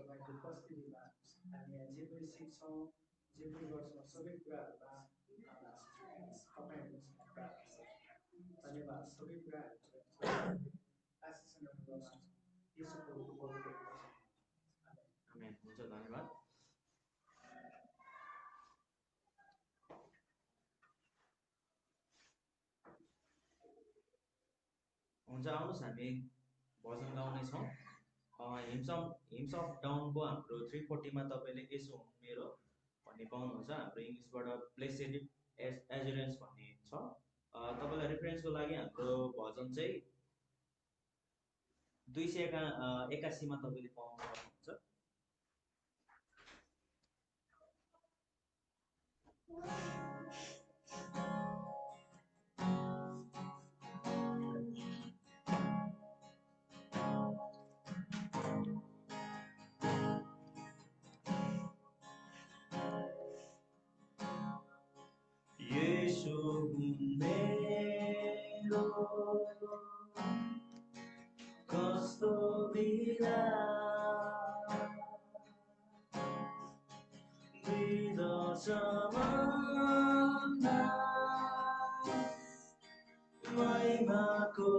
तपाईँको उपस्थितिमा हामी यहाँ जे पनि सिक्छौँ जे पनि गर्छौँ सबै कुराहरूमा तपाईँहरूको धन्यवाद सबै कुरा आशिष गर्नुमा यसोको बहुत हुन्छ धन्यवाद हुन्छ आउनुहोस् हामी भजन गाउनेछौँ हिम्स अफ डाउनको हाम्रो 340 मा तपाईँले यसो मेरो भन्ने पाउनुहुन्छ हाम्रो इङ्ग्लिसबाट ब्लेसेड एजुरेन्स भन्ने छ तपाईँलाई रेफरेन्सको लागि हाम्रो भजन चाहिँ 281 मा तपाईँले पाउनु सक्नुहुन्छ येशू मेरो कस्तो बिना बिदसमना महिमाको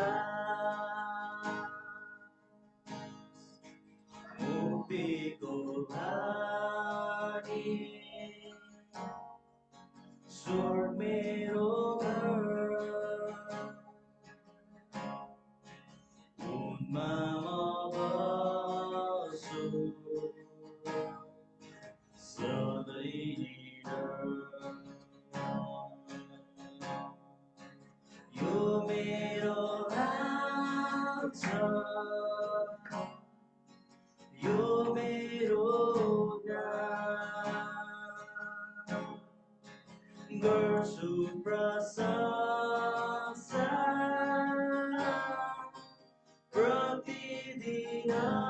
मुक्तिको भानी स्वर्ग मेरो घर उनमा म बस्छु सधैँ यो मेरो हात छ यो मेरो गर्छु प्रशंसा प्रतिदिन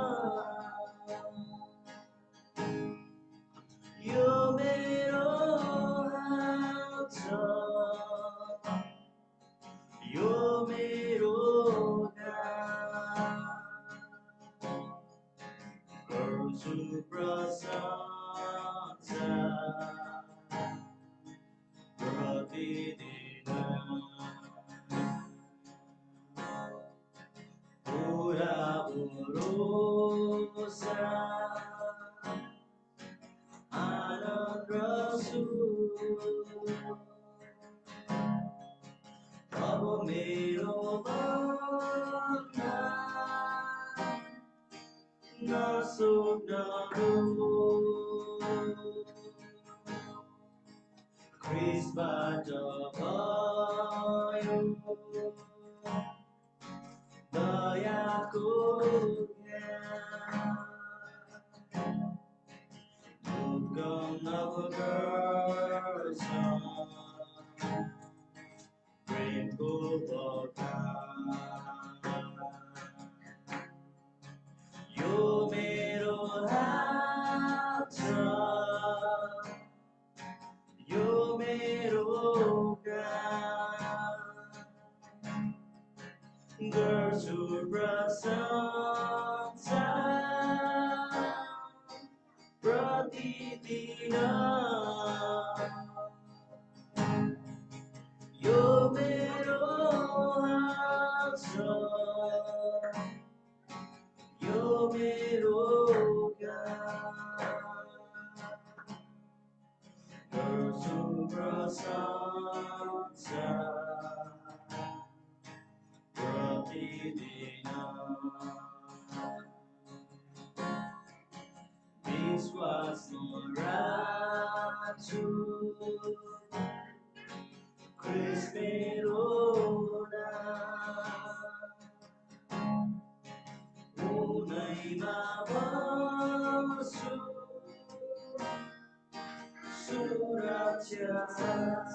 यो मेरो हात छ यो मेरो गर्छु प्रशंसा प्रतिदिन पुरा भरोसा आनन्द र सुख अब मेरो मनमा नसुख ख्रिस्टबाट भयो दयाको ज्ञान नगर्छ प्रेमको बगान यो मेरो हात छ यो मेरो गर्छु प्रशंसा प्रतिदिन यो मेरो हात छ यो मेरो गर्छु प्रशंसा प्रतिदिन विश्वास राख्छु ख्रिस्ट मेरो उनैमा बस्छु सुरक्षा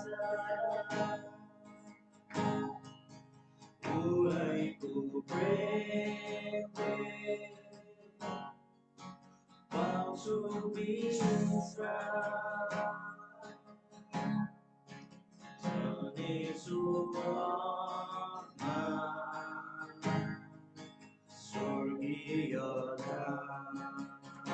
उनैको प्रेमले पाउँछु विश्राम जानेछु स्वर्गीय धाम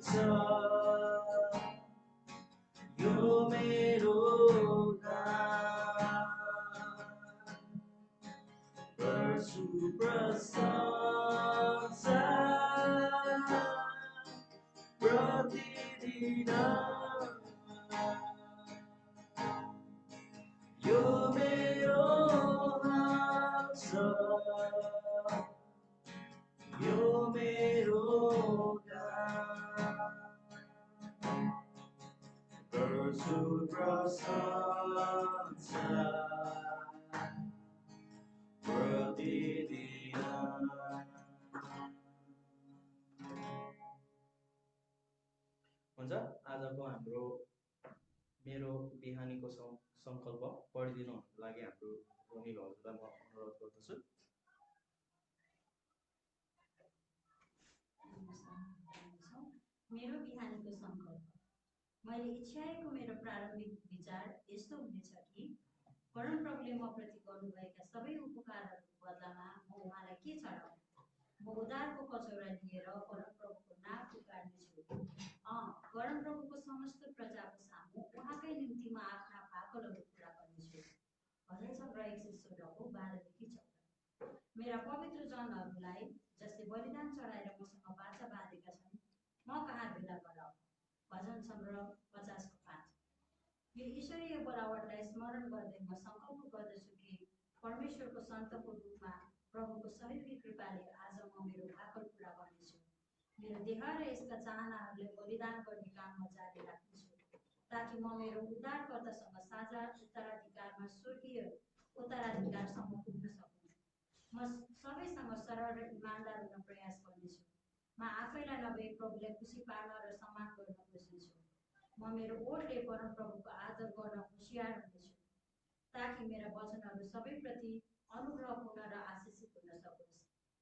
यो मेरो गान गर्छु प्रशंसा प्रतिदिन यो मेरो हात छ यो मेरो गान गर्छु प्रशंसा प्रतिदिन हुन्छ आजको हाम्रो मेरो बिहानीको सङ्कल्प पढिदिनुको लागि हाम्रो रोमी भाउजूलाई म अनुरोध गर्दछु। मेरो बिहानीको सङ्कल्प मैले इच्छाएको मेरो प्रारम्भिक विचार यस्तो हुनेछ कि परमप्रभुले म प्रति गर्नुभएका सबै उपकारहरूको बदलामा म उहाँलाई के चढाउँ। म उद्धारको कचौरा लिएर परमप्रभुको नाम पुकार्नेछु। परमप्रभुको समस्त प्रजाको सामु उहाँकै निम्ति म आफ्ना भाकलहरू पुरा गर्नेछु। भजन सङ्ग्रह 116:12-14। मेरा पवित्र जनहरूलाई जसले बलिदान चढाएर मसँग बाचा बाँधेका छन् म कहाँ भेला गराऊ। भजन सङ्ग्रह 50:5। यो ईश्वरीय बोलावटलाई स्मरण गर्दै म सङ्कल्प गर्दछु कि परमेश्वरको सन्तको रूपमा प्रभुको शरीरकी कृपाले आज म मेरो भाकल पुरा गर्नेछु। मेरो देह र यसका चाहनाहरूलाई बलिदान गर्ने काम म जारी राख्नेछु ताकि म मेरो उद्धारकर्तासँग साझा उत्तराधिकारमा स्वर्गीय उत्तराधिकारसम्म पुग्न सकूँ। म सबैसँग सरल र इमान्दार हुन प्रयास गर्नेछु। म आफैलाई नभए प्रभुलाई खुसी पार्न र सम्मान गर्न खोज्नेछु। म मेरो ओठले परमप्रभुको आदर गर्न होसियार हुनेछु ताकि मेरा वचनहरू सबैप्रति अनुग्रहपूर्ण र आशिषित हुन सकोस्।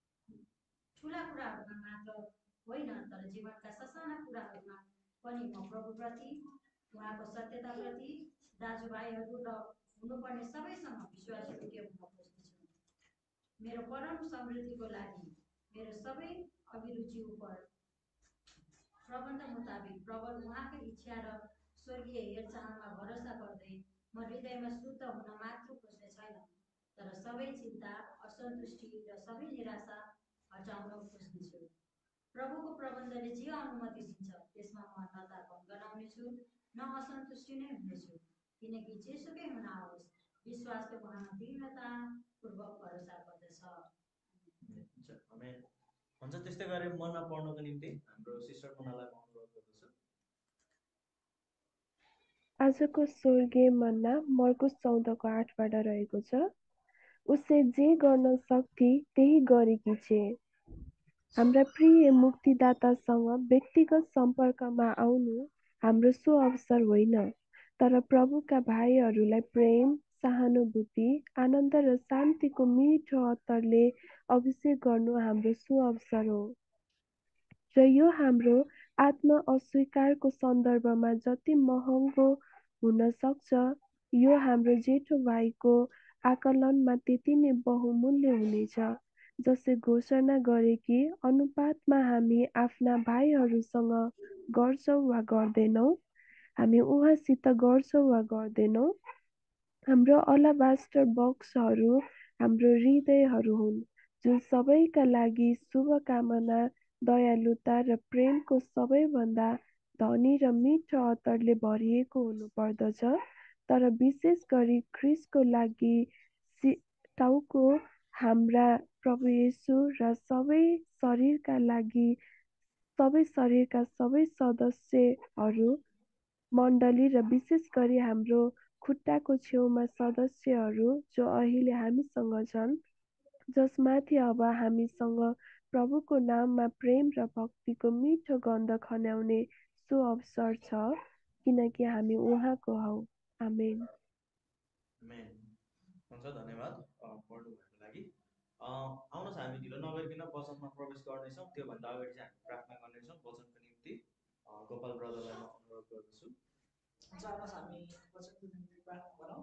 ठुला कुराहरूमा मात्र होइन तर जीवनका ससाना कुराहरूमा पनि म प्रभुप्रति उहाँको सत्यताप्रति दाजुभाइहरू र हुनुपर्ने सबैसँग विश्वासयोग्य हुन खोज्नेछु। मेरो परम समृद्धिको लागि मेरो सबै अभिरुचि उप प्रबन्ध मुताबिक प्रबल उहाँकै इच्छा र स्वर्गीय हेरचाहमा भरोसा गर्दै म हृदयमा शुद्ध हुन मात्र खोज्ने छैन तर सबै चिन्ता असन्तुष्टि र सबै निराशा हटाउन खोज्नेछु। प्रभुको प्रबन्धले जे अनुमति दिन्छ त्यसमा म न त गनगनाउनेछु न असन्तुष्टि नै हुनेछु किनकि जेसुकै हुन आओस् विश्वासले उहाँमा दृढतापूर्वक भरोसा गर्दछ। हुन्छ त्यस्तै गरेर मनमा पढ्नको निम्ति हाम्रो सिस्टर मुनालाई म अनुरोध गर्दछु। आजको स्वर्गीय मन्ना मर्कुस 14:8बाट रहेको छ। उसले जे गर्न सक्थे त्यही गरेकी छे। हाम्रा प्रिय मुक्तिदातासँग व्यक्तिगत सम्पर्कमा आउनु हाम्रो सुअवसर होइन तर प्रभुका भाइहरूलाई प्रेम सहानुभूति आनन्द र शान्तिको मिठो अत्तरले अभिषेक गर्नु हाम्रो सुअवसर हो र यो हाम्रो आत्म अस्वीकारको सन्दर्भमा जति महँगो हुन सक्छ यो हाम्रो जेठो भाइको आकलनमा त्यति नै बहुमूल्य हुनेछ जसले घोषणा गरे कि अनुपातमा हामी आफ्ना भाइहरूसँग गर्छौँ वा गर्दैनौँ हामी उहाँसित गर्छौँ वा गर्दैनौँ हाम्रो अलाबास्टर बक्सहरू हाम्रो हृदयहरू हुन् जुन सबैका लागि शुभकामना दयालुता र प्रेमको सबैभन्दा धनी र मिठो अत्तरले भरिएको हुनुपर्दछ तर विशेष गरी ख्रिस्टको लागि टाउको हाम्रा प्रभु येशू र सबै शरीरका लागि सबै शरीरका सबै सदस्यहरू मण्डली र विशेष गरी हाम्रो खुट्टाको छेउमा सदस्यहरू जो अहिले हामीसँग छन् जसमाथि अब हामीसँग प्रभुको नाममा प्रेम र भक्तिको मिठो गन्ध खन्याउने सुअवसर छ किनकि हामी उहाँको हौ। आमेन। हुन्छ धन्यवाद पढ्नुभएको लागि। आउनुहोस् हामी ढिलो नगरिकन वचनमा प्रवेश गर्नेछौँ। त्योभन्दा अगाडि चाहिँ हामी प्रार्थना गर्नेछौँ वचनको निम्ति गोपाल ब्रदरलाई म अनुरोध गर्दछु। आउनुहोस् हामी वचनको निम्ति प्रार्थना गरौँ।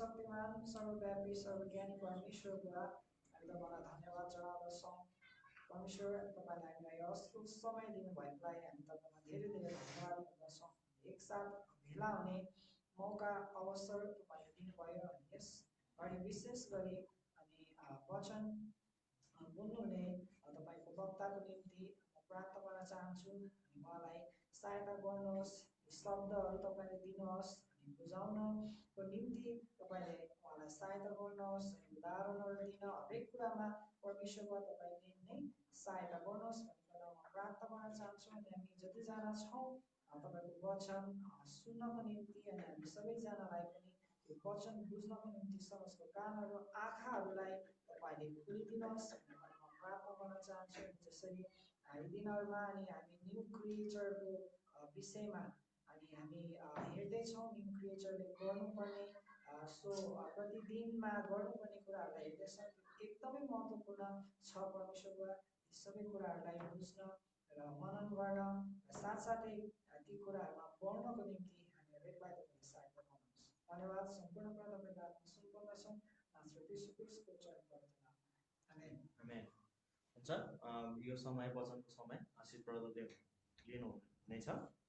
सर्वशक्तिमान सर्वव्यापी सर्वज्ञानी परमेश्वर बुवा हामी तपाईँलाई धन्यवाद जनाउँदछौँ परमेश्वर तपाईँलाई हामीलाई अस्तिको समय दिनुभएकोलाई हामी तपाईँमा धेरै धेरै धन्यवाद गर्दछौँ। एकसाथ भेला हुने मौका अवसर तपाईँले दिनुभयो अनि यस घडी विशेष गरी अनि वचन बोल्नुहुने तपाईँको वक्ताको निम्ति प्रार्थना गर्न चाहन्छु। उहाँलाई सहायता गर्नुहोस्, शब्दहरू तपाईँले दिनुहोस् अनि बुझाउनको निम्ति तपाईँले उहाँलाई सहायता गर्नुहोस्, उदाहरणहरू दिन हरेक कुरामा परमेश्वरबाट तपाईँले नै सहायता गर्नुहोस् भनेर म प्रार्थना गर्न चाहन्छु। अनि हामी जतिजना छौँ तपाईँको वचन सुन्नको निम्ति अनि हामी सबैजनालाई पनि यो वचन बुझ्नको निम्ति समस्त कानहरू आँखाहरूलाई तपाईँले खोलिदिनुहोस् भनेर म प्रार्थना गर्न चाहन्छु। जसरी यी दिनहरूमा अनि हामी न्यू क्रिएचरको विषयमा अनि हामी हेर्दैछौँ, न्यू क्रिएचरले गर्नुपर्ने प्रतिदिनमा गर्नुपर्ने कुराहरूलाई हेर्दैछौँ। एकदमै महत्त्वपूर्ण छ परमेश्वरबाट यी सबै कुराहरूलाई बुझ्न र मनन गर्न र साथसाथै ती कुराहरूमा बढ्नको निम्ति हामीहरूलाई तपाईँले सहायता गर्नुहोस्। धन्यवाद सम्पूर्ण कुरा तपाईँको हातमा सुन्नुपर्दछौँ। नासरत यीशु ख्रीष्टको चरण प्रार्थना, आमेन। आमेन। हुन्छ, यो समय वचनको समय आशिष ब्रदरले लिनुहुनेछ।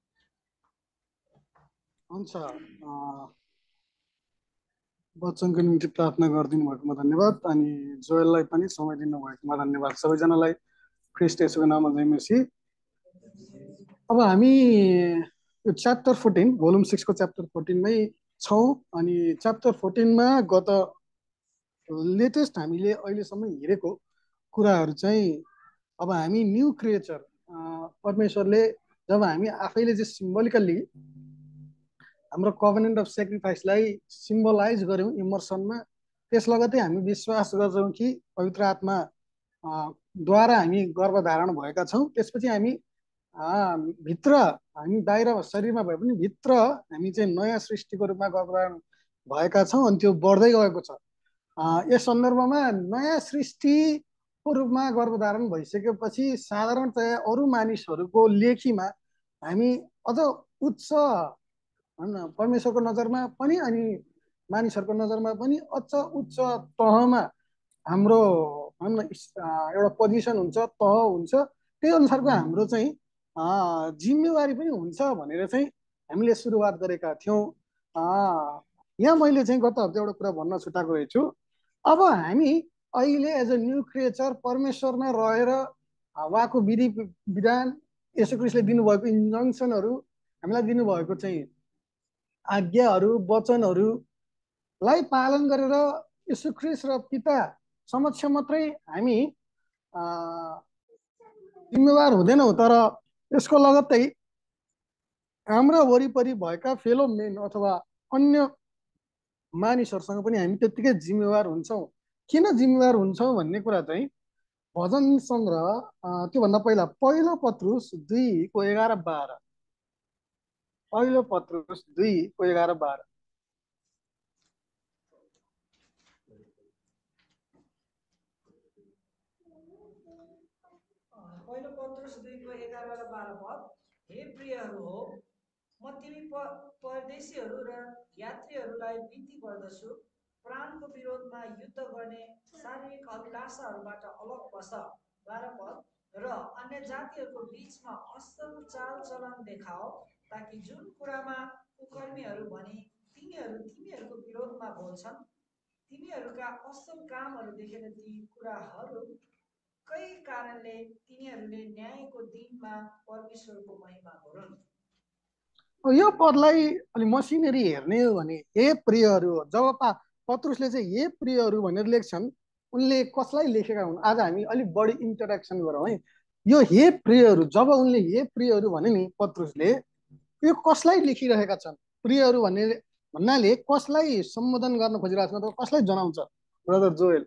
हुन्छ, वचनको निम्ति प्रार्थना गरिदिनु भएकोमा धन्यवाद अनि जोएललाई पनि समय दिनुभएकोमा धन्यवाद। सबैजनालाई ख्रीष्ट येशूको नाममा जय मसीह। अब हामी यो च्याप्टर 14 भोल्युम 6 को च्याप्टर 14 मै छौँ अनि च्याप्टर 14 मा गत लेटेस्ट हामीले अहिलेसम्म हेरेको कुराहरू चाहिँ अब हामी न्यू क्रिएचर परमेश्वरले जब हामी आफैले चाहिँ सिम्बोलिकल्ली हाम्रो कभेनेन्ट अफ सेक्रिफाइसलाई सिम्बलाइज गऱ्यौँ इमर्सनमा, त्यस लगतै हामी विश्वास गर्छौँ कि पवित्र आत्मा द्वारा हामी गर्भधारण भएका छौँ। त्यसपछि हामी भित्र, हामी बाहिर शरीरमा भए पनि भित्र हामी चाहिँ नयाँ सृष्टिको रूपमा गर्भधारण भएका छौँ अनि त्यो बढ्दै गएको छ। यस सन्दर्भमा नयाँ सृष्टिको रूपमा गर्भधारण भइसकेपछि साधारणतया अरू मानिसहरूको लेखीमा हामी अझ उच्च परमेश्वरको नजरमा पनि अनि मानिसहरूको नजरमा पनि अझ उच्च तहमा हाम्रो एउटा पोजिसन हुन्छ, तह हुन्छ। त्यही अनुसारको हाम्रो चाहिँ जिम्मेवारी पनि हुन्छ भनेर चाहिँ हामीले सुरुवात गरेका थियौँ। यहाँ मैले चाहिँ गत हप्ता एउटा कुरा भन्न छुटाएको रहेछु। अब हामी अहिले एज अ न्यू क्रिएचर परमेश्वरमा रहेर उहाँको विधि विधान येशू ख्रीष्टले दिनुभएको इन्जङ्सनहरू हामीलाई दिनुभएको चाहिँ आज्ञाहरू वचनहरूलाई पालन गरेर येशू ख्रीष्ट र पिता समक्ष मात्रै हामी जिम्मेवार हुँदैनौँ, तर यसको लगत्तै हाम्रा वरिपरि भएका फेलो मेन अथवा अन्य मानिसहरूसँग पनि हामी त्यत्तिकै जिम्मेवार हुन्छौँ। किन जिम्मेवार हुन्छौँ भन्ने कुरा चाहिँ भजन सङ्ग्रह त्योभन्दा पहिला पहिलो पत्रुस 2:11-12 पहिलो पत्रुस 2:11-12 पहिलो पत्रुस 2:11-12 पद। हे प्रियहरू हो, म तिमी परदेशीहरू र यात्रीहरूलाई बिन्ती गर्दछु, प्राणको विरोधमा युद्ध गर्ने शारीरिक अभिलाषाहरूबाट अलग बस। 12 पद। र अन्य जातिहरूको बीचमा असल चालचलन देखाओ, ताकि जुन कुरामा कुकर्मीहरू भने तिमीहरूको विरोधमा बोल्छन्, तिमीहरूका असल कामहरू देखेर ती कुराहरूकै कारणले तिनीहरूले न्यायको दिनमा परमेश्वरको महिमा गरून्। यो पदलाई अलि मसिनरी हेर्ने हो भने हे प्रियहरू, जब पत्रुसले चाहिँ हे प्रियहरू भनेर लेख्छन्, उनले कसलाई लेखेका हुन्? आज हामी अलिक बढी इन्टरेक्सन गरौँ है। यो हे प्रियहरू, जब उनले हे प्रियहरू भने नि पत्रुसले, यो कसलाई लेखिरहेका छन्? प्रियहरू भन्नाले कसलाई सम्बोधन गर्न खोजिरहेको छ अथवा कसलाई जनाउँछ? Brother Joel.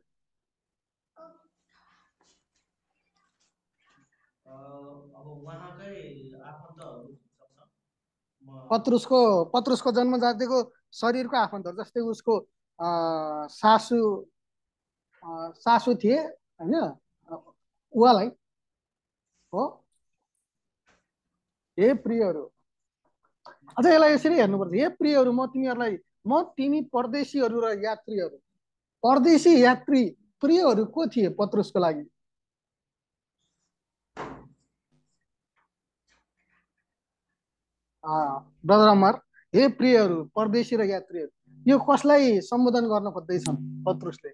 अब उहाँकै आफन्तहरू पत्रुसको जन्मजातिको शरीरको आफन्तहरू, जस्तै उसको सासू थिए होइन, उहाँलाई हो हे प्रियहरू। अझ यसलाई यसरी हेर्नुपर्छ, हे प्रियहरू म तिमी परदेशीहरू र यात्रीहरू। परदेशी यात्री प्रियहरू को थिए पत्रुसको लागि? ब्रदर अमर, हे प्रियहरू परदेशी र यात्रीहरू, यो कसलाई सम्बोधन गर्न खोज्दैछन् पत्रुसले?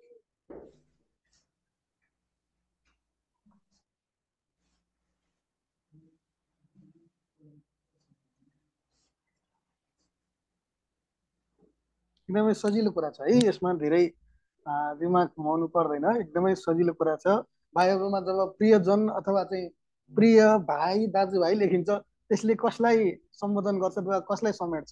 एकदमै सजिलो कुरा छ है, यसमा धेरै दिमाग घुमाउनु पर्दैन, एकदमै सजिलो कुरा छ। बाइबलमा जब प्रियजन अथवा चाहिँ प्रिय भाइ दाजुभाइ लेखिन्छ, त्यसले कसलाई सम्बोधन गर्छ वा कसलाई समेट्छ?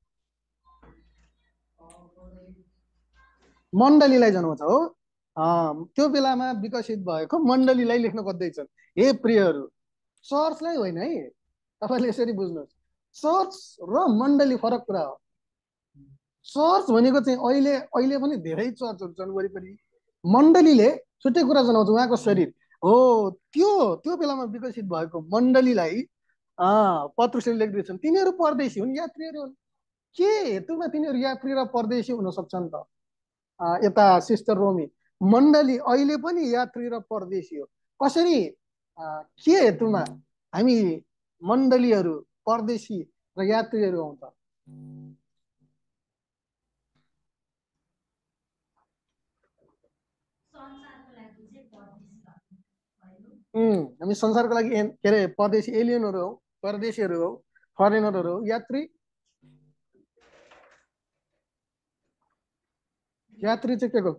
मण्डलीलाई जनाउँछ हो। त्यो बेलामा विकसित भएको मण्डलीलाई लेख्न खोज्दैछन्, हे प्रियहरू। चर्चलाई होइन है, तपाईँले यसरी बुझ्नुहोस्, चर्च र मण्डली फरक कुरा हो। चर्च भनेको चाहिँ अहिले अहिले पनि धेरै चर्चहरू छन् वरिपरि। मण्डलीले छुट्टै कुरा जनाउँछ, उहाँको शरीर हो। त्यो त्यो बेलामा विकसित भएको मण्डलीलाई पत्रुसले लेख्दैछन्, तिनीहरू परदेशी हुन्, यात्रीहरू हुन्। के हेतुमा तिनीहरू यात्री र परदेशी हुन सक्छन् त? यता सिस्टर रोमी, मण्डली अहिले पनि यात्री र परदेशी हो। कसरी, के हेतुमा हामी मण्डलीहरू परदेशी र यात्रीहरू हौँ त? हामी संसारको लागि के अरे परदेशी, एलियनहरू हौ, परदेशीहरू हौ, फरेनरहरू हौ। यात्री यात्री चाहिँ के को?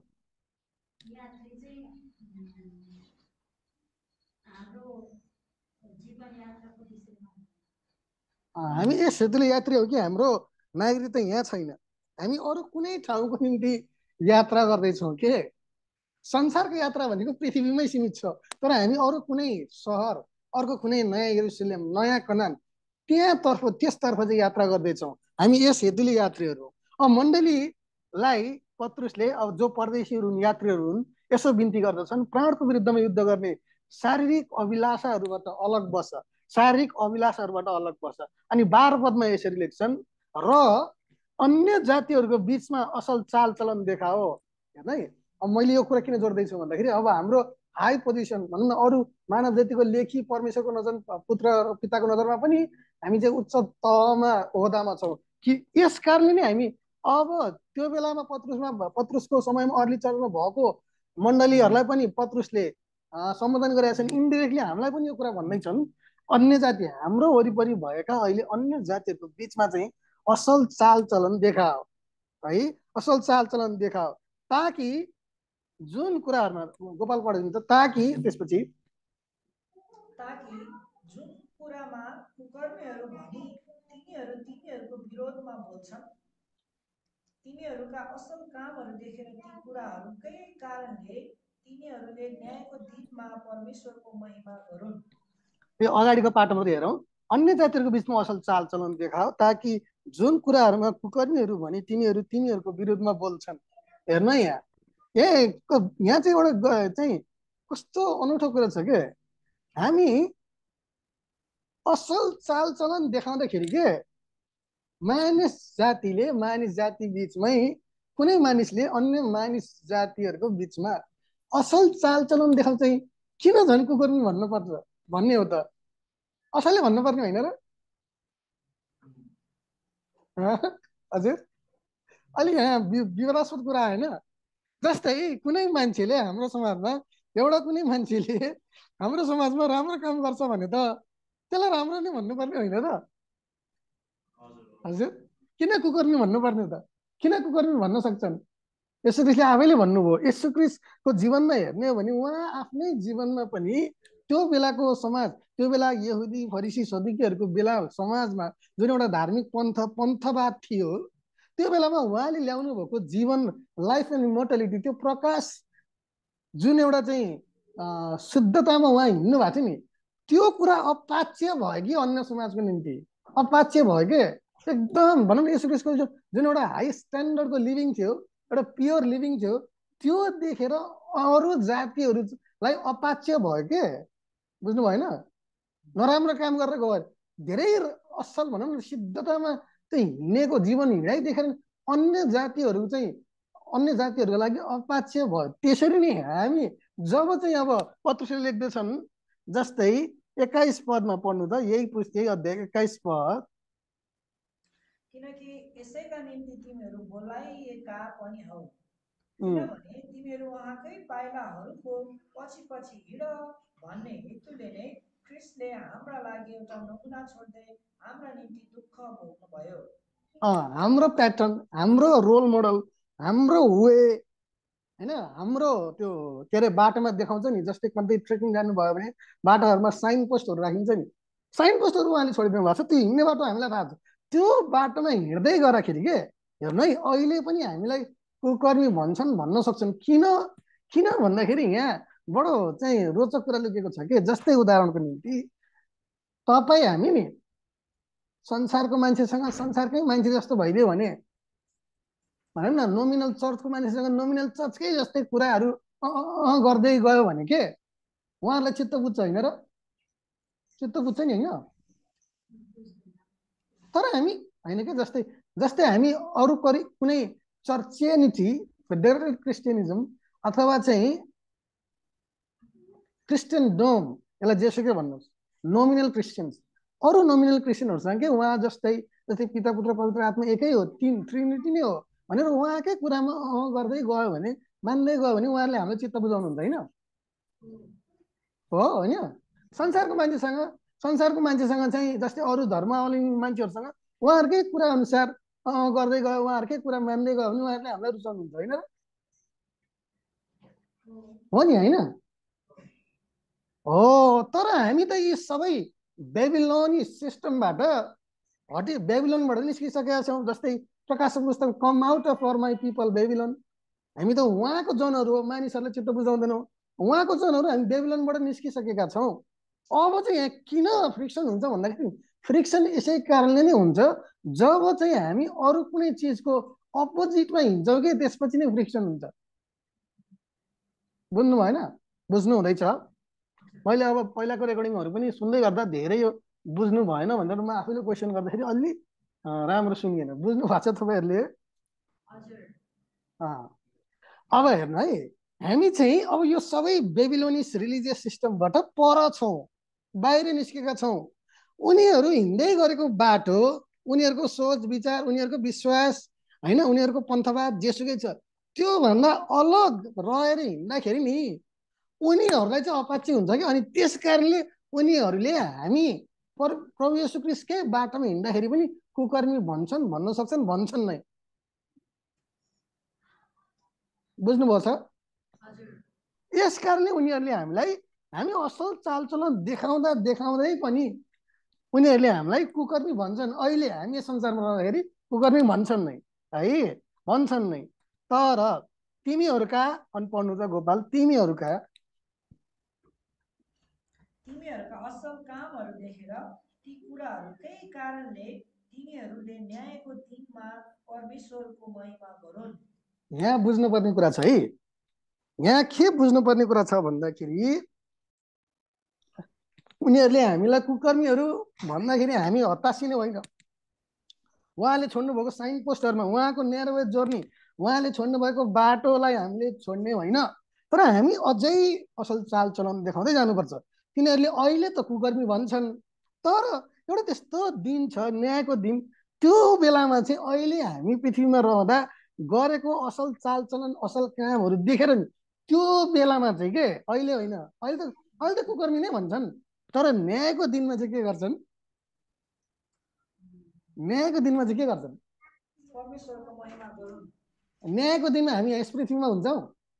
हामी यस हेतुले यात्री हो कि हाम्रो नागरिकता यहाँ छैन, हामी अरू कुनै ठाउँको निम्ति यात्रा गर्दैछौँ। के संसारको यात्रा भनेको पृथ्वीमै सीमित छ, तर हामी अरू कुनै सहर, अर्को कुनै नयाँ यरुसलेम, नयाँ कनान, त्यसतर्फ चाहिँ यात्रा गर्दैछौँ। हामी यस हेतुले यात्रीहरू हो। मण्डलीलाई पत्रुसले अब जो परदेशीहरू हुन्, यात्रीहरू हुन्, यसो बिन्ती गर्दछन्, प्राणको विरुद्धमा युद्ध गर्ने, शारीरिक अभिलाषाहरूबाट अलग बस्छ, शारीरिक अभिलाषाहरूबाट अलग बस्छ। अनि 12 पदमा यसरी लेख्छन्, र अन्य जातिहरूको बिचमा असल चालचलन देखाओ। हेर्नु है, अब मैले यो कुरा किन जोड्दैछु भन्दाखेरि, अब हाम्रो हाई पोजिसन भनौँ न, अरू मानव जातिको लेखी परमेश्वरको नजर, पुत्र र पिताको नजरमा पनि हामी चाहिँ उच्च तहमा ओहदामा छौँ कि यस कारणले नै हामी अब त्यो बेलामा पत्रुसको समयमा अर्ली चर्चमा भएको मण्डलीहरूलाई पनि पत्रुसले सम्बोधन गरेका छन्। इन्डिरेक्टली हामीलाई पनि यो कुरा भन्दै छन्, अन्य जाति, हाम्रो वरिपरि भएका अहिले अन्य जातिहरूको बिचमा चाहिँ असल चालचलन देखाओ है, असल चालचलन देखाओ, ताकि जुन कुराहरूमा गोपाल पढिदिन्छ, ताकि त्यसपछि जुन कुरामा कुकर्मीहरू भनी तिनीहरूको विरोधमा बोल्छन्, तिनीहरूका असल कामहरू देखेर ती कुराहरूकै कारणले तिनीहरूले न्यायको दिनमा परमेश्वरको महिमा गरून्। यो अगाडिको पाठमा हेरौँ, अन्य जातिहरूको बिचमा असल चालचलन देखाओ, ताकि जुन कुराहरूमा कुकर्मीहरू भने तिनीहरूको विरुद्धमा बोल्छन्। हेर्नु है, यहाँ चाहिँ एउटा चाहिँ कस्तो अनौठो कुरा छ के, हामी असल चालचलन देखाउँदाखेरि के मानिस जाति बिचमै, कुनै मानिसले अन्य मानिस जातिहरूको बिचमा असल चालचलन देखाउँछ, किन झन् कुकर्मी भन्नुपर्छ भन्ने हो त? असलै भन्नुपर्ने होइन र? हजुर, अलि यहाँ विवादास्पद कुरा आएन? जस्तै कुनै मान्छेले हाम्रो समाजमा, कुनै मान्छेले हाम्रो समाजमा राम्रो काम गर्छ भने त त्यसलाई राम्रो नै भन्नुपर्ने होइन र? हजुर, किन कुकर्मी भन्नुपर्ने त? किन कुकर्मी भन्न सक्छन्? यसो त्यसले आफैले भन्नुभयो। यसु ख्रीष्टको जीवनमा हेर्ने हो भने उहाँ आफ्नै जीवनमा पनि त्यो बेलाको समाज, त्यो बेला यहुदी फरिसी सदुकीहरूको बेला समाजमा जुन एउटा धार्मिक पन्थवाद थियो, त्यो बेलामा उहाँले ल्याउनु भएको जीवन, लाइफ एन्ड इमोर्टालिटी, त्यो प्रकाश जुन एउटा चाहिँ शुद्धतामा उहाँ हिँड्नु भएको थियो नि, त्यो कुरा अपाच्य भयो कि अन्य समाजको निम्ति अपाच्य भयो के? एकदम भनौँ न, यसु ख्रीष्टको जुन एउटा हाई स्ट्यान्डर्डको लिभिङ थियो, एउटा प्योर लिभिङ थियो, त्यो देखेर अरू जातिहरूलाई अपाच्य भयो के? बुझ्नु भएन? नराम्रो काम गरेर गयो, धेरै असल भनौँ न सिद्धतामा चाहिँ हिँडेको जीवन हिँडाइ देखेर अन्य जातिहरूको लागि अपाच्य भयो। त्यसरी नै हामी जब चाहिँ अब पत्रुसले लेख्दैछन्, जस्तै 21 पदमा पढ्नु त, यही अध्याय 21 पद, किनकि यसैका निम्ति तिमीहरू बोलाइएका पनि हौ, किनभने तिमीहरू उहाँकै पाइलाहरूको पछि पछि हिँड भन्ने हेतुले नै ख्रिस्टले हाम्रा लागि एउटा नमुना छोड्दै हाम्रा निम्ति दुःख भोग्नुभयो। हाम्रो प्याटर्न, हाम्रो रोल मोडल, हाम्रो वे हैन, हाम्रो त्यो के अरे बाटोमा देखाउँछ नि। जस्तै कतै ट्रेकिङ जानुभयो भने बाटोहरूमा साइन पोस्टहरू राखिन्छ नि, साइन पोस्टहरू उहाँले छोडिदिनु भएको छ। त्यो हिँड्ने बाटो हामीलाई थाहा छ। त्यो बाटोमा हिँड्दै गर्दाखेरि के हेर्नु है, अहिले पनि हामीलाई कुकर्मी भन्छन्, भन्न सक्छन्। किन भन्दाखेरि यहाँ बडो चाहिँ रोचक कुरा लुकेको छ कि जस्तै उदाहरणको निम्ति तपाईँ हामी नि संसारको मान्छेसँग संसारकै मान्छे जस्तो भइदियो भने भनौँ न, नोमिनल चर्चको मान्छेसँग नोमिनल चर्चकै जस्तै कुराहरू गर्दै गयो भने के उहाँहरूलाई चित्त बुझ्छ होइन र? चित्त बुझ्छ नि होइन? तर हामी होइन के, जस्तै हामी अरू कुनै चर्चियनिटी, फेडरल क्रिस्चियनिजम अथवा चाहिँ क्रिस्चियन डोम, यसलाई जेसुकै भन्नुहोस्, नोमिनल क्रिस्चियन्स, अरू नोमिनल क्रिस्चियनहरूसँग के उहाँ जस्तै पिता पुत्र पवित्र आत्मा एकै हो, ट्रिनिटी नै हो भनेर उहाँकै कुरामा गर्दै गयो भने, मान्दै गयो भने उहाँहरूले हामीलाई चित्त बुझाउनुहुन्छ होइन हो? होइन, संसारको मान्छेसँग चाहिँ जस्तै अरू धर्मावलम्बी मान्छेहरूसँग उहाँहरूकै कुरा अनुसार गर्दै गयो, उहाँहरूकै कुरा मान्दै गयो भने उहाँहरूले हामीलाई रुचाउनुहुन्छ होइन र? हो नि होइन? हो। तर हामी त यी सबै बेबिलोनी सिस्टमबाट बेबिलोनबाट निस्किसकेका छौँ। जस्तै प्रकाशक पुस्तक come out of her my people Babylon, हामी त उहाँको जनहरू हो, मानिसहरूलाई चित्त बुझाउँदैनौँ, उहाँको जनहरू, हामी बेबिलोनबाट निस्किसकेका छौँ। अब चाहिँ यहाँ किन फ्रिक्सन हुन्छ भन्दाखेरि फ्रिक्सन यसै कारणले नै हुन्छ जब चाहिँ हामी अरू कुनै चिजको अपोजिटमा हिँड्छौँ कि त्यसपछि नै फ्रिक्सन हुन्छ। बुझ्नु भएन? बुझ्नु हुँदैछ? मैले अब पहिलाको रेकर्डिङहरू पनि सुन्दै गर्दा धेरै यो बुझ्नु भएन भनेर म आफैले क्वेसन गर्दाखेरि अलि राम्रो सुनिएन। बुझ्नु भएको छ तपाईँहरूले? अब हेर्नु है, हामी चाहिँ अब यो सबै बेबिलोनिस रिलिजियस सिस्टमबाट पर छौँ, बाहिर निस्केका छौँ। उनीहरू हिँड्दै गरेको बाटो, उनीहरूको सोच विचार, उनीहरूको विश्वास होइन, उनीहरूको पन्थवाद जेसुकै छ, त्योभन्दा अलग रहेर हिँड्दाखेरि नि उनीहरूलाई चाहिँ अपाच्य हुन्छ कि। अनि त्यस कारणले उनीहरूले हामी प्रभु येशू ख्रीष्टकै बाटोमा हिँड्दाखेरि पनि कुकर्मी भन्छन्, भन्न सक्छन्, भन्छन् नै। बुझ्नुभएको छ? यस कारणले उनीहरूले हामीलाई, हामी असल चालचलन देखाउँदै पनि उनीहरूले हामीलाई कुकर्मी भन्छन्। अहिले हामी संसारमा रहँदाखेरि कुकर्मी भन्छन् नै है, भन्छन् नै। तर तिमीहरूका, अनि पढ्नु त गोपाल, तिमीहरूका असल कामहरू देखेर ती कुराहरूकै कारणले तिनीहरूले न्यायको दिनमा परमेश्वरको महिमा गरून्। यहाँ बुझ्नुपर्ने कुरा छ है। यहाँ के बुझ्नुपर्ने कुरा छ भन्दाखेरि उनीहरूले हामीलाई कुकर्मीहरू भन्दाखेरि हामी हतासिने होइन। उहाँले छोड्नु भएको साइन पोस्टहरूमा उहाँको न्यारो वे जर्नी, उहाँले छोड्नु भएको बाटोलाई हामीले छोड्ने होइन, तर हामी अझै असल चालचलन देखाउँदै जानुपर्छ। तिनीहरूले अहिले त कुकर्मी भन्छन्, तर एउटा त्यस्तो दिन छ, न्यायको दिन, त्यो बेलामा चाहिँ अहिले हामी पृथ्वीमा रहँदा गरेको असल चालचलन, असल कामहरू देखेर नि त्यो बेलामा चाहिँ के, अहिले होइन, अहिले त कुकर्मी नै भन्छन्। तर न्यायको दिनमा चाहिँ के गर्छन्? न्यायको दिनमा चाहिँ के गर्छन्? परमेश्वरको महिमा गरून्। न्यायको दिनमा हामी यस पृथ्वीमा हुन्छौँ?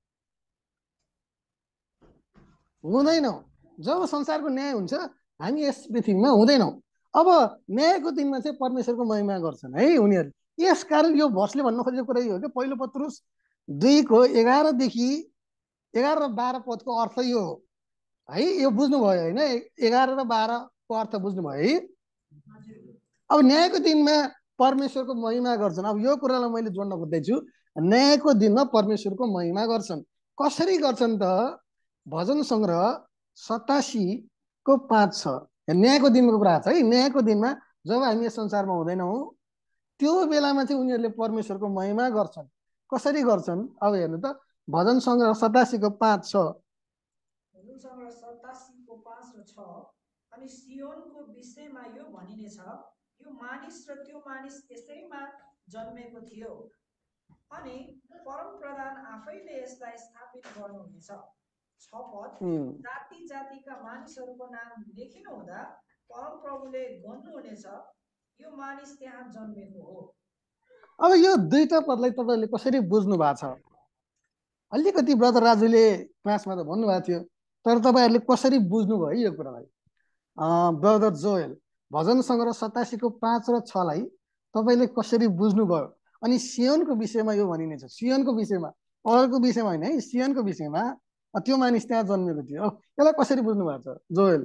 हुँदैनौँ। जब संसारको न्याय हुन्छ हामी यस पृथ्वीमा हुँदैनौँ। अब न्यायको दिनमा चाहिँ परमेश्वरको महिमा गर्छन् है उनीहरू। यस कारण यो भर्सले भन्नु खोजेको कुरा यो हो कि पहिलो पत्रुस 2:11देखि 11 र 12 पदको अर्थ यो हो है। यो बुझ्नुभयो होइन? 11 र 12 को अर्थ बुझ्नुभयो है? अब न्यायको दिनमा परमेश्वरको महिमा गर्छन्। अब यो कुरालाई मैले जोड्न खोज्दैछु। न्यायको दिनमा परमेश्वरको महिमा गर्छन्। कसरी गर्छन् त? भजन सङ्ग्रह 87 को 5 छ। न्यायको दिनको कुरा छ है। न्यायको दिनमा जब हामी संसारमा हुँदैनौँ त्यो बेलामा चाहिँ उनीहरूले परमेश्वरको महिमा गर्छन्। कसरी गर्छन्? अब हेर्नु त, भजन सङ्ग्रह 87 को 5 छ। भजन सङ्ग्रह 87 को 5 र 6। अनि सियोनको विषयमा यो भनिनेछ, यो मानिस र त्यो मानिस यसैमा जन्मेको थियो अनि परमप्रधान आफैले यसलाई स्थापित गर्नुहुनेछ। 6 पद, जाति जातिका मानिसहरूको नाम लेखिनु हुँदा परमप्रभुले गन्नुहुनेछ, यो मानिस त्यहाँ जन्मेको हो। अब यो दुईटा पदलाई तपाईँले कसरी बुझ्नु भएको छ? अलिकति ब्रदर राजुले क्लासमा त भन्नुभएको थियो, तर तपाईँहरूले कसरी बुझ्नुभयो यो कुरालाई? ब्रदर जोएल, भजन सङ्ग्रह 87 को 5 र 6 लाई तपाईँले कसरी बुझ्नुभयो? अनि सियोनको विषयमा यो भनिनेछ, सियोनको विषयमा, अरूको विषयमा होइन है, सियोनको विषयमा त्यो मानिस त्यहाँ जन्मेको थियो। यसलाई कसरी बुझ्नु भएको छ जोएल?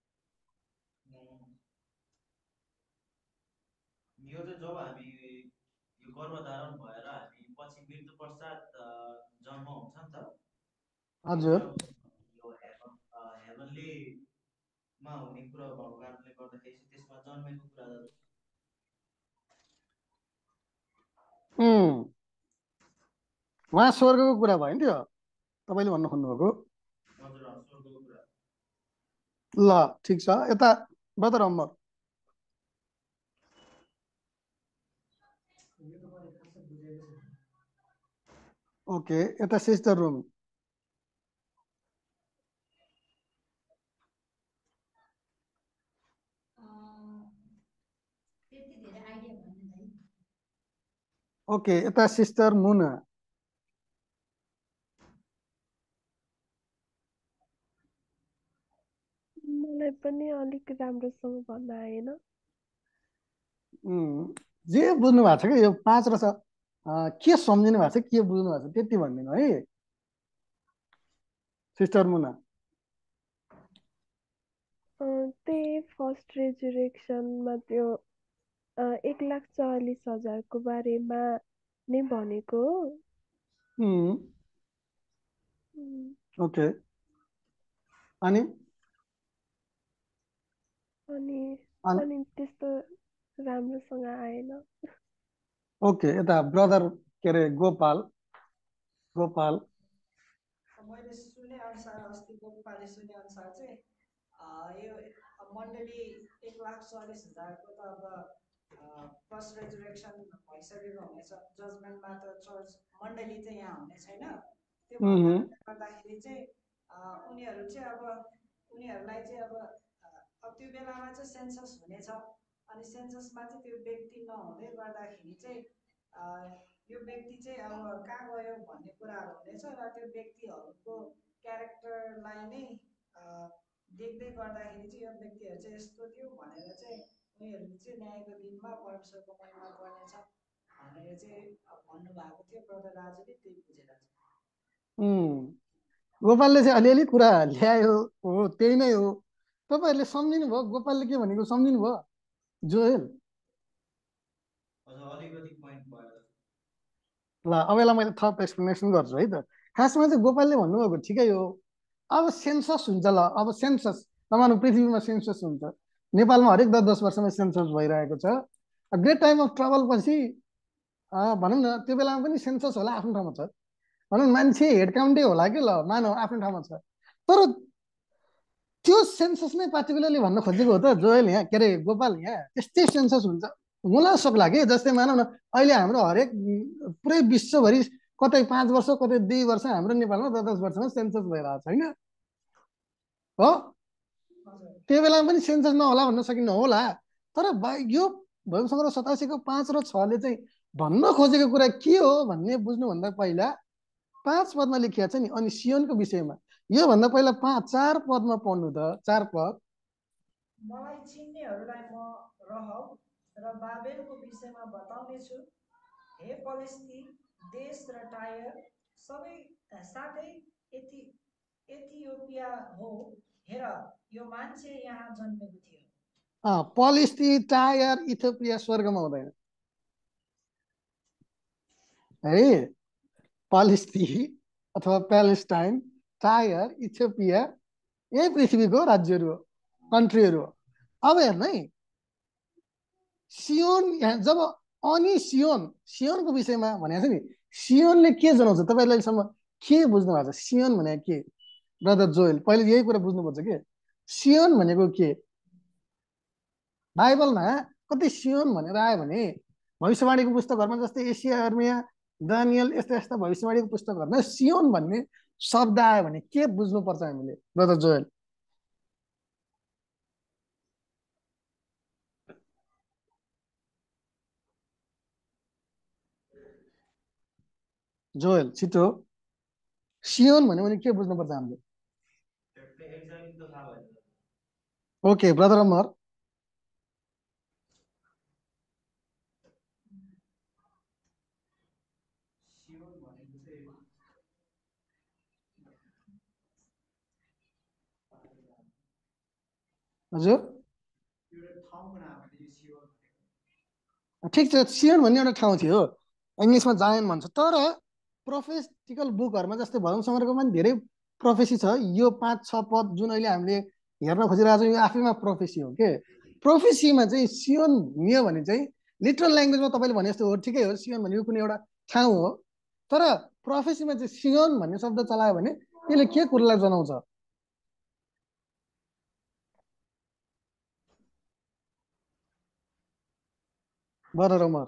यो चाहिँ जब हामी यो गर्भधारण भएर हामी पछि मृत्यु पश्चात जन्म हुन्छ नि त। हजुर, यो हेभनली मा हुने कुरा भएको कारणले गर्दाखेरि त्यसमा जन्मेको कुरा उहाँ स्वर्गको कुरा भयो नि त्यो तपाईँले भन्नु खोज्नुभएको। हजुर स्वर्गको कुरा। ल ठिक छ, यता ब्रदर अमर। ओके, यता सिस्टर रुम। त्यति धेरै आइडिया भएन भाइ। ओके, यता सिस्टर मुना। मलाई पनि अलिक राम्रोसँग भन्न आएन। जे बुझ्नु भएको छ कि यो 5 र 6 के सम्झिनु भएको छ, के बुझ्नु भएको छ त्यति भनिदिनु है सिस्टर मुना। त्यही फर्स्ट रेजुरेक्सनमा त्यो 1,44,000 को बारेमा नै भनेको हो। ओके, अनि अनि अनि त्यस्तो राम्रोसँग आएन। ओके, यता ब्रदर के अरे गोपाल। मैले सुने अनुसार, अस्ति गोपालले सुने अनुसार चाहिँ यो मण्डली 1,40,000 को त अब फर्स्ट रेजुरेक्सन भइसकेको हुनेछ। जजमेन्टमा त चर्च मण्डली चाहिँ यहाँ हुने छैन। त्यो गर्दाखेरि चाहिँ उनीहरू चाहिँ अब उनीहरूलाई चाहिँ अब त्यो बेलामा चाहिँ सेन्सस हुनेछ। अनि सेन्ससमा चाहिँ त्यो व्यक्ति नहुँदै गर्दाखेरि चाहिँ यो व्यक्ति चाहिँ अब कहाँ गयो भन्ने कुराहरू हुनेछ र त्यो व्यक्तिहरूको क्यारेक्टरलाई नै देख्दै गर्दाखेरि चाहिँ यो व्यक्तिहरू चाहिँ यस्तो थियो भनेर चाहिँ उनीहरू चाहिँ न्यायको दिनमा परमेश्वरको महिमा गर्नेछ भनेर चाहिँ भन्नुभएको थियो। ब्रदर राजुले त्यही बुझेर गोपालले चाहिँ अलिअलि कुरा ल्यायो हो, त्यही नै हो। तपाईँहरूले सम्झिनु भयो गोपालले के भनेको? सम्झिनु भयो जोएल? अलिकति पोइन्ट भयो। ल अब यसलाई मैले थप एक्सप्लेनेसन गर्छु है त। खासमा चाहिँ गोपालले भन्नुभएको ठिकै हो। अब सेन्सस हुन्छ, ल अब सेन्सस तपाईँको पृथ्वीमा सेन्सस हुन्छ, नेपालमा हरेक 10-10 वर्षमा सेन्सस भइरहेको छ। ग्रेट टाइम अफ ट्रबल पछि भनौँ न त्यो बेलामा पनि सेन्सस होला, आफ्नो ठाउँमा छ। भनौँ मान्छे हेड काउन्टै होला कि, ल मानौ आफ्नो ठाउँमा छ। तर त्यो सेन्सस नै पार्टिकुलरली भन्न खोजेको हो त जोएल यहाँ, के अरे गोपाल यहाँ त्यस्तै सेन्सस हुन्छ हुन सक्ला कि। जस्तै मानौ न अहिले हाम्रो हरेक पुरै विश्वभरि कतै 5 वर्ष कतै 2 वर्ष, हाम्रो नेपालमा 10-10 वर्षमा सेन्सस भइरहेको छैन हो। त्यो बेलामा पनि सेन्सस नहोला भन्न सकिन्न होला। तर यो भजन सङ्ग्रह 87 को 5 र 6 ले चाहिँ भन्न खोजेको कुरा के हो भन्ने बुझ्नुभन्दा पहिला 5 पदमा लेखिएको छ नि। अनि सियोनको विषयमा योभन्दा पहिला 4 पदमा पढ्नु त। 4 पद, मलाई चिन्नेहरूलाई म रहब र बाबेलको विषयमा बताउने छु। हे पलेस्ती देश र टायर सबै साथै एथियोपिया हो, हेर यो मान्छे यहाँ जन्मेको थियो। पलेस्ती, टायर, इथियोपिया स्वर्गमा हुँदैन है। पलेस्ती अथवा प्यालेस्टाइन, टायर, इथियोपिया यही पृथ्वीको राज्यहरू हो, कन्ट्रीहरू हो। अब हेर्नु है, सियोन जब अनि सियोनको विषयमा भनेको छ नि, सियोनले के जनाउँछ? तपाईँले अहिलेसम्म के बुझ्नु भएको छ? सियोन भनेको के? ब्रदर जोएल पहिले यही कुरा बुझ्नुपर्छ कि सियोन भनेको के? बाइबलमा कतै सियोन भनेर आयो भने भविष्यवाणीको पुस्तकहरूमा जस्तै एसिया अर्मिया दानियल यस्ता यस्ता भविष्यवाणीको पुस्तकहरूमा सियोन भन्ने शब्द आयो भने के बुझ्नुपर्छ हामीले ब्रदर जोएल? जोएल छिटो, सियोन भन्यो भने के बुझ्नुपर्छ हामीले? Okay brother Amar. हजुर ठिक छ, सियोन भन्ने एउटा ठाउँ थियो, इङ्ग्लिसमा जायन भन्छ। तर प्रोफेटिकल बुकहरूमा जस्तै भजन सङ्ग्रहको पनि धेरै प्रोफेसी छ। यो 5-6 पद जुन अहिले हामीले हेर्न खोजिरहेको छौँ यो आफैमा प्रोफेसी हो के। प्रोफेसीमा चाहिँ सियोन नियो भने चाहिँ लिटरल ल्याङ्ग्वेजमा तपाईँले भने जस्तो हो, ठिकै हो, सियोन भनेको कुनै एउटा ठाउँ हो। तर प्रोफेसीमा चाहिँ सियोन भन्ने शब्द चलायो भने त्यसले के कुरालाई जनाउँछ? Brother Amar.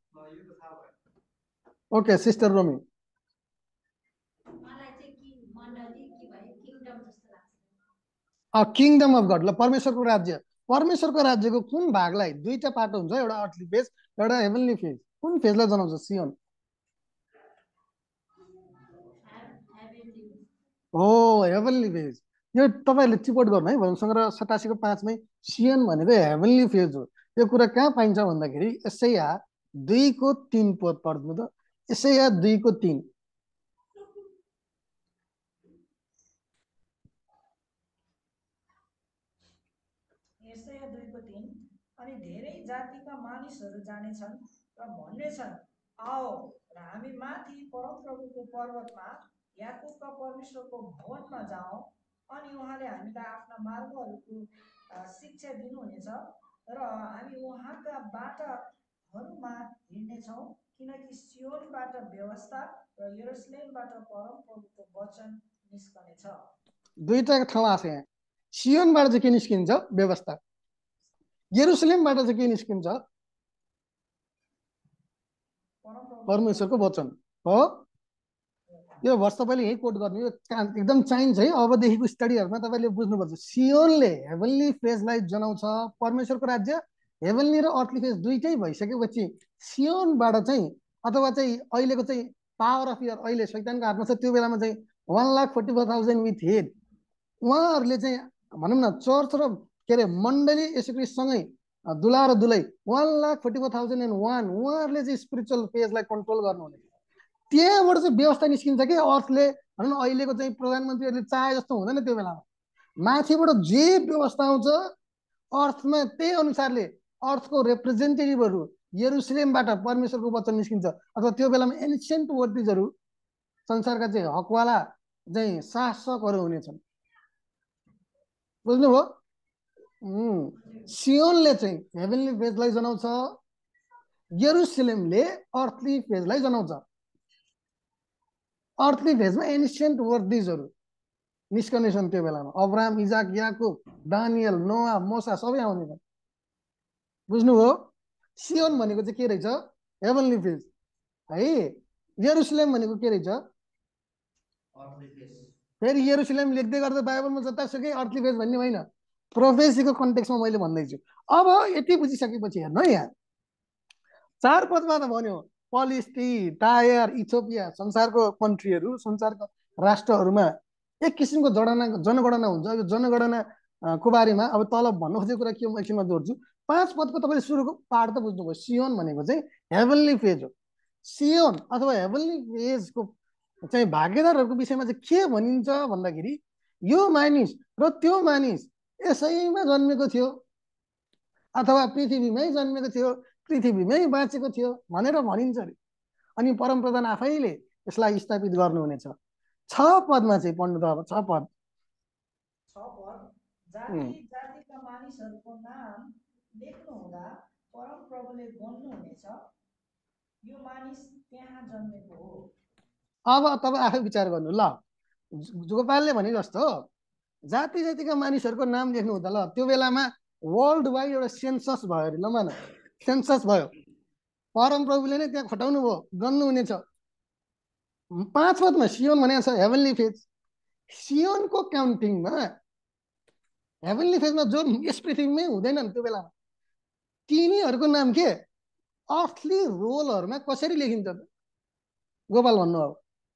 Okay sister Romi. Kingdom of God, ल परमेश्वरको राज्य। परमेश्वरको राज्यको कुन भागलाई, दुईटा पाटो हुन्छ, एउटा अर्थली फेज एउटा हेभनली फेज, कुन फेजलाई जनाउँछ सियोन? हो हेभनली फेज। यो तपाईँहरूले चिपोट गर्नु है, भजन सङ्ग्रह 87 को 5 मै सियोन भनेको हेभनली फेज हो। यो कुरा कहाँ पाइन्छ भन्दाखेरि यसैया 2 को 3 पद पढ्नु त, यसैया 2 को 3। यसैया 2 को 3। अनि धेरै जातिका मानिसहरू जानेछन् र भन्नेछन्, आओ र हामी माथि परमप्रभुको पर्वतमा याकुबका परमेश्वरको भवनमा जाउँ, अनि उहाँले हामीलाई आफ्ना मार्गहरूको शिक्षा दिनुहुनेछ र हामी उहाँका बाटाहरूमा हिँड्नेछौँ, किनकि सियोनबाट व्यवस्था र यरुशलेमबाट परमप्रभुको वचन निस्कनेछ। दुईटा ठाउँ आछ यहाँ। सियोनबाट चाहिँ के निस्किन्छ? व्यवस्था। यरुशलेमबाट चाहिँ के निस्किन्छ? परमेश्वरको वचन हो। यो भर्स तपाईँले यही कोट गर्नु, यो एकदम चाहिन्छ है। अबदेखिको स्टडीहरूमा तपाईँले बुझ्नुपर्छ, सियोनले हेभनली फेजलाई जनाउँछ। परमेश्वरको राज्य हेभनली र अर्थली फेज दुइटै भइसकेपछि सियोनबाट चाहिँ अथवा चाहिँ अहिलेको चाहिँ पावर अफ इयर, अहिले शैतानको हातमा छ, त्यो बेलामा चाहिँ 1,44,000 विथ हेड, उहाँहरूले चाहिँ भनौँ न चर्च र के अरे मण्डली यसुक्रिस्टसँगै दुला र दुलै 1,44,001 उहाँहरूले चाहिँ स्पिरिचुअल फेजलाई कन्ट्रोल गर्नुहुने। त्यहाँबाट चाहिँ व्यवस्था निस्किन्छ कि अर्थले भनौँ न अहिलेको चाहिँ प्रधानमन्त्रीहरूले चाहे जस्तो हुँदैन। त्यो बेलामा माथिबाट जे व्यवस्था आउँछ अर्थमा त्यही अनुसारले अर्थको रिप्रेजेन्टेटिभहरू यरुशलेमबाट परमेश्वरको वचन निस्किन्छ। अथवा त्यो बेलामा एन्सियन्ट वर्दिजहरू संसारका चाहिँ हकवाला चाहिँ शासकहरू हुनेछन्। बुझ्नुभयो? सियोनले चाहिँ हेभनली फेजलाई जनाउँछ, यरुशलेमले अर्थली फेजलाई जनाउँछ। अर्थली फेजमा एन्सियन्ट वर्दिजहरू निस्कनेछन्। त्यो बेलामा अब्राहम, इजाक, याकुब, दानियल, नोआ, मोसा सबै आउनेछन्। बुझ्नुभयो? सियोन भनेको चाहिँ के रहेछ? हेभनली फेज है। यरुशलेम भनेको के रहेछ? फेरि यरुशलेम लेख्दै गर्दा बाइबलमा जतासुकै अर्थली फेज भन्ने होइन, प्रोफेसीको कन्टेक्स्टमा मैले भन्दैछु। अब यति बुझिसकेपछि हेर्नु है, यहाँ 4 पदमा त भन्यो पलिस्टिन, टायर, इथियोपिया, संसारको कन्ट्रीहरू, संसारको राष्ट्रहरूमा एक किसिमको जनगणना हुन्छ। यो जनगणनाको बारेमा अब तल भन्नु खोजेको कुरा के म एकछिनमा जोड्छु। 5 पदको तपाईँले सुरुको पार्ट त बुझ्नुभयो। सियोन भनेको चाहिँ हेभनली फेज हो। सियोन अथवा हेभनली फेजको चाहिँ भागीदारहरूको विषयमा चाहिँ के भनिन्छ भन्दाखेरि यो मानिस र त्यो मानिस यसैमा जन्मेको थियो अथवा पृथ्वीमै जन्मेको थियो, पृथ्वीमै बाँचेको थियो भनेर भनिन्छ अरे। अनि परमप्रधान आफैले यसलाई स्थापित गर्नुहुनेछ। 6 पदमा चाहिँ पढ्नु त। अब 6 पद जाति जातिका मानिसहरूको नाम लेख्नु हुँदा परमप्रभुले भन्नुहुनेछ, यो मानिस त्यहाँ जन्मेको हो। अब तपाईँ आफै विचार गर्नु ल। गोपालले भने जस्तो जाति जातिका मानिसहरूको नाम लेख्नु हुँदा, ल त्यो बेलामा वर्ल्ड वाइड एउटा सेन्सस भयो अरे, ल मान सेन्सस भयो, परमप्रभुले नै त्यहाँ खटाउनु भयो, गन्नुहुनेछ। 5 पदमा सियोन भनेको छ हेभनली फेज। सियोनको काउन्टिङमा हेभनली फेजमा जो यस पृथ्वीमै हुँदैनन् त्यो बेलामा तिनीहरूको नाम के अर्थली रोलहरूमा कसरी लेखिन्छ त? गोपाल भन्नु अब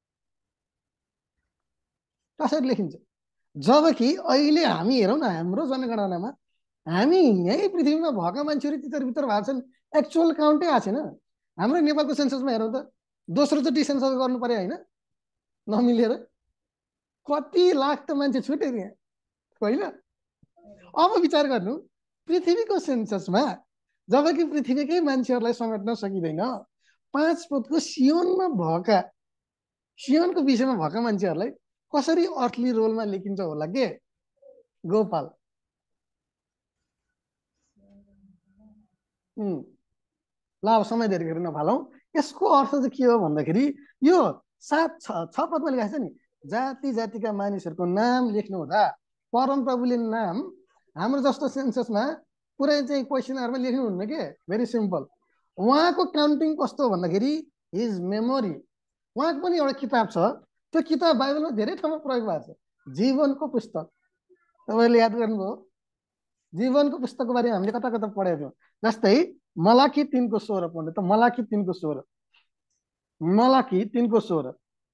कसरी लेखिन्छ? जबकि अहिले हामी हेरौँ न, हाम्रो जनगणनामा हामी यही पृथ्वीमा भएका मान्छेहरू तिनीहरूभित्र भएको छन्, एक्चुअल काउन्टै आएको छैन। हाम्रो नेपालको सेन्ससमा हेरौँ त, दोस्रोचोटि सेन्सस गर्नु पर्यो होइन, नमिलेर कति लाख त मान्छे छुट्यो त्यहाँ होइन। अब विचार गर्नु, पृथ्वीको सेन्ससमा जबकि पृथ्वीकै मान्छेहरूलाई समेट्न सकिँदैन, 5 पदको सियोनमा भएका, सियोनको विषयमा भएका मान्छेहरूलाई कसरी अर्थली रोलमा लेखिन्छ होला के गोपाल? ल अब समय धेरै नफालौँ। यसको अर्थ चाहिँ के हो भन्दाखेरि यो 6 पदमा लेखेको छ नि, जाति जातिका मानिसहरूको नाम लेख्नु हुँदा परमप्रभुले नाम हाम्रो जस्तो सेन्ससमा पुरै चाहिँ क्वेसनहरूमा लेख्नुहुन्न के, भेरी सिम्पल। उहाँको काउन्टिङ कस्तो भन्दाखेरि हिज मेमोरी, उहाँको पनि एउटा किताब छ, त्यो किताब बाइबलमा धेरै ठाउँमा प्रयोग भएको छ, जीवनको पुस्तक। तपाईँले याद गर्नुभयो, जीवनको पुस्तकको बारेमा हामीले कता कता पढेको थियौँ। जस्तै मलाकी 3:16 पढ्नु त, मलाकी 3:16, मलाकी 3:16।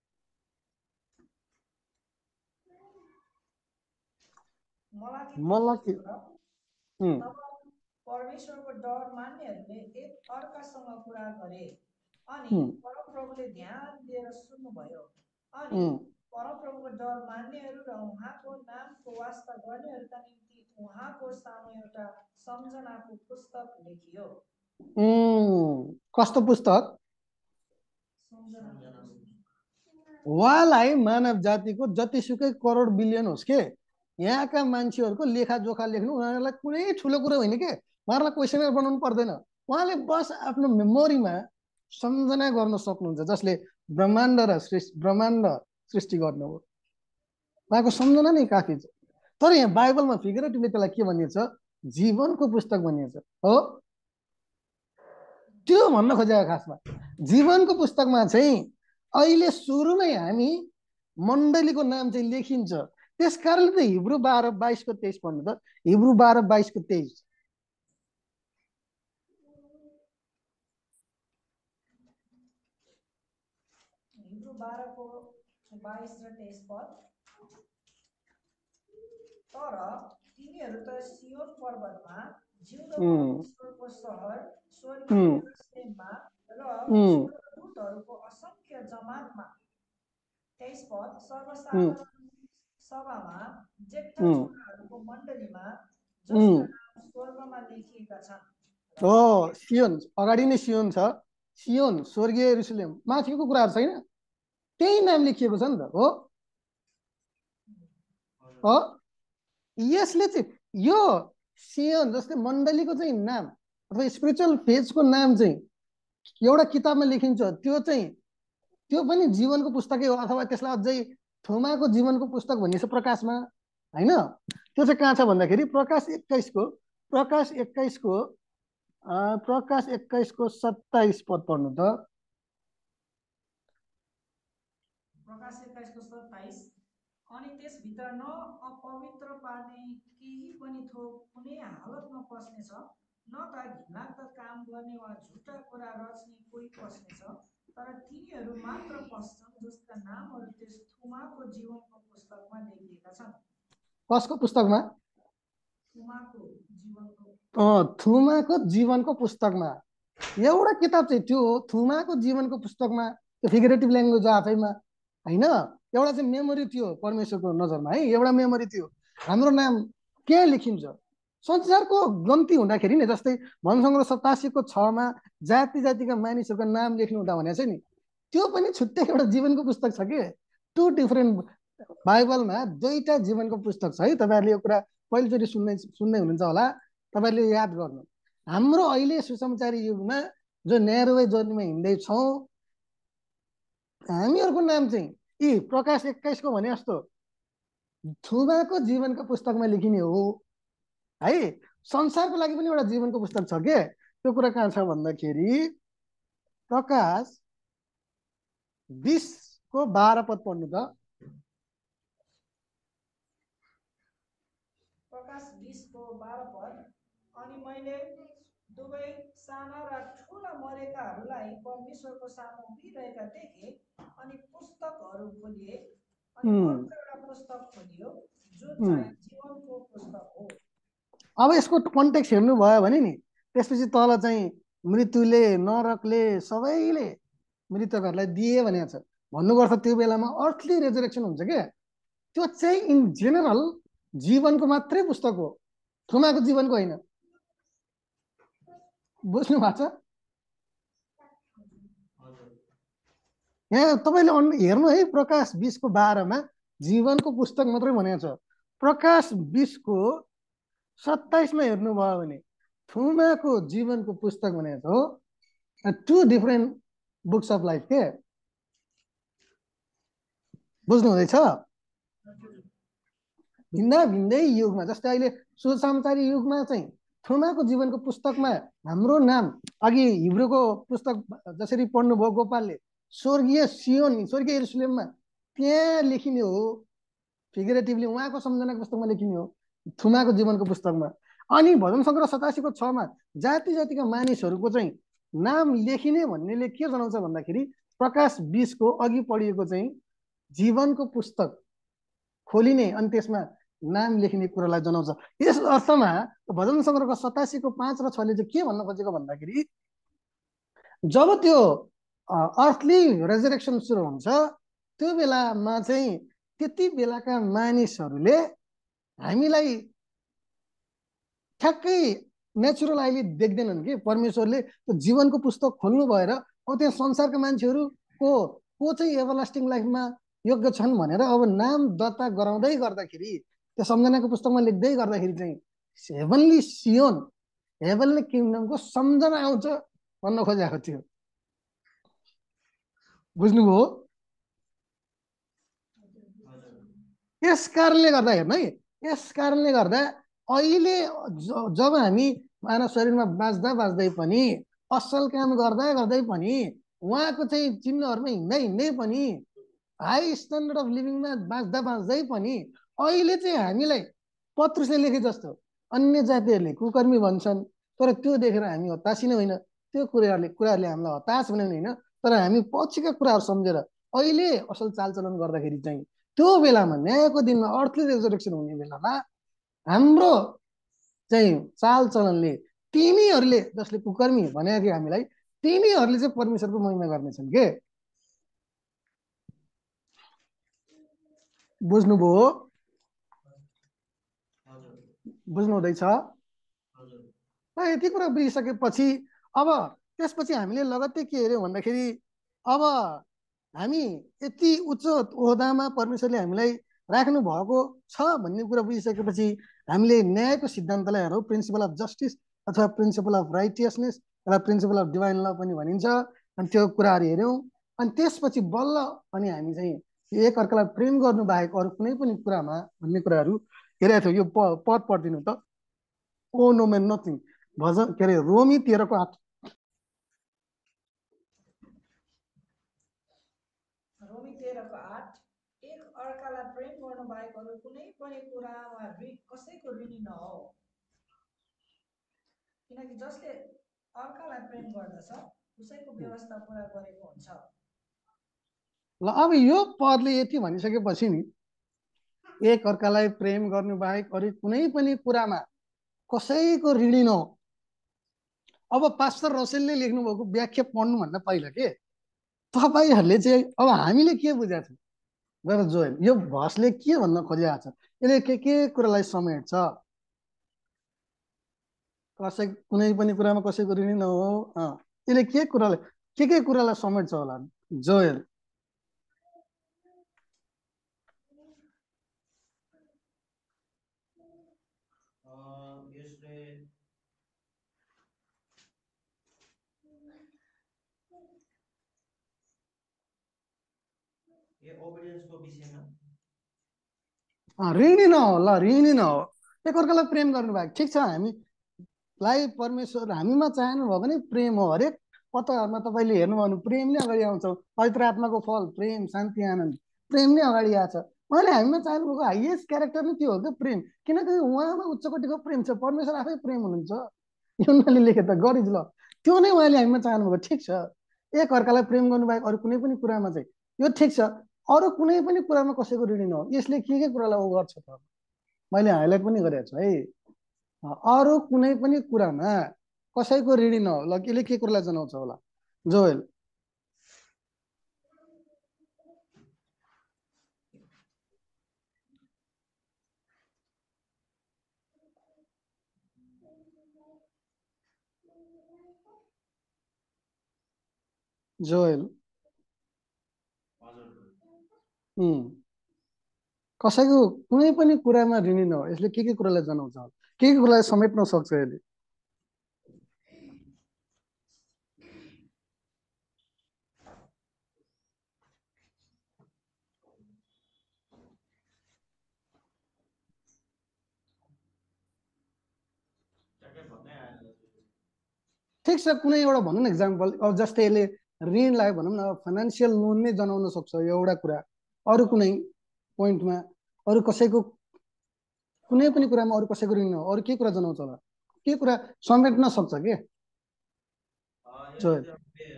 मलाकी तब परमेश्वरको डर मान्नेहरूले एक अर्कासँग कुरा गरे अनि परमप्रभुले ध्यान दिएर सुन्नुभयो। अनि परमप्रभुको डर मान्नेहरू र उहाँको नामको वास्ता गर्नेहरूका निम्ति उहाँको सामु एउटा सम्झनाको पुस्तक लेखियो। कस्तो पुस्तक? उहाँलाई मानव जातिको जतिसुकै करोड बिलियन होस् के, यहाँका मान्छेहरूको लेखाजोखा लेख्नु उहाँहरूलाई कुनै ठुलो कुरो होइन के, उहाँहरूलाई क्वेसनर बनाउनु पर्दैन। उहाँले बस आफ्नो मेमोरीमा सम्झना गर्न सक्नुहुन्छ, जसले ब्रह्माण्ड सृष्टि गर्नुभयो। उहाँको सम्झना नै काफी छ। तर यहाँ बाइबलमा फिगरेटिभली त्यसलाई के भनिएको छ? जीवनको पुस्तक भनिएको छ हो। त्यो भन्न खोजेको खासमा जीवनको पुस्तकमा चाहिँ अहिले सुरुमै हामी मण्डलीको नाम चाहिँ लेखिन्छ। त्यस कारणले त हिब्रू 12:22-23 पढ्नु त, हिब्रू 12:22-23। हिब्रू 12:22-23 पद। तर तिनीहरू त सियोन पर्वतमा, जिउँदो परमेश्वरको सहर स्वर्गीय यरुशलेममा र स्वर्गदूतहरूको असंख्य जमातमा। 23 पद। सर्वसाधारण सभामा, जेठा छोराहरूको मण्डलीमा, जसका नाम स्वर्गमा लेखिएका छन्। हो, सियोन अगाडि नै सियोन छ, सियोन स्वर्गीय यरुशलेम, माथिको कुराहरू छैन, त्यही नाम लेखिएको छ नि त हो। यसले चाहिँ यो सियोन जस्तै मण्डलीको चाहिँ नाम अथवा स्पिरिचुअल फेजको नाम चाहिँ एउटा किताबमा लेखिन्छ, त्यो पनि जीवनको पुस्तकै हो। अथवा त्यसलाई अझै थोमाको जीवनको पुस्तक भनिन्छ प्रकाशमा होइन। त्यो चाहिँ कहाँ छ भन्दाखेरि प्रकाश 21को 27 पद पढ्नु त। प्रकाश 21:27। अनि त्यसभित्र न अपवित्र पार्ने केही पनि थोक कुनै हालतमा पस्नेछ, न त घिनलाग्दा काम गर्ने वा झुटा कुरा रच्ने कोही पस्नेछ, तर तिनीहरू मात्र पस्छन् जसका नामहरू त्यस थुमाको जीवनको पुस्तकमा लेखिएका छन्। कसको पुस्तकमा? थुमाको जीवनको पुस्तकमा। एउटा किताब चाहिँ त्यो थुमाको जीवनको पुस्तकमा, त्यो फिगरेटिभ ल्याङ्ग्वेज आफैमा होइन। एउटा चाहिँ मेमोरी थियो परमेश्वरको नजरमा है, एउटा मेमोरी थियो। हाम्रो नाम के लेखिन्छ संसारको गन्ती हुँदाखेरि नि, जस्तै भन्सङ्ग्रह 87को 6मा जाति जातिका मानिसहरूको नाम लेख्नु हुँदा भनेको छ नि, त्यो पनि छुट्टै एउटा जीवनको पुस्तक छ कि। 2 डिफरेन्ट बाइबलमा 2टा जीवनको पुस्तक छ है। तपाईँहरूले यो कुरा पहिलोचोटि सुन्दै हुनुहुन्छ होला, तपाईँहरूले याद गर्नु। हाम्रो अहिले सुसमाचारी युगमा जो न्यारोवे जर्नीमा हिँड्दैछौँ, हामीहरूको नाम चाहिँ यी प्रकाश 21को भने जस्तो थुमाको जीवनको पुस्तकमा लेखिने हो है। संसारको लागि पनि एउटा जीवनको पुस्तक छ के? त्यो कुरा कहाँ छ भन्दाखेरि प्रकाश 20 को 12 पद पढ्नु त। प्रकाश 20 को 12 पद। अनि मैले दुवै साना र ठुला मरेकाहरूलाई परमेश्वरको सामु उभिरहेका देखे। अनि पुस्तकहरू खोलिए अनि अर्को एउटा पुस्तक खोलियो जो चाहिँ जीवनको पुस्तक हो। अब यसको कन्टेक्स्ट हेर्नुभयो भने नि त्यसपछि तल चाहिँ मृत्युले नरकले सबैले मृतकहरूलाई दिए भनेको छ। भन्नुपर्छ त्यो बेलामा अर्थली रेजरेक्सन हुन्छ के? त्यो चाहिँ इन जेनरल जीवनको मात्रै पुस्तक हो, थुमाको जीवनको होइन। बुझ्नु भएको छ? यहाँ तपाईँले हेर्नु है, प्रकाश 20 को 12 मा जीवनको पुस्तक मात्रै भनेको छ। प्रकाश 20 को 27 मा हेर्नुभयो भने थुमाको जीवनको पुस्तक भनेको हो। Two different books of life के? बुझ्नु हुँदैछ? भिन्दा भिन्दै युगमा, जस्तै अहिले सुसमाचारी युगमा चाहिँ थुमाको जीवनको पुस्तकमा हाम्रो नाम, अघि हिब्रूको पुस्तक जसरी पढ्नुभयो गोपालले, स्वर्गीय सियोन, स्वर्गीय यरुसलेममा त्यहाँ लेखिने हो। फिगरेटिभली उहाँको सम्झनाको पुस्तकमा लेखिने हो, थुमाको जीवनको पुस्तकमा। अनि भजन सङ्ग्रह 87 को 6 मा जाति जातिका मानिसहरूको चाहिँ नाम लेखिने भन्नेले के जनाउँछ भन्दाखेरि प्रकाश 20 को अघि पढिएको चाहिँ जीवनको पुस्तक खोलिने अनि त्यसमा नाम लेखिने कुरालाई जनाउँछ। यस अर्थमा भजन सङ्ग्रहको 87 को 5 र 6 ले चाहिँ के भन्न खोजेको भन्दाखेरि जब त्यो अर्थली रेजरेक्सन सुरु हुन्छ त्यो बेलामा चाहिँ त्यति बेलाका मानिसहरूले हामीलाई ठ्याक्कै नेचुरल आइले देख्दैनन् कि परमेश्वरले त्यो जीवनको पुस्तक खोल्नु भएर अब त्यहाँ संसारका मान्छेहरू को चाहिँ एभरलास्टिङ लाइफमा योग्य छन् भनेर अब नाम दर्ता गराउँदै गर्दाखेरि त्यो सम्झनाको पुस्तकमा लेख्दै गर्दाखेरि चाहिँ हेभनली सियोन, हेभनली किङडमको सम्झना आउँछ भन्न खोजेको थियो। बुझ्नुभयो? यस कारणले गर्दा हेर्नु है, यस कारणले गर्दा अहिले जब हामी मानव शरीरमा बाँच्दा बाँच्दै पनि, असल काम गर्दा गर्दै पनि, उहाँको चाहिँ चिन्हहरूमा हिँड्दै हिँड्दै पनि, हाई स्ट्यान्डर्ड अफ लिभिङमा बाँच्दा बाँच्दै पनि अहिले चाहिँ हामीलाई पत्रुसले लेखे जस्तो अन्य जातिहरूले कुकर्मी भन्छन्, तर त्यो देखेर हामी हतासिने होइन। त्यो कुराहरूले हामीलाई हताश बनाउने होइन, तर हामी पछिका कुराहरू सम्झेर अहिले असल चालचलन गर्दाखेरि चाहिँ त्यो बेलामा न्यायको दिनमा अर्थली रेजरेक्सन हुने बेलामा हाम्रो चाहिँ चालचलनले तिमीहरूले जसले कुकर्मी भने कि हामीलाई तिमीहरूले चाहिँ परमेश्वरको महिमा गर्नेछन् के? बुझ्नुभयो? बुझ्नु हुँदैछ? यति कुरा बुझिसकेपछि अब त्यसपछि हामीले लगत्तै के हेऱ्यौँ भन्दाखेरि अब हामी यति उच्च ओहदामा परमेश्वरले हामीलाई राख्नु भएको छ भन्ने कुरा बुझिसकेपछि हामीले न्यायको सिद्धान्तलाई हेरौँ। प्रिन्सिपल अफ जस्टिस अथवा प्रिन्सिपल अफ राइटियसनेस र प्रिन्सिपल अफ डिभाइन ल पनि भनिन्छ। अनि त्यो कुराहरू हेऱ्यौँ। अनि त्यसपछि बल्ल अनि हामी चाहिँ एक अर्कालाई प्रेम गर्नु बाहेक अरू कुनै पनि कुरामा भन्ने कुराहरू हेरेको थियौँ। यो पद पढिदिनु त। ओ नो म्यान नथिङ, भजन के अरे रोमी 13 को 8। रोमी 13 को 8। एक अर्कालाई प्रेम गर्नु बाहेक अरू कुनै पनि कुरामा कसैको ऋणी नहो, किनकि जसले अर्कालाई प्रेम गर्दछ उसैको व्यवस्था पुरा गरेको हुन्छ। ल अब यो पदले यति भनिसकेपछि नि एक अर्कालाई प्रेम गर्नु बाहेक अरू कुनै पनि कुरामा कसैको ऋणी नहो। अब पास्टर रसेलले लेख्नुभएको व्याख्या पढ्नुभन्दा पहिला के तपाईँहरूले चाहिँ अब हामीले के बुझेको छौँ गएर जोएल यो भसले के भन्न खोजिरहेको छ, यसले के कुरालाई समेट्छ? कसै कुनै पनि कुरामा कसैको ऋणी नहो, यसले के कुरालाई समेट्छ होला जोएल? ऋणी नहो। ल ऋणी नहो, एक अर्कालाई प्रेम गर्नु भएको ठिक छ। हामी लाई परमेश्वर हामीमा चाहनु भयो भने प्रेम हो। हरेक पत्रहरूमा तपाईँले हेर्नुभयो भने प्रेम नै अगाडि आउँछ। पवित्र आत्माको फल प्रेम, शान्ति, आनन्द, प्रेम नै अगाडि आएको छ। उहाँले हामीमा चाहनुभएको हाइएस्ट क्यारेक्टर नै त्यो हो क्या, प्रेम। किनकि उहाँमा उच्च कोटिको प्रेम छ, परमेश्वर आफै प्रेम हुनुहुन्छ। युहन्नाले लेखे त गरिज ल, त्यो नै उहाँले हामीमा चाहनुभएको। ठिक छ, एक अर्कालाई प्रेम गर्नुबाहेक अरू कुनै पनि कुरामा चाहिँ यो ठिक छ, अरू कुनै पनि कुरामा कसैको ऋणी नहो। यसले के कुरालाई ऊ गर्छ त मैले हाइलाइट पनि गरेको छु है। अरू कुनै पनि कुरामा कसैको ऋणी नहो। ल यसले के कुरालाई जनाउँछ होला जोएल? जोएल कसैको कुनै पनि कुरामा ऋणी नहो। यसले के कुरालाई जनाउँछ? के कुरालाई समेट्न सक्छ यसले? ठिक छ, कुनै एउटा भनौँ न इक्जाम्पल। अब जस्तै यसले ऋणलाई भनौँ न फाइनेन्सियल लोन नै जनाउन सक्छ एउटा कुरा। अरू कुनै पोइन्टमा अरू कसैको कुनै पनि कुरामा अरू कसैको ऋण हो, अरू के कुरा जनाउँछ होला? के कुरा समेट्न सक्छ के? एउटा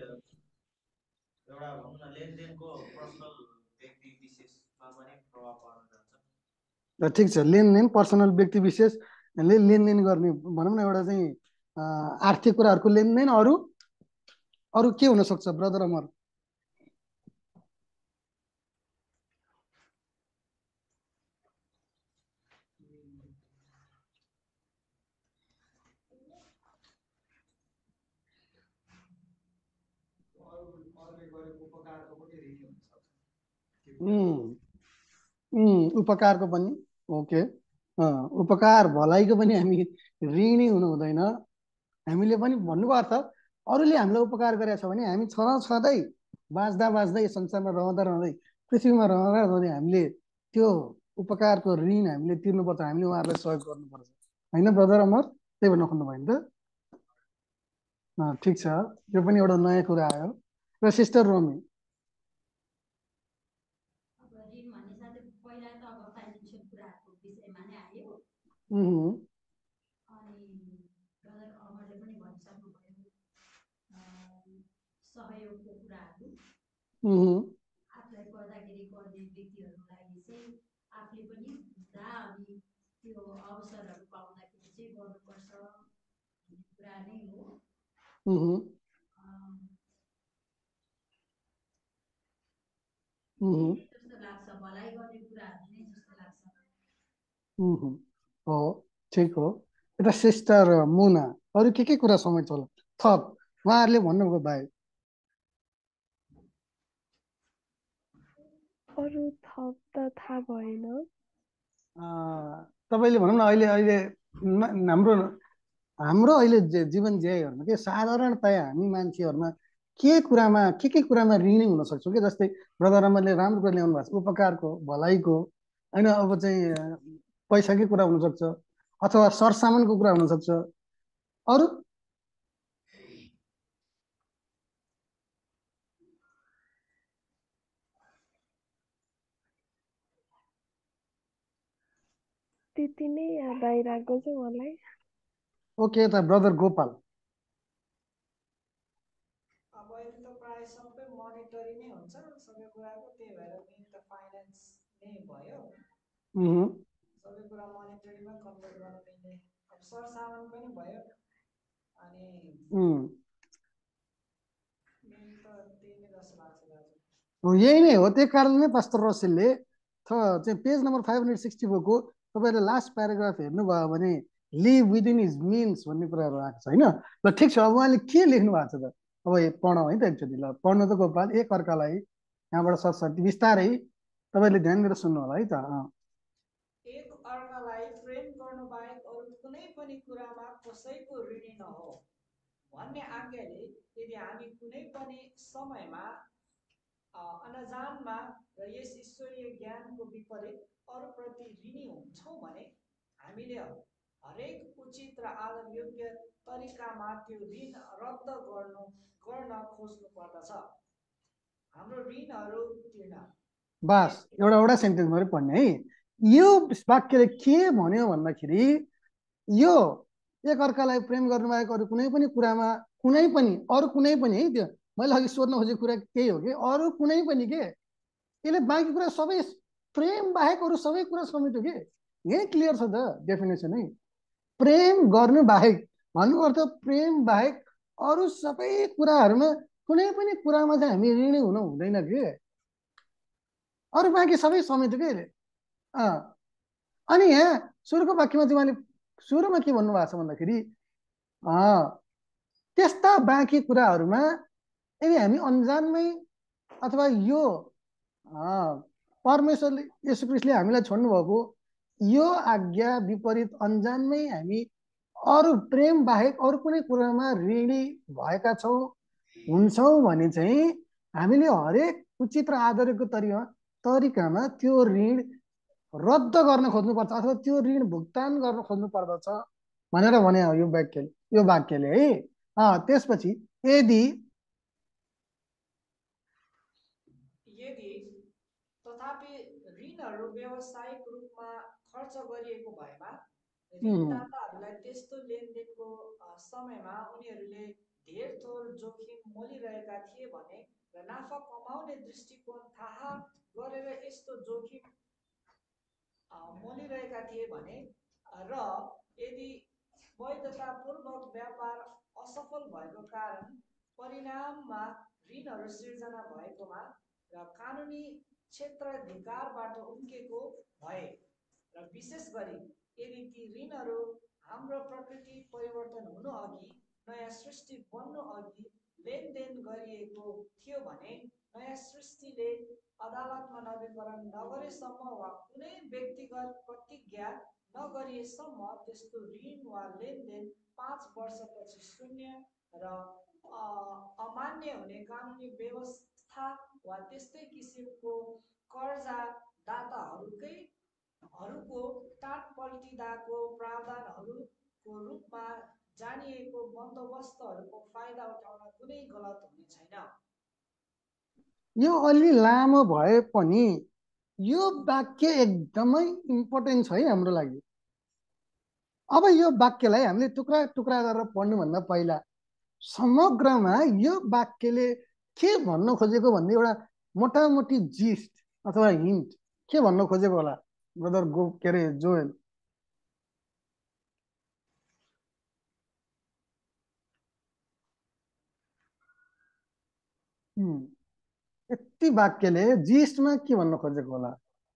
भनौँ न लेनदेनको पर्सनल व्यक्ति विशेषमा पनि प्रभाव पर्न जान्छ। ठिक छ, लेनदेन पर्सनल व्यक्ति विशेषले लेनदेन गर्ने भनौँ न एउटा चाहिँ आर्थिक कुराहरूको लेनदेन। अरू अरू के हुनसक्छ ब्रदर अमर? उपकारको पनि ओके, उपकार भलाइको पनि हामी ऋणी हुनु हुँदैन। हामीले पनि भन्नुको अर्थ अरूले हामीलाई उपकार गरेको छ भने हामी छँदै बाँच्दा बाँच्दै संसारमा रहँदा रहँदै पृथ्वीमा रहँदा रहँदै हामीले त्यो उपकारको ऋण हामीले तिर्नुपर्छ। हामीले उहाँहरूलाई सहयोग गर्नुपर्छ, होइन ब्रदर अमर? त्यही भन्न खोज्नुभयो नि त? ठिक छ, यो पनि एउटा नयाँ कुरा आयो। र सिस्टर रोमी, सहयोगको कुराहरू आफूलाई पर्दाखेरि गर्ने व्यक्तिहरूलाई चाहिँ आफूले पनि हुँदा अनि त्यो अवसरहरू पाउँदाखेरि चाहिँ गर्नुपर्छ भन्ने कुरा नै हो। जस्तो लाग्छ, भलाइ गर्ने कुराहरू नै जस्तो लाग्छ। हो, ठिक हो। एउटा सिस्टर मुना, अरू के कुरा समझ्छ होला थप उहाँहरूले भन्नुभएको बाहेक? अरू थप त थाहा भएन। तपाईँले भनौँ न अहिले अहिले हाम्रो हाम्रो अहिले जीवन ज्याइहरूमा के साधारणतया हामी मान्छेहरूमा के कुरामा ऋणी हुन सक्छौँ कि? जस्तै ब्रदर अमरले राम्रो कुरा ल्याउनु भएको छ, उपकारको, भलाइको, होइन? अब चाहिँ पैसाकै कुरा हुनसक्छ अथवा सरसामानको कुरा हुनसक्छ। अरू त्यति नै याद आइरहेको छ मलाई। ओके, त ब्रदर गोपाल? अब अहिले त प्रायः सबै मोनिटरी नै हुन्छ सबै कुराको, त्यही भएर मेन त फाइनेन्स नै भयो। सबै कुरा मोनिटरीमा कन्भर्ट गर्न मिल्ने। अब सरसामान पनि भयो अनि मेन त त्यही नै जस्तो लाग्छ दाजु। यही नै हो। त्यही कारणले पास्टर रसेलले चाहिँ पेज नम्बर 564 तपाईँले लास्ट प्याराग्राफ हेर्नुभयो भने लिभ विदिन हिज मिन्स भन्ने कुराहरू आएको छ, होइन? ल ठिक छ, अब उहाँले के लेख्नु भएको छ त? अब पढौँ है त एकचोटि। ल पढ्नु त गोपाल, एक अर्कालाई यहाँबाट सरस्वती बिस्तारै तपाईँले ध्यान दिएर सुन्नु होला है त। एक अर्कालाई प्रेम गर्नु बाहेक अरू कुनै पनि कुरामा कसैको ऋणी नहो भन्ने आज्ञाले यदि हामी कुनै पनि समयमा अनजानमा र यस ईश्वरीय ज्ञानको विपरीत अरूप्रति ऋणी हुन्छौँ भने हामीले हरेक उचित र आदर योग्य तरिकामा त्यो ऋण रद्द गर्न खोज्नु पर्दछ। हाम्रो ऋणहरू तिर्न। बस एउटा एउटा सेन्टेन्स मात्रै पढ्ने है। यो वाक्यले के भन्यो भन्दाखेरि यो एकअर्कालाई प्रेम गर्नुबाहेक अरू कुनै पनि कुरामा अरू कुनै पनि है, त्यो मैले अघि सोध्न खोजेको कुरा त्यही हो कि अरू कुनै पनि के यसले बाँकी कुरा सबै प्रेम बाहेक अरू सबै कुरा समेट्यो के। यही क्लियर छ त डेफिनेसन है। प्रेम गर्नु बाहेक भन्नुको अर्थ प्रेम बाहेक अरू सबै कुराहरूमा कुनै पनि कुरामा चाहिँ हामी ऋणी हुन हुँदैन के। अरू बाँकी सबै समेट्यो के यसले। अनि यहाँ सुरुको वाक्यमा चाहिँ उहाँले सुरुमा के भन्नुभएको छ भन्दाखेरि त्यस्ता बाँकी कुराहरूमा यदि हामी अन्जानमै अथवा यो परमेश्वरले येशू ख्रीष्टले हामीलाई छोड्नु भएको यो आज्ञा विपरीत अन्जानमै हामी अरू प्रेम बाहेक अरू कुनै कुरामा ऋणी भएका हुन्छौँ भने चाहिँ हामीले हरेक उचित र आदरको तरिकामा त्यो ऋण रद्द गर्न खोज्नुपर्छ अथवा त्यो ऋण भुक्तान गर्न खोज्नु पर्दछ भनेर भने यो वाक्यले है। त्यसपछि यदि तथापि ऋणहरू व्यावसायिक रूपमा खर्च गरिएको भएमा ऋणदाताहरूलाई त्यस्तो लेनदेनको समयमा उनीहरूले धेर थोर जोखिम मोलिरहेका थिए भने र नाफा कमाउने दृष्टिकोण थाहा गरेर यस्तो जोखिम मोलिरहेका थिए भने र यदि वैधतापूर्वक व्यापार असफल भएको कारण परिणाममा ऋणहरू सिर्जना भएकोमा र कानुनी क्षेत्राधिकारबाट उम्केको भए र विशेष गरी यदि ती ऋणहरू हाम्रो प्रकृति परिवर्तन हुनु अघि नयाँ सृष्टि बन्नु अघि लेनदेन गरिएको थियो भने नयाँ सृष्टिले अदालतमा नवीकरण नगरेसम्म वा कुनै व्यक्तिगत प्रतिज्ञा नगरिएसम्म त्यस्तो ऋण वा लेनदेन 5 वर्षपछि शून्य र अमान्य हुने कानुनी व्यवस्था वा त्यस्तै किसिमको कर्जादाताहरूको टाटपल्टिदाको प्रावधानहरूको रूपमा जानिएको बन्दोबस्तहरूको फाइदा उठाउन कुनै गलत हुने छैन। यो अलि लामो भए पनि यो वाक्य एकदमै इम्पोर्टेन्ट छ है हाम्रो लागि। अब यो वाक्यलाई हामीले टुक्रा टुक्रा गरेर पढ्नुभन्दा पहिला समग्रमा यो वाक्यले के भन्न खोजेको भन्ने एउटा मोटामोटी जिस्ट अथवा हिन्ट के भन्न खोजेको होला ब्रदर के अरे जोएल? यति वाक्यले जिस्टमा के भन्न खोजेको होला?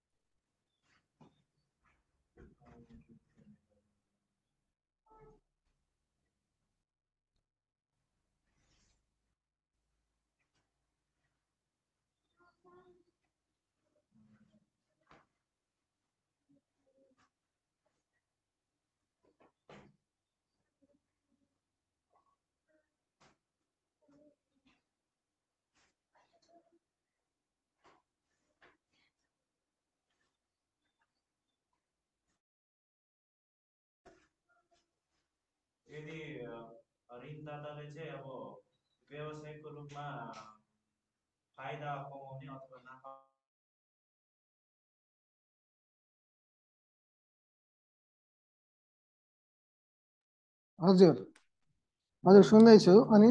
यदि ऋणदाताले चाहिँ अब व्यावसायिकको रूपमा फाइदा कमाउने अथवा नाफा हजुर हजुर सुन्दैछु। अनि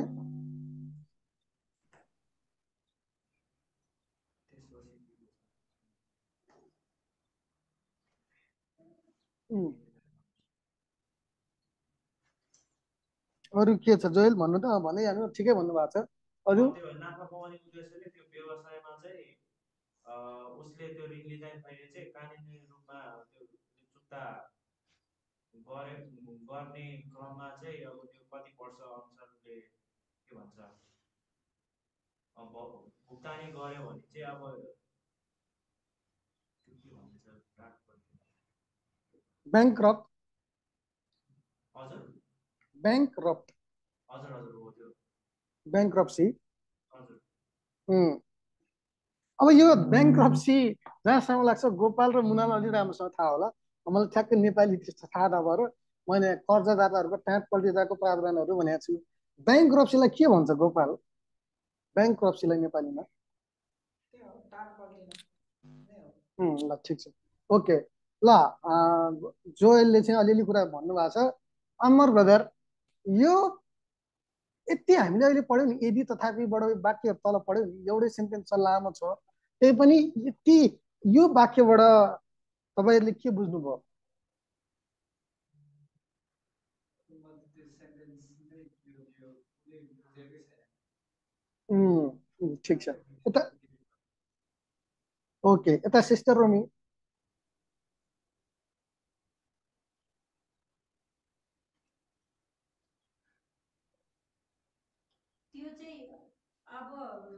अरू के छ जोएल भन्नु त? भन्दै जानु, ठिकै भन्नुभएको छ। अरू नाफा कमाउने उद्देश्यले त्यो व्यवसायमा चाहिँ उसले त्यो ऋण लिँदाखेरि चाहिँ कानुनी रूपमा त्यो चुक्ता गर्ने क्रममा चाहिँ अब त्यो कति वर्ष अनुसारले के भन्छ अब भुक्तानी गर्यो भने चाहिँ अब के भन्छ ब्याङ्क्रप्ट। हजुर ब्याङ्क्रप्ट हजुर हजुर हो त्यो ब्याङ्क्रप्सी। हजुर अब यो ब्याङ्क्रप्सी जहाँसम्म लाग्छ गोपाल र मुनालाई अलि राम्रोसँग थाहा होला, मलाई ठ्याक्कै नेपाली त्यस्तो थाहा नभएर मैले कर्जदाताहरूको टाँट पल्टिँदाको प्रावधानहरू भनेको छु। ब्याङ्क्रप्सीलाई के भन्छ गोपाल? ब्याङ्क्रप्सीलाई नेपालीमा ल ठिक छ, ओके ल। जोएलले चाहिँ अलिअलि कुरा भन्नुभएको छ। अमर ब्रदर, यो यति हामीले अहिले पढ्यौँ नि, यदि तथापिबाट वाक्यहरू तल पढ्यौँ नि, एउटै सेन्टेन्स छ, लामो छ, त्यही पनि यति यो वाक्यबाट तपाईँहरूले के बुझ्नुभयो? ठिक छ, यता ओके, यता सिस्टर रोमी। त्यो चाहिँ अब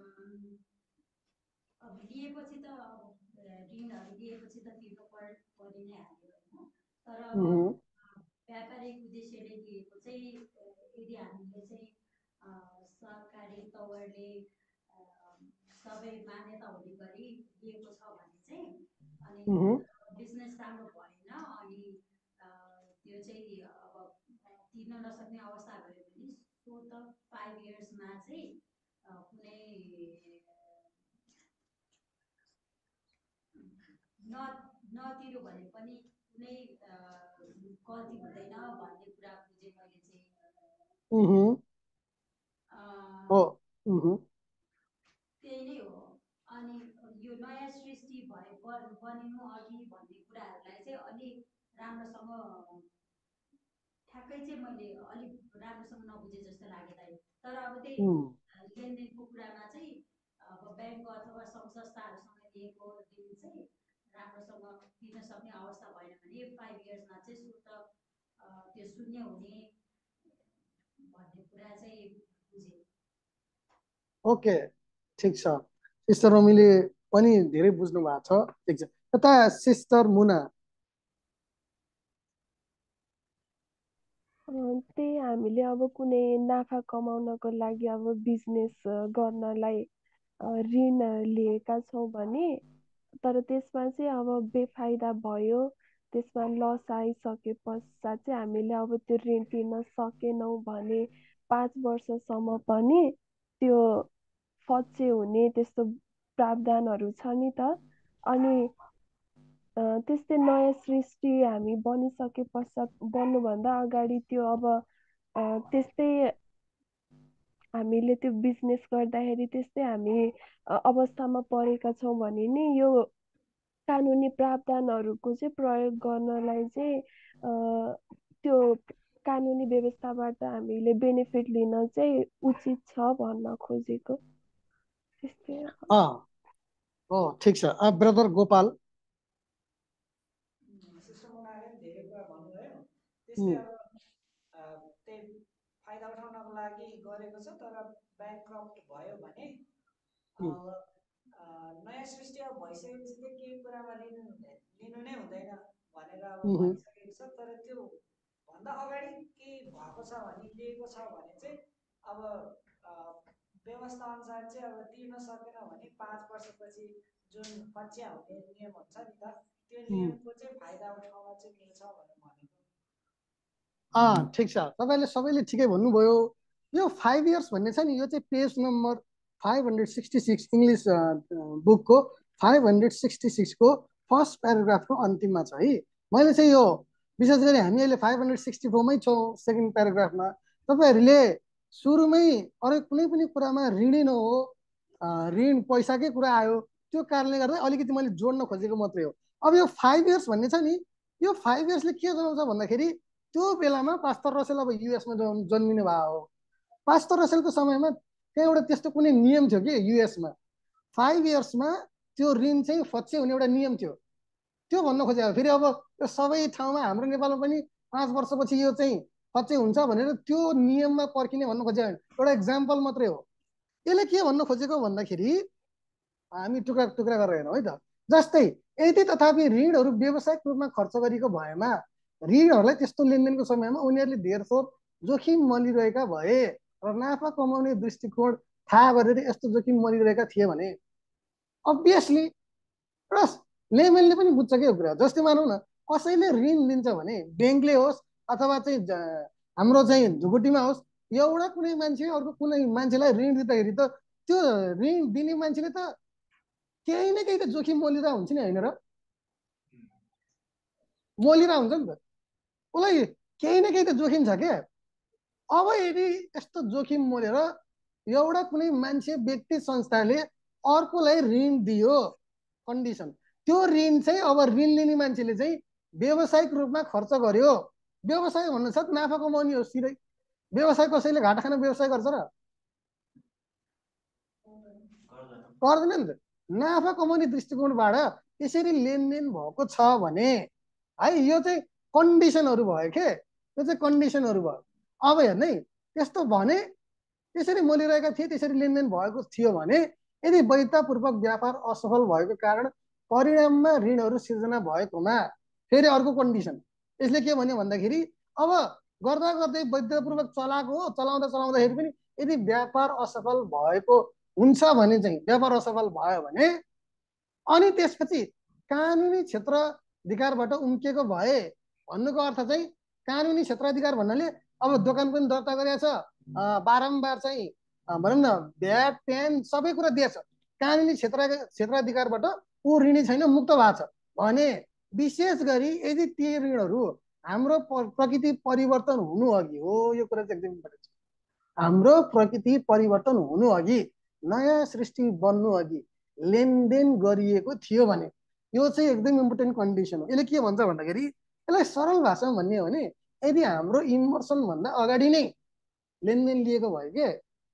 लिएपछि त ऋणहरू लिएपछि त तिर्नु परि नै हाल्यो होइन। तर अब व्यापारिक उद्देश्यले लिएको चाहिँ यदि हामीले चाहिँ सरकारी तवरले सबै मान्यता हुने गरी लिएको छ भने चाहिँ अनि बिजनेस राम्रो भएन अनि त्यो चाहिँ अब तिर्न नसक्ने अवस्था भयो भने सो त 5 इयर्समा चाहिँ कुनै नतिर्यो भने पनि कुनै गल्ती हुँदैन भन्ने कुरा बुझेँ मैले चाहिँ। त्यही नै हो। अनि यो नयाँ सृष्टि बनिनु अघि भन्ने कुराहरूलाई चाहिँ अलिक राम्रोसँग ठ्याक्कै चाहिँ मैले अलिक राम्रोसँग नबुझे जस्तो लाग्यो दाइ। तर अब त्यही लेनदेनको कुरामा चाहिँ अब ब्याङ्क अथवा सङ्घ संस्थाहरूसँग लिएको ऋण चाहिँ राम्रोसँग तिर्न सक्ने अवस्था भएन भने 5 इयर्समा चाहिँ सुत त्यो शून्य हुने भन्ने कुरा चाहिँ बुझेँ। ओके ठिक छ, सिस्टर रोमीले पनि धेरै बुझ्नु भएको छ। ठिक छ, यता सिस्टर मुना। त्यही हामीले अब कुनै नाफा कमाउनको लागि अब बिजनेस गर्नलाई ऋण लिएका छौँ भने तर त्यसमा चाहिँ अब बेफाइदा भयो, त्यसमा लस आइसके पश्चात चाहिँ हामीले अब त्यो ऋण तिर्न सकेनौँ भने 5 वर्षसम्म पनि त्यो फचे हुने त्यस्तो प्रावधानहरू छ नि त। अनि त्यस्तै नयाँ सृष्टि हामी बनिसके पश्चात बन्नुभन्दा अगाडि त्यो अब त्यस्तै हामीले त्यो बिजनेस गर्दाखेरि त्यस्तै हामी अवस्थामा परेका छौँ भने नि यो कानुनी प्रावधानहरूको चाहिँ प्रयोग गर्नलाई चाहिँ त्यो कानुनी व्यवस्थाबाट हामीले बेनिफिट लिन चाहिँ उचित छ भन्न खोजेको। त्यस्तै ठिक छ, ब्रदर गोपाल। सिस्टर मुनाले धेरै कुरा भन्नुभयो। त्यस्तै अब त्यही फाइदा उठाउनको लागि गरेको छ तर ब्याङ्क्रप्ट भयो भने नयाँ सृष्टि अब भइसकेपछि चाहिँ केही कुरामा लिनु नै हुँदैन भनेर अब भनिसकेको छ। तर त्यो भन्दा अगाडि के भएको छ भने लिएको छ भने चाहिँ अब व्यवस्था अनुसार चाहिँ अब तिर्न सकेन भने 5 वर्षपछि जुन फच्या हुने नियम हुन्छ नि त, त्यो नियमको चाहिँ फाइदा उठाउन चाहिँ मिल्छ भनेर भनेको। ठिक छ, तपाईँले सबैले ठिकै भन्नुभयो। यो 5 इयर्स भन्ने छ नि, यो चाहिँ पेज नम्बर 566 इङ्ग्लिस बुकको 566 को फर्स्ट प्याराग्राफको अन्तिममा छ है। मैले चाहिँ यो विशेष गरी हामी अहिले 564 मै छौँ, सेकेन्ड प्याराग्राफमा। तपाईँहरूले सुरुमै अरू कुनै पनि कुरामा ऋणै नहो, ऋण पैसाकै कुरा आयो, त्यो कारणले गर्दा अलिकति मैले जोड्न खोजेको मात्रै हो। अब यो 5 इयर्स भन्ने छ नि, यो 5 इयर्सले के जनाउँछ भन्दाखेरि त्यो बेलामा पास्टर रसेल अब युएसमा जन्मिनु भएको हो। पास्टर रसेलको समयमा त्यहाँ एउटा त्यस्तो कुनै नियम थियो कि युएसमा 5 इयर्समा त्यो ऋण चाहिँ फचे हुने एउटा नियम थियो, त्यो भन्न खोजेको। फेरि अब यो सबै ठाउँमा हाम्रो नेपालमा पनि 5 वर्षपछि यो चाहिँ फचे हुन्छ भनेर त्यो नियममा पर्खिने भन्न खोजेको, एउटा इक्जाम्पल मात्रै हो। यसले के भन्न खोजेको भन्दाखेरि हामी टुक्रा टुक्रा गरेर हेरौँ है त। जस्तै यदि तथापि ऋणहरू व्यावसायिक रूपमा खर्च गरेको भएमा ऋणहरूलाई त्यस्तो लेनदेनको समयमा उनीहरूले धेरथोर जोखिम मलिरहेका भए र नाफा कमाउने दृष्टिकोण थाहा गरेर यस्तो जोखिम मलिरहेका थिए भने अभियसली लेमेनले पनि बुझ्छ क्या कुरा। जस्तै मानौँ न, कसैले ऋण लिन्छ भने ब्याङ्कले होस् अथवा चाहिँ हाम्रो चाहिँ ढुकुटीमा होस्, एउटा कुनै मान्छे अर्को कुनै मान्छेलाई ऋण दिँदाखेरि त त्यो ऋण दिने मान्छेले त केही न केही त जोखिम मोलिरहेको हुन्छ नि, होइन र? मोलिरहेको हुन्छ नि त, उसलाई केही न केही त जोखिम छ क्या। अब यदि यस्तो जोखिम मोलेर एउटा कुनै मान्छे व्यक्ति संस्थाले अर्कोलाई ऋण दियो, कन्डिसन त्यो ऋण चाहिँ अब ऋण लिने मान्छेले चाहिँ व्यावसायिक रूपमा खर्च गर्यो। व्यवसाय भन्नु छ नाफा कमाउने हो सिधै। व्यवसाय कसैले घाटा खान व्यवसाय गर्छ र? गर्दैन नि त। नाफा कमाउने दृष्टिकोणबाट यसरी लेनदेन भएको छ भने है, यो चाहिँ कन्डिसनहरू भयो के, यो चाहिँ कन्डिसनहरू भयो। अब हेर्नु है, त्यस्तो भने त्यसरी मोलिरहेका थिए, त्यसरी लेनदेन भएको थियो भने यदि वैधतापूर्वक व्यापार असफल भएको कारण परिणाममा ऋणहरू सिर्जना भएकोमा फेरि अर्को कन्डिसन यसले के भन्यो भन्दाखेरि अब गर्दा गर्दै वैधतापूर्वक चलाएको हो, चलाउँदा चलाउँदाखेरि पनि यदि व्यापार असफल भएको हुन्छ भने चाहिँ, व्यापार असफल भयो भने अनि त्यसपछि कानुनी क्षेत्राधिकारबाट उम्किएको भए, भन्नुको अर्थ चाहिँ कानुनी क्षेत्राधिकार भन्नाले अब दोकान पनि दर्ता गरेको छ, बारम्बार चाहिँ भनौँ न भ्याट ट्यान सबै कुरा दिएछ, कानुनी क्षेत्राधिकारबाट ऊ ऋणी छैन, मुक्त भएको छ भने विशेष गरी यदि ती ऋणहरू हाम्रो प्रकृति परिवर्तन हुनु अघि हो, यो कुरा चाहिँ एकदम इम्पोर्टेन्ट छ। हाम्रो प्रकृति परिवर्तन हुनु अघि, नयाँ सृष्टि बन्नु अघि लेनदेन गरिएको थियो भने यो चाहिँ एकदम इम्पोर्टेन्ट कन्डिसन हो। यसले के भन्छ भन्दाखेरि, यसलाई सरल भाषामा भन्ने हो भने यदि हाम्रो इमर्सन भन्दा अगाडि नै लेनदेन लिएको भयो के,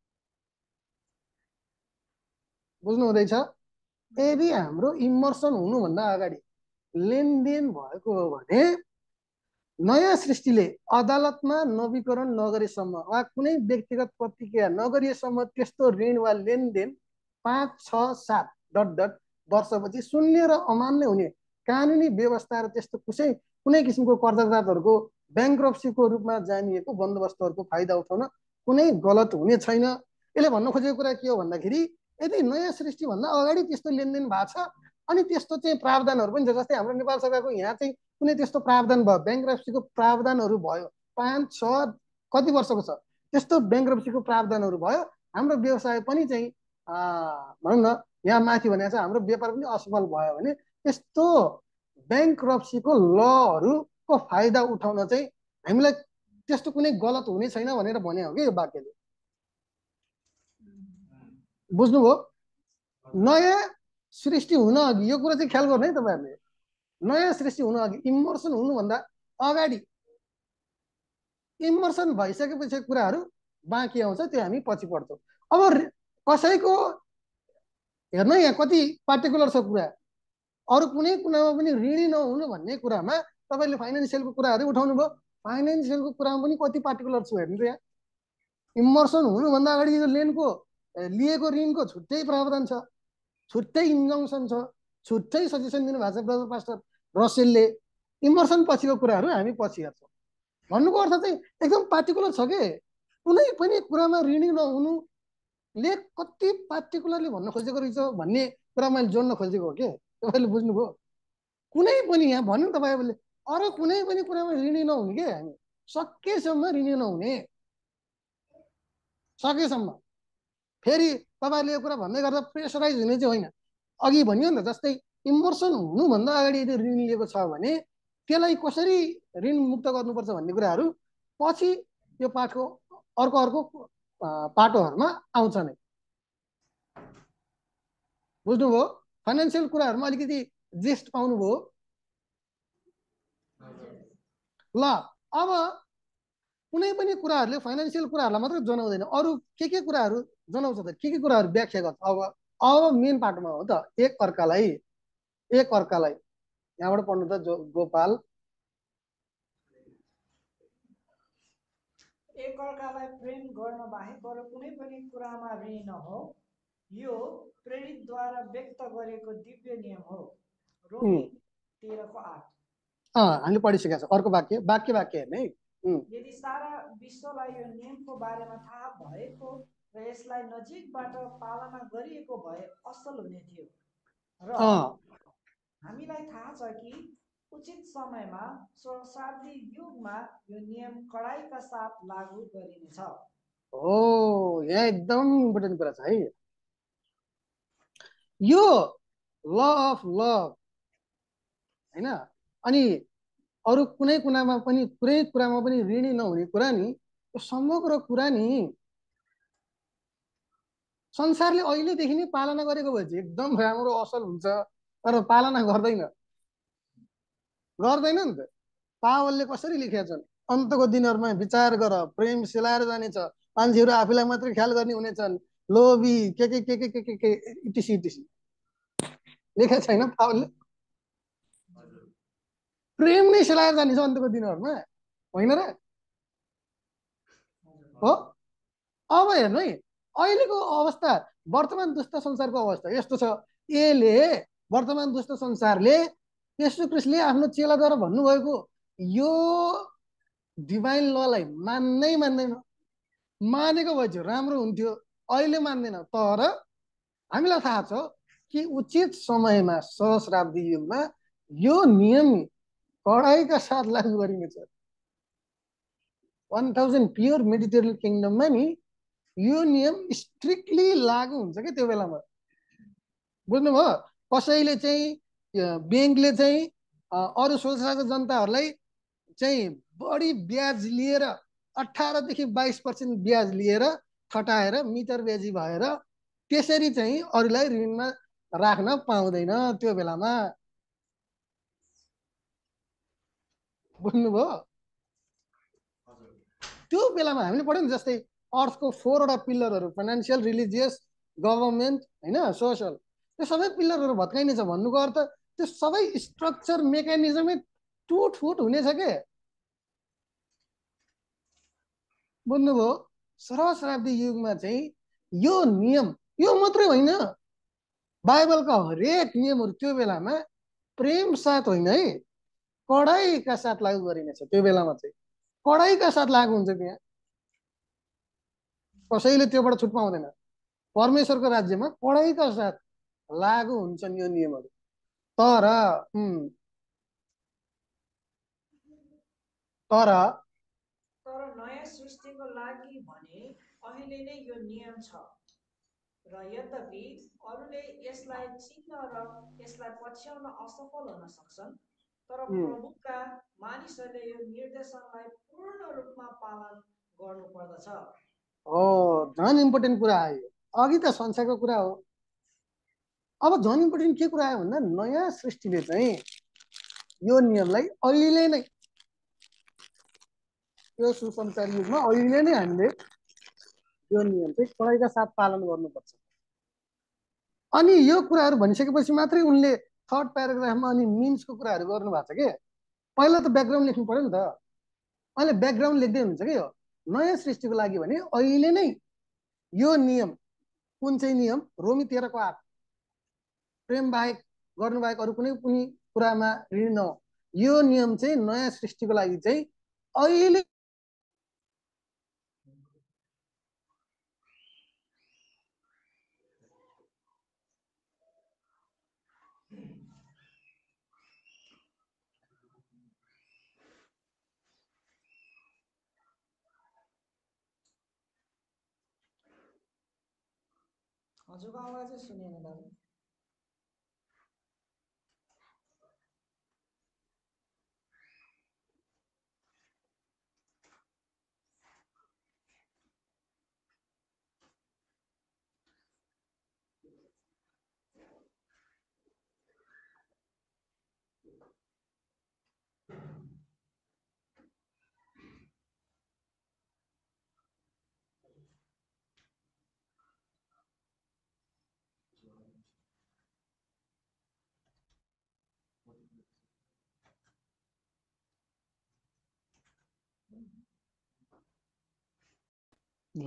बुझ्नु हुँदैछ? यदि हाम्रो इमर्सन हुनुभन्दा अगाडि लेनदेन भएको हो भने नयाँ सृष्टिले अदालतमा नवीकरण नगरेसम्म वा कुनै व्यक्तिगत प्रतिक्रिया नगरिएसम्म त्यस्तो ऋण वा लेनदेन 5, 6, 7 डट डट वर्षपछि शून्य र अमान्य हुने कानुनी व्यवस्था र त्यस्तो कुनै किसिमको कर्जादारहरूको ब्याङ्क्रप्सीको रूपमा जानिएको बन्दोबस्तहरूको फाइदा उठाउन कुनै गलत हुने छैन। यसले भन्न खोजेको कुरा के हो भन्दाखेरि यदि नयाँ सृष्टिभन्दा अगाडि त्यस्तो लेनदेन भएको छ अनि त्यस्तो चाहिँ प्रावधानहरू पनि छ, जस्तै हाम्रो नेपाल सरकारको यहाँ चाहिँ कुनै त्यस्तो प्रावधान भयो, ब्याङ्क्रप्सीको प्रावधानहरू भयो, 5, 6 कति वर्षको छ त्यस्तो ब्याङ्क्रप्सीको प्रावधानहरू भयो, हाम्रो व्यवसाय पनि चाहिँ भनौँ न यहाँ माथि भनेको छ हाम्रो व्यापार पनि असफल भयो भने त्यस्तो ब्याङ्क्रप्सीको लहरूको फाइदा उठाउन चाहिँ हामीलाई त्यस्तो कुनै गलत हुने छैन भनेर भने हो कि यो वाक्यले। बुझ्नुभयो? नयाँ सृष्टि हुन अघि यो कुरा चाहिँ ख्याल गर्नु है तपाईँहरूले। नयाँ सृष्टि हुन अघि, इमर्सन हुनुभन्दा अगाडि, इमर्सन भइसकेपछि कुराहरू बाँकी आउँछ, त्यो हामी पछि पढ्छौँ। अब कसैको हेर्नु यहाँ कति पार्टिकुलर छ कुरा, अरू कुनै कुरामा पनि ऋणी नहुनु भन्ने कुरामा तपाईँले फाइनेन्सियलको कुराहरू उठाउनु भयो, फाइनेन्सियलको कुरामा पनि कति पार्टिकुलर छु हेर्नु त यहाँ। इमर्सन हुनुभन्दा अगाडि यो लेनको लिएको ऋणको छुट्टै प्रावधान छ, छुट्टै इन्जङ्सन छ, छुट्टै सजेसन दिनुभएको छ ब्रदर पास्टर रसेलले। इमर्सन पछिको कुराहरू हामी पछि हेर्छौँ। भन्नुको अर्थ चाहिँ एकदम पार्टिकुलर छ कि कुनै पनि कुरामा ऋणी नहुनुले कति पार्टिकुलरली भन्न खोजेको रहेछ भन्ने कुरा मैले जोड्न खोजेको हो कि तपाईँले बुझ्नुभयो? कुनै पनि यहाँ भन्नु तपाईँले अरू कुनै पनि कुरामा ऋणी नहुने के, हामी सकेसम्म ऋणी नहुने, सकेसम्म। फेरि तपाईँहरूले यो कुरा भन्दै गर्दा प्रेसराइज हुने चाहिँ होइन, अघि भनियो नि त, जस्तै इमर्सन हुनुभन्दा अगाडि यदि ऋण लिएको छ भने त्यसलाई कसरी ऋण मुक्त गर्नुपर्छ भन्ने कुराहरू पछि यो पाठको अर्को अर्को पाटोहरूमा आउँछ नै। बुझ्नुभयो? फाइनेन्सियल कुराहरूमा अलिकति जेस्ट पाउनुभयो? ल अब कुनै पनि कुराहरूले फाइनेन्सियल कुराहरूलाई मात्रै जनाउँदैन, अरू के कुराहरू जनाउँछ त, के कुराहरू व्याख्या गर्छ। अब मेन पार्टमा हो त, एक अर्कालाई यहाँबाट पढ्नु त गोपाल। एक अर्कालाई प्रेम गर्न बाहेक अरू कुनै पनि कुरामा ऋणी नहो, यो प्रेरितद्वारा व्यक्त गरेको दिव्य नियम हो। रोमी 13:8। हामीले पढिसकेका छौँ। अर्को वाक्य हेर्ने है। यदि सारा विश्वलाई यो नियमको बारेमा थाहा भएको र यसलाई नजिकबाट पालना गरिएको भए असल हुने थियो। र हामीलाई थाहा छ कि उचित समयमा सहस्राब्दी युगमा यो नियम कडाइका साथ लागू गरिनेछ। हो, यहाँ एकदम इम्पोर्टेन्ट कुरा छ है। यो ल अफ लभ होइन, अनि अरू कुनै कुरामा पनि ऋणी नहुने कुरा नि, यो समग्र कुरा नि संसारले अहिलेदेखि नै पालना गरेको भए चाहिँ एकदम राम्रो असल हुन्छ, तर पालना गर्दैन नि त। पावलले कसरी लेखेका छन्, अन्तको दिनहरूमा विचार गर, प्रेम सेलाएर जानेछ, मान्छेहरू आफूलाई मात्रै ख्याल गर्ने हुनेछन्, लोभी के इटिसी लेखेको छैन पावलले? प्रेम नै सेलाएर जानेछ अन्तको दिनहरूमा, होइन र? हो। अब हेर्नु है, अहिलेको अवस्था, वर्तमान दुष्ट संसारको अवस्था यस्तो छ। वर्तमान दुष्ट संसारले येशू ख्रीष्टले आफ्नो चेलाद्वारा भन्नुभएको यो डिभाइन ललाई मान्दैन। मानेको भए चाहिँ राम्रो हुन्थ्यो, अहिले मान्दैन। तर हामीलाई थाहा छ कि उचित समयमा सहस्राब्दी युगमा यो नियम कडाइका साथ लागू गरिनेछ। 1000 प्योर मेडिटेरियल किङडममा नि यो नियम स्ट्रिक्टली लागू हुन्छ कि त्यो बेलामा, बुझ्नुभयो? कसैले चाहिँ ब्याङ्कले चाहिँ अरू संसारको जनताहरूलाई चाहिँ बढी ब्याज लिएर 18 देखि 22% ब्याज लिएर खटाएर मिटर ब्याजी भएर त्यसरी चाहिँ अरूलाई ऋणमा राख्न पाउँदैन त्यो बेलामा, बुझ्नुभयो? त्यो बेलामा हामीले पढ्यौँ नि, जस्तै अर्थको 4वटा पिल्लरहरू, फाइनेन्सियल, रिलिजियस, गभर्मेन्ट होइन, सोसल, त्यो सबै पिल्लरहरू भत्काइनेछ। भन्नुको अर्थ त्यो सबै स्ट्रक्चर मेकानिजमै टुटफुट हुनेछ के, बुझ्नुभयो? सहस्राब्दी युगमा चाहिँ यो नियम, यो मात्रै होइन, बाइबलका हरेक नियमहरू त्यो बेलामा प्रेम साथ होइन है, कडाइका साथ लागू गरिनेछ। त्यो बेलामा चाहिँ कडाइका साथ लागू हुन्छ। त्यहाँ कसैले त्योबाट छुट पाउँदैन। परमेश्वरको राज्यमा कडाइका साथ लागू हुन्छन् यो नियमहरू। तर नयाँ सृष्टिको लागि भने अहिले नै यो नियम छ, र यद्यपि अरूले यसलाई चिन्न र यसलाई पछ्याउन असफल हुन सक्छन्, तर प्रभुका मानिसहरूले यो निर्देशनलाई पूर्ण रूपमा पालन गर्नुपर्दछ। झन् इम्पोर्टेन्ट कुरा आयो। अघि त संसारको कुरा हो, अब झन् इम्पोर्टेन्ट के कुरा आयो भन्दा नयाँ सृष्टिले चाहिँ यो नियमलाई अहिले नै, यो सुसंसार युगमा अहिले नै हामीले यो नियम चाहिँ कडाइका साथ पालन गर्नुपर्छ। अनि यो कुराहरू भनिसकेपछि मात्रै उनले 3rd प्याराग्राफमा अनि मिन्सको कुराहरू गर्नु भएको छ के। पहिला त ब्याकग्राउन्ड लेख्नु पर्यो नि त, अहिले ब्याकग्राउन्ड लेख्दै हुन्छ कि यो नयाँ सृष्टिको लागि भने अहिले नै यो नियम, कुन चाहिँ नियम? रोमी 13को 8, प्रेम बाहेक गर्नुबाहेक अरू कुनै पनि कुरामा ऋण नहो। यो नियम चाहिँ नयाँ सृष्टिको लागि चाहिँ अहिले हजुरको आवाजै सुनेन दाजु। ल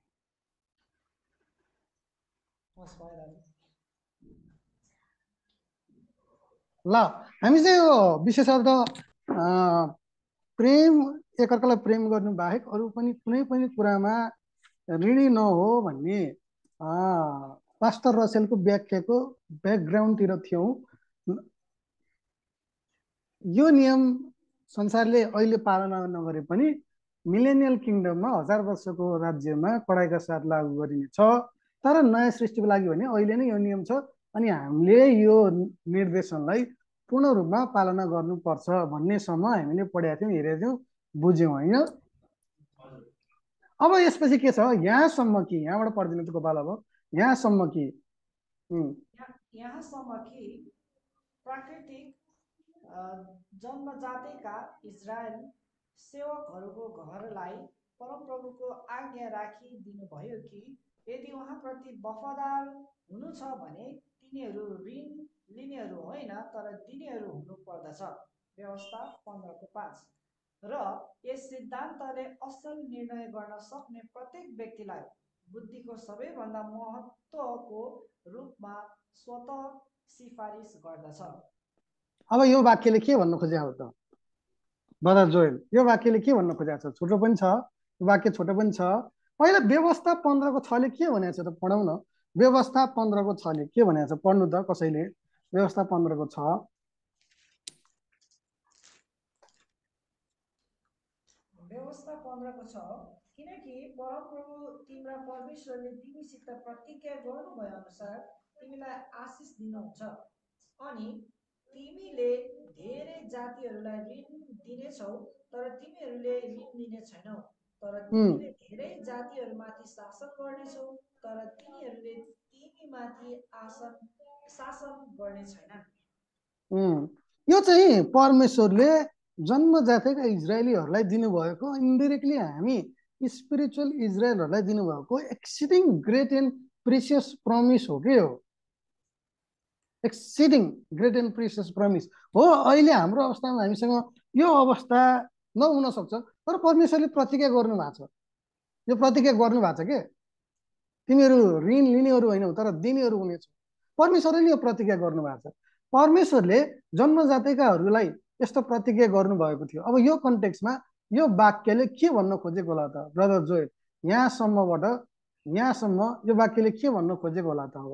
हामी चाहिँ यो विशेषतः प्रेम, एकअर्कालाई प्रेम गर्नु बाहेक अरू पनि कुनै पनि कुरामा ऋणी नहो भन्ने पास्टर रसेलको व्याख्याको ब्याकग्राउन्डतिर थियौँ। यो नियम संसारले अहिले पालना नगरे पनि मिलेनियल किङडममा 1000 वर्षको राज्यमा कडाइका साथ लागू गरिनेछ। तर नयाँ सृष्टिको लागि भने अहिले नै यो नियम छ अनि हामीले यो निर्देशनलाई पूर्ण रूपमा पालना गर्नुपर्छ भन्नेसम्म हामीले पढेका थियौँ, हेरेका थियौँ, बुझ्यौँ होइन। अब यसपछि के छ, यहाँसम्म कि यहाँबाट पढिदिनु त गोपाल, अब यहाँसम्म कि यहाँसम्म कि प्राकृतिक जन्मजातैका इजरायल सेवकहरूको घरलाई परमप्रभुको आज्ञा राखिदिनुभयो कि यदि उहाँप्रति वफादार हुनु छ भने तिनीहरू ऋण लिनेहरू होइन तर दिनेहरू हुनु पर्दछ। व्यवस्था 15:5। र यस सिद्धान्तले असल निर्णय गर्न सक्ने प्रत्येक व्यक्तिलाई बुद्धिको सबैभन्दा महत्त्वको रूपमा स्वत सिफारिस गर्दछ। अब यो वाक्यले के भन्न खोजेको त ब्रदर जोएल, यो वाक्यले के भन्न खोजेको छ? छोटो पनि छ वाक्य, छोटो पनि छ। पहिला व्यवस्था 15को 6ले के भनेको छ त पढाउँ न। व्यवस्था 15को 6ले के भनेको छ, पढ्नु त कसैले। व्यवस्था 15को 6। व्यवस्था 15को 6, किनकि परमप्रभु तिम्रा परमेश्वरले तिमीसित प्रतिज्ञा गर्नुभयो अनुसार तिमीलाई आशिष दिनुहुन्छ अनि तिमीले धेरै जातिहरूलाई ऋण दिनेछौ तर तिमीहरूले ऋण लिने छैनौ, तर तिमीले धेरै जातिहरूमाथि शासन गर्नेछौ तर तिनीहरूले तिमीमाथि शासन गर्ने छैनन्। यो चाहिँ परमेश्वरले जन्मजातका इजरायलीहरूलाई दिनुभएको, इन्डिरेक्टली हामी स्पिरिचुअल इजरायलहरूलाई दिनुभएको exceeding great and precious promise हो कि हो। Exceeding great and precious promise हो। अहिले हाम्रो अवस्थामा हामीसँग यो अवस्था नहुन सक्छ, तर परमेश्वरले प्रतिज्ञा गर्नु भएको छ। यो प्रतिज्ञा गर्नु भएको छ के तिमीहरू ऋण लिनेहरू होइनौ तर दिनेहरू हुनेछौ। परमेश्वरले यो प्रतिज्ञा गर्नु भएको छ। परमेश्वरले जन्मजातिकाहरूलाई यस्तो प्रतिज्ञा गर्नुभएको थियो। अब यो कन्टेक्स्टमा यो वाक्यले के भन्न खोजेको होला त ब्रदर जोएल? यहाँसम्मबाट यहाँसम्म यो वाक्यले के भन्न खोजेको होला त?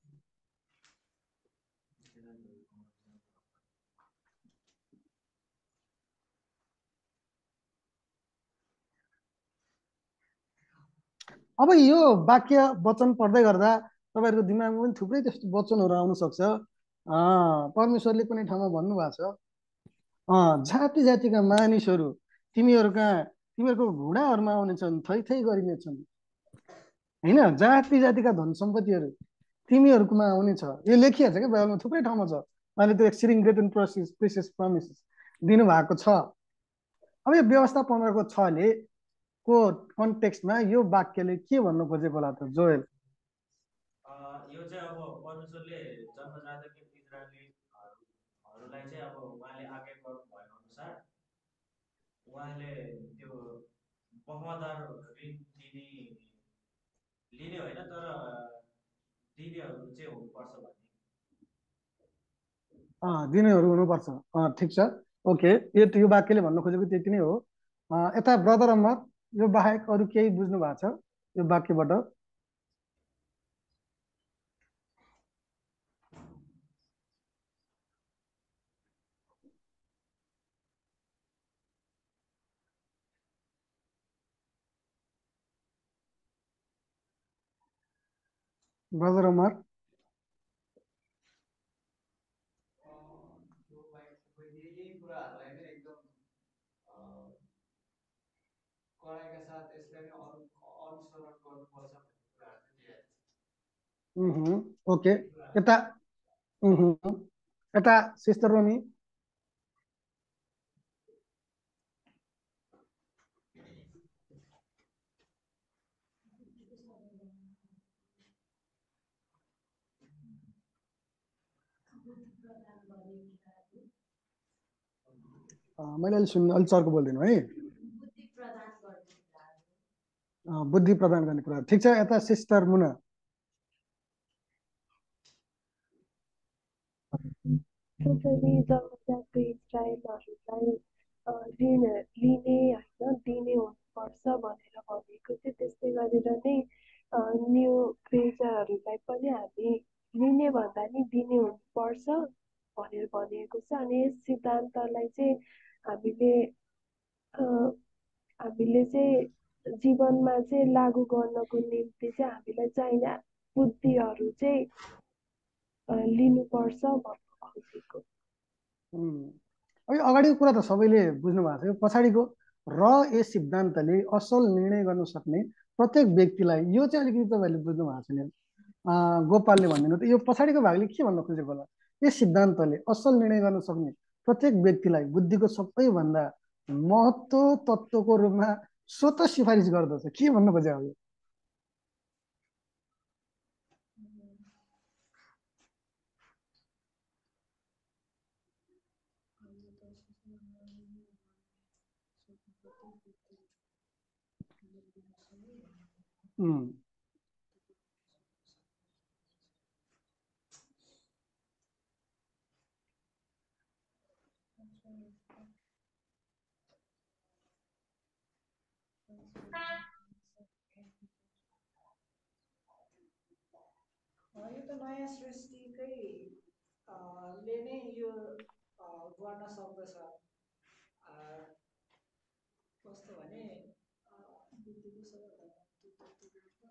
अब यो वाक्य वचन पढ्दै गर्दा तपाईँहरूको दिमागमा पनि थुप्रै त्यस्तो वचनहरू आउन सक्छ। परमेश्वरले कुनै ठाउँमा भन्नुभएको छ, जाति जातिका मानिसहरू तिमीहरूको घुँडाहरूमा आउनेछन्, थै थै गरिनेछन् होइन। जाति जातिका धन सम्पत्तिहरू तिमीहरूकोमा आउनेछ। यो लेखिएको छ क्या बाइबलमा, थुप्रै ठाउँमा छ। अहिले त्यो exceeding great and precious promises दिनुभएको छ। अब यो व्यवस्था 15को 6ले को कन्टेक्स्टमा यो वाक्यले के भन्नु खोजेको होला त जोएल? यो चाहिँ अब परमेश्वरले जन्मजातका इजरायलीहरूलाई चाहिँ अब उहाँले आज्ञा गर्नु भएको अनुसार उहाँले त्यो वफादार ऋण लिने होइन तर दिनेहरू चाहिँ हुनुपर्छ भन्ने। दिनेहरू हुनुपर्छ। ठिक छ, ओके। यो वाक्यले भन्न खोजेको त्यति नै हो। यता ब्रदर अमर, यो बाहेक अरू केही बुझ्नु भएको छ यो वाक्यबाट? ब्रदर अमर, कडाइका साथ यसलाई नै अनुसरण गर्नुपर्छ भन्ने कुराहरू चाहिँ ओके। यता सिस्टर रोमी, मैले अहिले सुन्नु, अलिक चर्को बोलिदिनु है। बुद्धि प्रदान गर्ने कुरा। ठिक छ, यता सिस्टर मुना। जसरी जन्मजातको इजरायलहरूलाई ऋण लिने होइन दिने हुनुपर्छ भनेर भनेको थियो, त्यस्तै गरेर नै न्यू क्रिएचरहरूलाई पनि हामी लिने भन्दा नि दिने हुनुपर्छ भनेर भनिएको छ। अनि यस सिद्धान्तलाई चाहिँ हामीले चाहिँ जीवनमा चाहिँ लागू गर्नको निम्ति चाहिँ हामीलाई चाहिने बुद्धिहरू चाहिँ लिनुपर्छ भन्नु खोजेको। अब अगाडिको कुरा त सबैले बुझ्नु भएको थियो, पछाडिको र यस सिद्धान्तले असल निर्णय गर्न सक्ने प्रत्येक व्यक्तिलाई, यो चाहिँ अलिकति तपाईँहरूले बुझ्नु भएको छैन। गोपालले भनिदिनु त यो पछाडिको भागले के भन्न खोजेको होला? यस सिद्धान्तले असल निर्णय गर्न सक्ने प्रत्येक व्यक्तिलाई बुद्धिको सबैभन्दा महत्त्व तत्त्वको रूपमा स्वतः सिफारिस गर्दछ, के भन्न खोजेको हो? यो त नयाँ सृष्टिकै ले नै यो गर्न सक्दछ। कस्तो भने बुद्धिको सबैभन्दा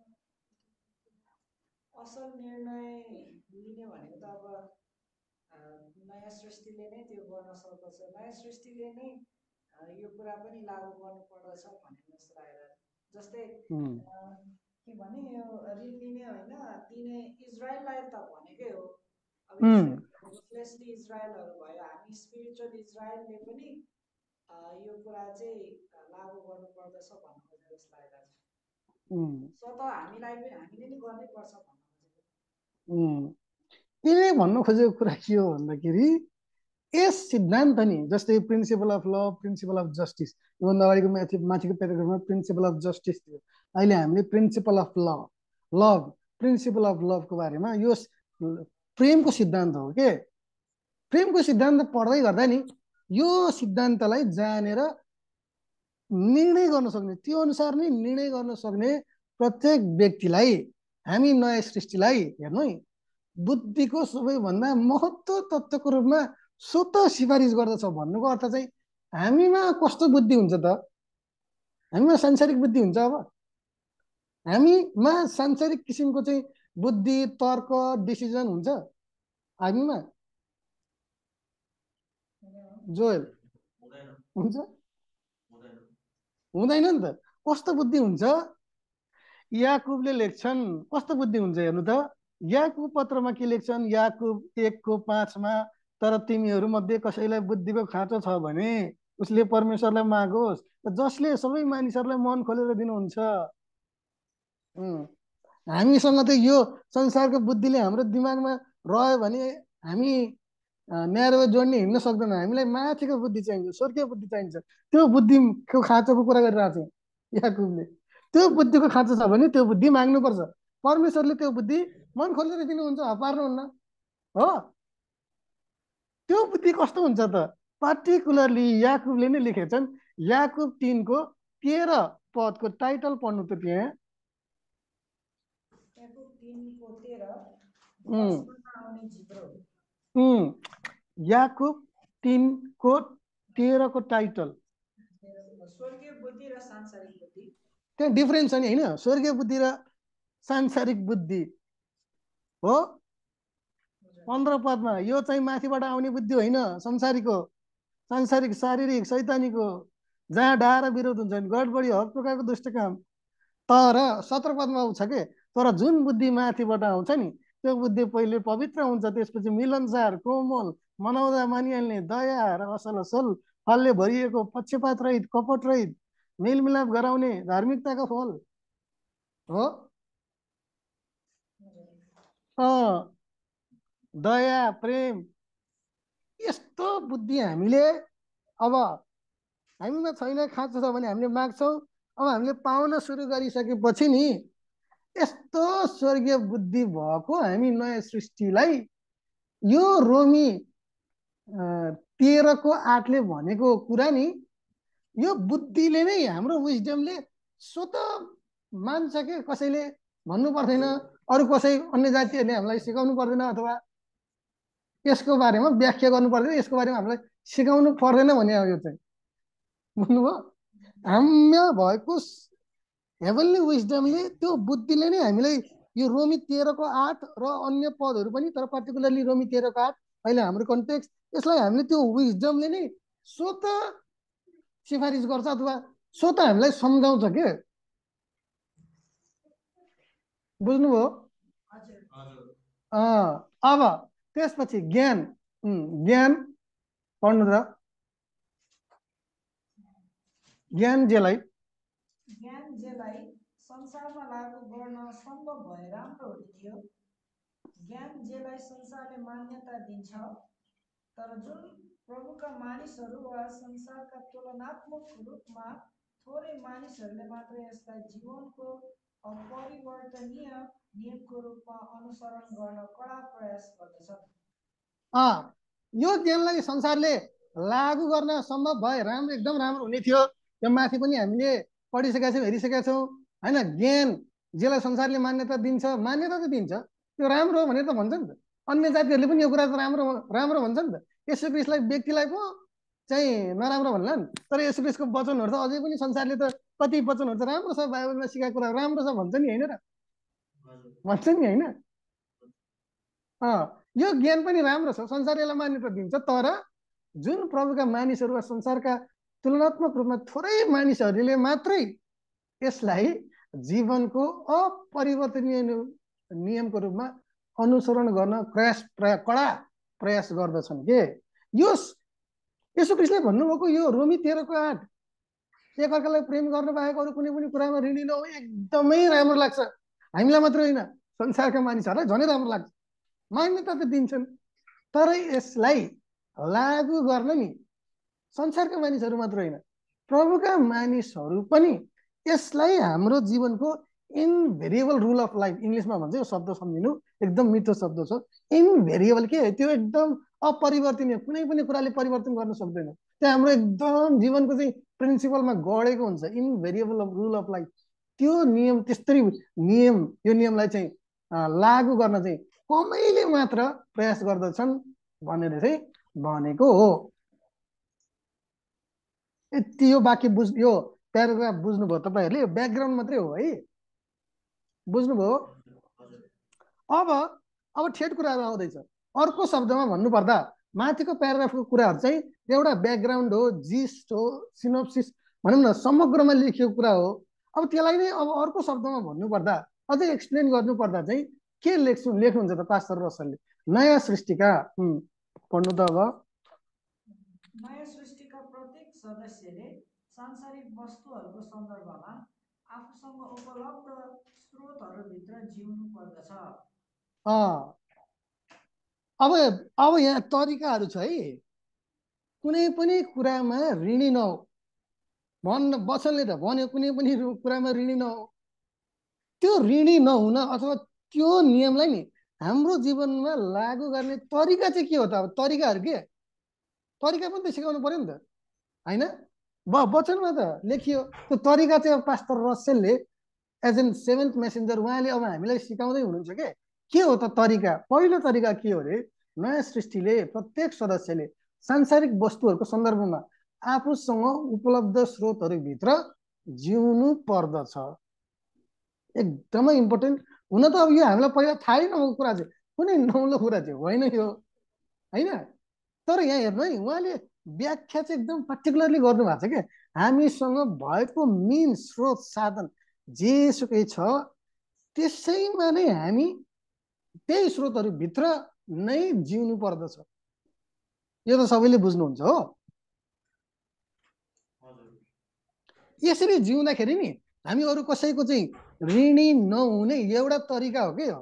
असल निर्णय लिने भनेको त अब नयाँ सृष्टिले नै त्यो गर्न सक्दछ। नयाँ सृष्टिले नै यो कुरा पनि लागू गर्नुपर्दछ भन्ने जस्तो लागेर, जस्तै के भने यो ऋण लिने होइन, दिने इजरायललाई त भनेकै हो। अब फ्लेशली इजरायलहरू भयो, हामी स्पिरिचुअल इजरायलले पनि यो कुरा चाहिँ लागू गर्नुपर्दछ भन्नु खोजेको जस्तो लागेको छ। स्वतः हामीले नै गर्नै पर्छ भन्नु खोजेको। यिनले भन्नु खोजेको कुरा के हो भन्दाखेरि यस सिद्धान्त नि, जस्तै principle of law, principle of justice, योभन्दा अगाडिको माथिको प्याराग्राफमा प्रिन्सिपल अफ जस्टिस थियो, अहिले हामीले principle of love, principle of लभको बारेमा, यो प्रेमको सिद्धान्त हो के। प्रेमको सिद्धान्त पढ्दै गर्दा नि यो सिद्धान्तलाई जानेर निर्णय गर्न सक्ने, त्यो अनुसार नै निर्णय गर्न सक्ने प्रत्येक व्यक्तिलाई, हामी नयाँ सृष्टिलाई हेर्नु है, बुद्धिको सबैभन्दा महत्त्व तत्त्वको रूपमा स्वतः सिफारिस गर्दछ भन्नुको अर्थ चाहिँ हामीमा कस्तो बुद्धि हुन्छ त? हामीमा सांसारिक बुद्धि हुन्छ। अब हामीमा सांसारिक किसिमको चाहिँ बुद्धि, तर्क, डिसिजन हुन्छ हामीमा? जोएल हुन्छ? हुँदैन नि त। कस्तो बुद्धि हुन्छ? याकुबले लेख्छन्, कस्तो बुद्धि हुन्छ हेर्नु त। याकुब पत्रमा के लेख्छन्? याकुब 1:5मा, तर तिमीहरू मध्ये कसैलाई बुद्धिको खाँचो छ भने उसले परमेश्वरलाई मागोस्, जसले सबै मानिसहरूलाई मन खोलेर दिनुहुन्छ। हामीसँग त यो संसारको बुद्धिले हाम्रो दिमागमा रह्यो भने हामी न्यारो जोड्ने हिँड्न सक्दैन। हामीलाई माथिको बुद्धि चाहिन्छ, स्वर्गीय बुद्धि चाहिन्छ। त्यो बुद्धिको खाँचोको कुरा गरिरहेको छ याकुबले। त्यो बुद्धिको खाँचो छ भने त्यो बुद्धि माग्नुपर्छ। परमेश्वरले त्यो बुद्धि मन खोलेर दिनुहुन्छ, पार्नुहुन्न हो। त्यो बुद्धि कस्तो हुन्छ त? पार्टिकुलरली याकुबले नै लेखेछन्। याकुब 3:13 टाइटल पढ्नु त त्यहाँ। याकुब 3:13 याकुब 3:13 टाइटल स्वर्गीय बुद्धि र सांसारिक बुद्धि। त्यहाँ डिफरेन्स छ नि होइन? स्वर्गीय बुद्धि र सांसारिक बुद्धि हो। 15 पदमा यो चाहिँ माथिबाट आउने बुद्धि होइन, संसारिक हो, सांसारिक, शारीरिक, शैतानिक हो, जहाँ डाहा र विरोध हुन्छन्, गडबडी, हर प्रकारको दुष्ट काम। तर 17 पदमा आउँछ के, तर जुन बुद्धि माथिबाट आउँछ नि त्यो बुद्धि पहिले पवित्र हुन्छ, त्यसपछि मिलनसार, कोमल, मनाउँदा मानिहाल्ने, दया र असल फलले भरिएको, पक्षपात रहित, कपट रहित, मेलमिलाप गराउने, धार्मिकताको फल हो। दया, प्रेम, यस्तो बुद्धि हामीले अब हामीमा छैन, खाँचो छ भने हामीले माग्छौँ। अब हामीले पाउन सुरु गरिसकेपछि नि यस्तो स्वर्गीय बुद्धि भएको हामी नयाँ सृष्टिलाई यो रोमी 13:8 भनेको कुरा नि, यो बुद्धिले नै, हाम्रो विजडमले स्वतः मान्छ के। कसैले भन्नु पर्दैन, अरू कसै अन्य जातिहरूले हामीलाई सिकाउनु पर्दैन, अथवा यसको बारेमा व्याख्या गर्नु पर्दैन, यसको बारेमा हामीलाई सिकाउनु पर्दैन भने हो यो चाहिँ। बुझ्नुभयो? हामीमा भएको हेभनली विजडमले त्यो बुद्धिले नै हामीलाई यो रोमी 13:8 र अन्य पदहरू पनि, तर पर्टिकुलरली रोमी 13:8 अहिले हाम्रो कन्टेक्स्ट, यसलाई हामीले त्यो विजडमले नै स्वत सिफारिस गर्छ अथवा स्वत हामीलाई सम्झाउँछ के। बुझ्नुभयो? अब त्यसपछि ज्ञान ज्ञान पढ्नु त। ज्ञान जेलाई संसारमा लागू गर्न सम्भव भए राम्रो हुने थियो। ज्ञान जेलाई संसारले मान्यता दिन्छ, तर जुन प्रभुका मानिसहरू वा संसारका तुलनात्मक रूपमा थोरै मानिसहरूले मात्र यसलाई जीवनको अपरिवर्तनीय नियमको रूपमा अनुसरण गर्न कडा प्रयास गर्दछन्। यो ज्ञानलाई संसारले लागू गर्न सम्भव भए राम्रो, एकदम राम्रो हुने थियो। त्यो माथि पनि हामीले पढिसकेका छौँ, हेरिसकेका छौँ होइन। ज्ञान जेलाई संसारले मान्यता दिन्छ, मान्यता त दिन्छ, त्यो राम्रो हो भनेर त भन्छ नि त। अन्य जातिहरूले पनि यो कुरा त राम्रो राम्रो भन्छ नि त। यसो क्रिस्टलाई व्यक्तिलाई पो चाहिँ नराम्रो भन्लान्, तर यसो क्रिस्टको वचनहरू त अझै पनि संसारले त कति वचनहरू त राम्रो छ, बाइबलमा सिकाएको कुरा राम्रो छ भन्छ नि, होइन र? भन्छ नि, होइन? यो ज्ञान पनि राम्रो छ, संसारले यसलाई मान्यता दिन्छ, तर जुन प्रभुका मानिसहरू वा संसारका तुलनात्मक रूपमा थोरै मानिसहरूले मात्रै यसलाई जीवनको अपरिवर्तनीय नियमको रूपमा अनुसरण गर्न कडा प्रयास गर्दछन् के। यसो क्रिस्टले भन्नुभएको यो रोमी 13:8 एकअर्कालाई प्रेम गर्नु बाहेक अरू कुनै पनि कुरामा ऋणी नहो, एकदमै राम्रो लाग्छ। हामीलाई मात्र होइन, संसारका मानिसहरूलाई झनै राम्रो लाग्छ। मान्यता त दिन्छन्, तर यसलाई लागू गर्न नि संसारका मानिसहरू मात्र होइन, प्रभुका मानिसहरू पनि यसलाई हाम्रो जीवनको इनभेरिएबल रुल अफ लाइफ, इङ्ग्लिसमा भन्छ, यो शब्द सम्झिनु एकदम मिठो शब्द छ। इनभेरिएबल के, त्यो एकदम अपरिवर्तनीय, कुनै पनि कुराले परिवर्तन गर्न सक्दैन। त्यो हाम्रो एकदम जीवनको चाहिँ प्रिन्सिपलमा गढेको हुन्छ, इनभेरिएबल रुल अफ लाइफ। त्यो नियम, त्यस्तै नियम, यो नियमलाई चाहिँ लागू गर्न चाहिँ कमैले मात्र प्रयास गर्दछन् भनेर चाहिँ भनेको हो। यति यो वाक्य यो प्याराग्राफ बुझ्नुभयो तपाईँहरूले? यो ब्याकग्राउन्ड मात्रै हो है, बुझ्नुभयो? अब ठेट कुराहरू आउँदैछ। अर्को शब्दमा भन्नुपर्दा माथिको प्याराग्राफको कुराहरू चाहिँ एउटा ब्याकग्राउन्ड हो, जिस्ट हो, सिनोप्सिस भनौँ न, समग्रमा लेखिएको कुरा हो। अब त्यसलाई नै अब अर्को शब्दमा भन्नुपर्दा, अझै एक्सप्लेन गर्नुपर्दा चाहिँ के लेख्नुहुन्छ त पास्टर रसलले? नयाँ सृष्टिका पढ्नु त। अब नयाँ सृष्टिका प्रत्येक सदस्यले सांसारिक वस्तुहरूको सन्दर्भमा आफूसँग उपलब्ध स्रोतहरूभित्र जिउनु पर्दछ। अब यहाँ तरिकाहरू छ है। कुनै पनि कुरामा ऋणी नहो, वचनले त भन्यो, कुनै पनि कुरामा ऋणी नहो। त्यो ऋणी नहुन अथवा त्यो नियमलाई नि हाम्रो जीवनमा लागू गर्ने तरिका चाहिँ के हो त? अब तरिकाहरू के, तरिका पनि त सिकाउनु पर्यो नि त, होइन? वचनमा त लेखियो, त्यो तरिका चाहिँ अब पास्टर रसेलले एज एन 7th मेसेन्जर उहाँले अब हामीलाई सिकाउँदै हुनुहुन्छ के हो त तरिका? पहिलो तरिका के हो अरे? नयाँ सृष्टिले प्रत्येक सदस्यले सांसारिक वस्तुहरूको सन्दर्भमा आफूसँग उपलब्ध स्रोतहरूभित्र जिउनु पर्दछ। एकदमै इम्पोर्टेन्ट। हुन त अब यो हामीलाई पहिला थाहै नभएको कुरा चाहिँ, कुनै नौलो कुरा चाहिँ होइन यो, होइन? तर यहाँ हेर्नु है, उहाँले व्याख्या चाहिँ एकदम पर्टिकुलरली गर्नुभएको छ क्या। हामीसँग भएको मेन स्रोत साधन जेसुकै छ, त्यसैमा नै हामी त्यही स्रोतहरूभित्र नै जिउनु पर्दछ। यो त सबैले बुझ्नुहुन्छ हो। यसरी जिउँदाखेरि नि हामी अरू कसैको चाहिँ ऋणी नहुने एउटा तरिका हो के हो,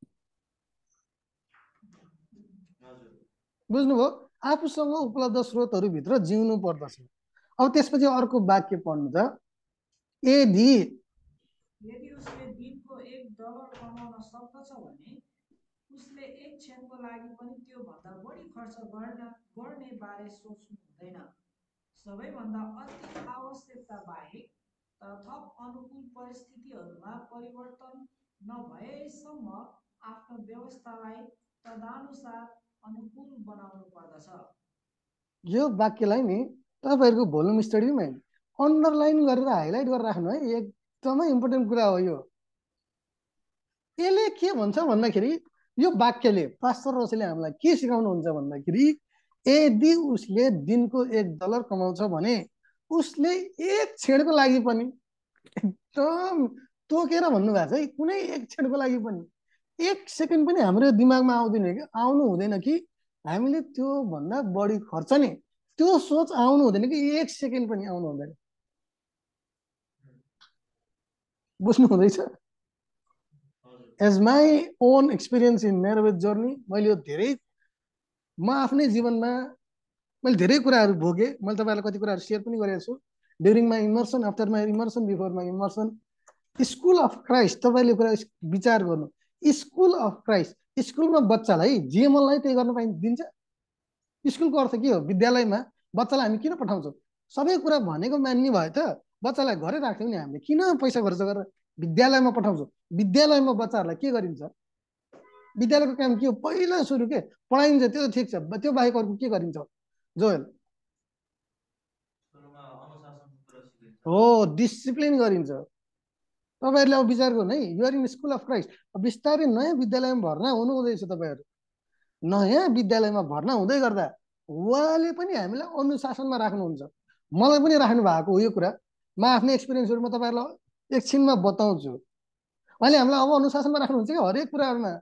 बुझ्नुभयो? आफूसँग उपलब्ध स्रोतहरूभित्र जिउनु पर्दछ। अब त्यसपछि अर्को वाक्य पढ्नु त। यदि उसले दिनको एक डलर कमाउन सक्दछ भने उसले एक क्षणको लागि पनि त्यो भन्दा बढी खर्च गर्ने बारे सोच्नु हुँदैन। सबैभन्दा अति आवश्यकता बाहेक तर थप अनुकूल परिस्थितिहरूमा परिवर्तन नभएसम्म आफ्नो व्यवस्थालाई तदनुसार अनुकूल बनाउनु पर्दछ। यो वाक्यलाई नि तपाईँहरूको भोल्युम स्टडीमा अन्डरलाइन गरेर हाइलाइट गरेर राख्नु है, एकदमै इम्पोर्टेन्ट कुरा हो यो। यसले के भन्छ भन्दाखेरि यो वाक्यले पास्टर रसेलले हामीलाई के सिकाउनुहुन्छ भन्दाखेरि यदि उसले दिनको $1 कमाउँछ भने उसले एक क्षणको लागि पनि एकदम तोकेर भन्नुभएको छ है, कुनै एक क्षणको लागि पनि एक सेकेन्ड पनि हाम्रो दिमागमा आउनु हुँदैन कि हामीले त्यो भन्दा बढी खर्च नि, त्यो सोच आउनु हुँदैन कि एक सेकेन्ड पनि आउनु हुँदैन। बुझ्नु हुँदैछ? As my own experience in narrow ways journey, मैले यो धेरै म आफ्नै जीवनमा मैले धेरै कुराहरू भोगेँ। मैले तपाईँहरूलाई कति कुराहरू सेयर पनि गरेको छु during my immersion, after my immersion, before my immersion. School of Christ, तपाईँले कुरा विचार गर्नु, स्कुल अफ क्राइस्ट, स्कुलमा बच्चालाई जे मनलाई त्यही गर्न दिन्छ? स्कुलको अर्थ के हो? विद्यालयमा बच्चालाई हामी किन पठाउँछौँ? सबै कुरा भनेको मान्ने भयो त बच्चालाई घरै राख्थ्यौँ नि हामीले, किन पैसा खर्च गरेर विद्यालयमा पठाउँछौँ? विद्यालयमा बच्चाहरूलाई के गरिन्छ? विद्यालयको काम के हो? पहिला सुरु के पढाइन्छ, त्यो ठिक छ, त्यो बाहेक अरू के गरिन्छ जोएल? हो, डिसिप्लिन गरिन्छ। तपाईँहरूले अब विचार गर्नु है, you're in school of Christ. बिस्तारै नयाँ विद्यालयमा भर्ना हुनु हुँदैछ। तपाईँहरू नयाँ विद्यालयमा भर्ना हुँदै गर्दा उहाँले पनि हामीलाई अनुशासनमा राख्नुहुन्छ। मलाई पनि राख्नु भएको हो यो कुरा। म आफ्नै एक्सपिरियन्सहरू म तपाईँहरूलाई एकछिनमा बताउँछु। उहाँले हामीलाई अब अनुशासनमा राख्नुहुन्छ क्या हरेक कुराहरूमा।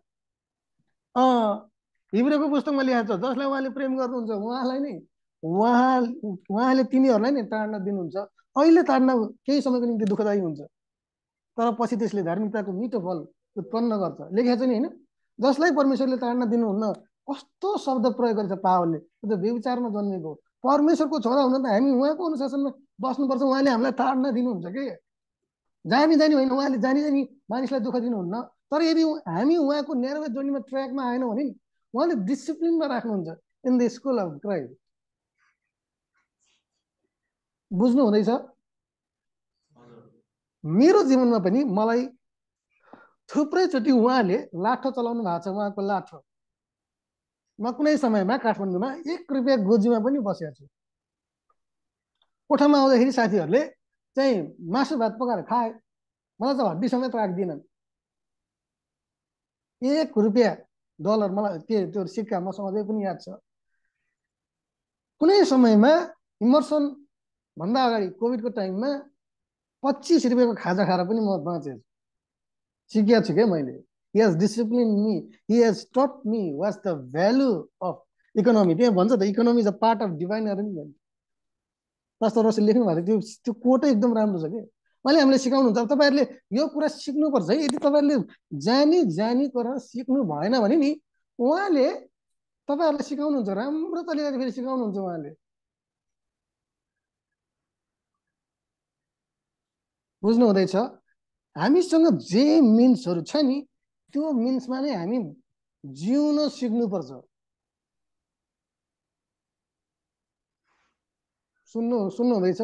हिब्रूको पुस्तकमा लेखेको छ, जसलाई उहाँले प्रेम गर्नुहुन्छ उहाँलाई नै उहाँले तिनीहरूलाई नै ताड्न दिनुहुन्छ। अहिले ताड्न केही समयको निम्ति दुःखदायी हुन्छ, तर पछि त्यसले धार्मिकताको मिठो फल उत्पन्न गर्छ। लेखेको छ नि होइन? जसलाई परमेश्वरले ताड्न दिनुहुन्न। कस्तो शब्द प्रयोग गरेछ पावलले! त्यो व्यभिचारमा जन्मेको परमेश्वरको छोरा हुन त हामी उहाँको अनुशासनमा बस्नुपर्छ। उहाँले हामीलाई ताड्न दिनुहुन्छ कि जानी जानी होइन, उहाँले जानी जानी मानिसलाई दुःख दिनुहुन्न। तर यदि हामी उहाँको नेरोवेज जर्नीमा ट्र्याकमा आएनौँ भने उहाँले डिसिप्लिनमा राख्नुहुन्छ in the school of Christ. बुझ्नु हुँदैछ? मेरो जीवनमा पनि मलाई थुप्रैचोटि उहाँले लाठो चलाउनु भएको छ। उहाँको लाठो म कुनै समयमा काठमाडौँमा ₹1 गोजीमा पनि बसेको छु। कोठामा आउँदाखेरि साथीहरूले चाहिँ मासु भात पकाएर खाए, मलाई चाहिँ हड्डी समेत राख्दिनन्। $1 मलाई त्यो सिक्का मसँग अझै पनि याद छ। कुनै समयमा इमर्सन भन्दा अगाडि कोभिडको टाइममा ₹25 को खाजा खाएर पनि म बाँचेछु। सिकेको छु क्या मैले। He has disciplined me. He has taught me what's the value of economy. त्यहाँ भन्छ त economy is a part of divine arrangement. Pastor Russell लेख्नु भएको थियो, त्यो कोटै एकदम राम्रो छ कि उहाँले हामीले सिकाउनुहुन्छ। अब तपाईँहरूले यो कुरा सिक्नुपर्छ है। यदि तपाईँहरूले जानी जानी कुरा सिक्नु भएन भने नि उहाँले तपाईँहरूलाई सिकाउनुहुन्छ, राम्रो तरिकाले फेरि सिकाउनुहुन्छ उहाँले। बुझ्नु हुँदैछ? हामीसँग जे मिन्सहरू छ नि त्यो मिन्समा नै हामी जिउन सिक्नुपर्छ। सुन्नु हुँदैछ?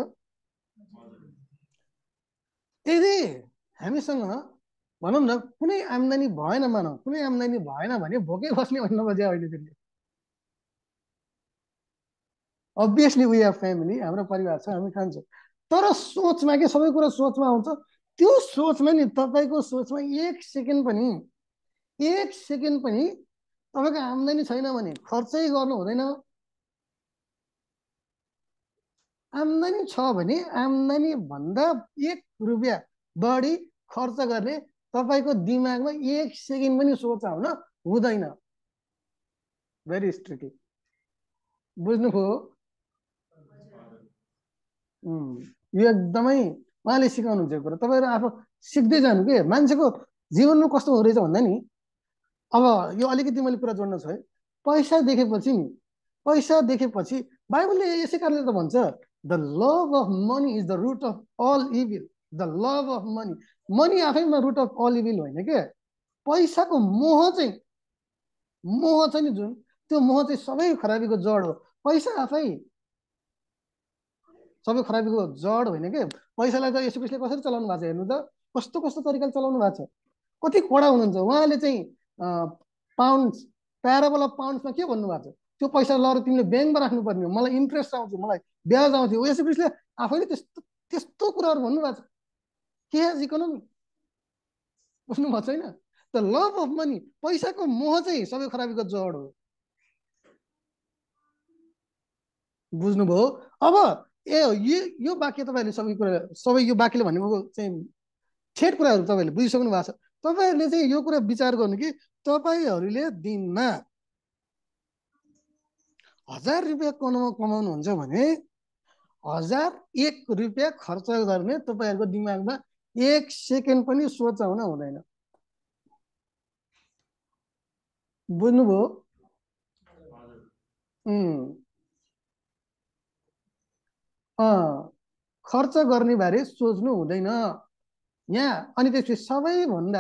यदि हामीसँग भनौँ न कुनै आम्दानी भएन, मानौँ कुनै आम्दानी भएन भने भोकै बस्ने भन्नु बजे अहिले फेरि अभियसली वी हेभ फ्यामिली, हाम्रो परिवार छ, हामी खान्छौँ। तर सोचमा के सबै कुरा सोचमा आउँछ। त्यो सोचमा नि तपाईँको सोचमा एक सेकेन्ड पनि तपाईँको आम्दानी छैन भने खर्चै गर्नु हुँदैन। आम्दानी छ भने आम्दानी भन्दा ₹1 बढी खर्च गर्ने तपाईँको दिमागमा एक सेकेन्ड पनि सोच आउन हुँदैन। भेरी स्ट्रिक्टली बुझ्नुभयो? यो एकदमै उहाँले सिकाउनुहुन्छ यो कुरा। तपाईँहरू आफू सिक्दै जानु के मान्छेको जीवनमा कस्तो हुँदैछ भन्दा नि, अब यो अलिकति मैले कुरा जोड्न छ है। पैसा देखेपछि बाइबलले यसै कारणले त भन्छ the love of money is the root of all evil. The love of money, money आफैमा रुट अफ अल इभिल होइन के। पैसाको मोह छ नि जुन, त्यो मोह चाहिँ सबै खराबीको जड हो। पैसा आफै सबै खराबीको जड होइन के। पैसालाई त यसो कसले कसरी चलाउनु भएको छ हेर्नु त, कस्तो कस्तो तरिकाले चलाउनु भएको छ। कति कडा हुनुहुन्छ उहाँले चाहिँ पाउन्ड्स, प्याराबल अफ पाउन्ड्समा के भन्नुभएको छ? त्यो पैसा लगेर तिमीले ब्याङ्कमा राख्नुपर्ने हो, मलाई इन्ट्रेस्ट आउँथ्यो, मलाई ब्याज आउँथ्यो। यसो क्रिस्टले आफैले त्यस्तो त्यस्तो कुराहरू भन्नुभएको छ। के एज इकोनोमी बुझ्नुभएको छैन? द लभ अफ मनी, पैसाको मोह चाहिँ सबै खराबीको जड हो। बुझ्नुभयो? अब यो वाक्य तपाईँहरूले सबै यो वाक्यले भनेको चाहिँ ठेट कुराहरू तपाईँहरूले बुझिसक्नु भएको छ। तपाईँहरूले चाहिँ यो कुरा विचार गर्नु कि तपाईँहरूले दिनमा 1000 रुपियाँ कमाउनुहुन्छ भने 1001 रुपियाँ खर्च गर्ने तपाईँहरूको दिमागमा 1 सेकेन्ड पनि सोच आउन हुँदैन। बुझ्नुभयो? खर्च गर्ने बारे सोच्नु हुँदैन यहाँ। अनि त्यसपछि सबैभन्दा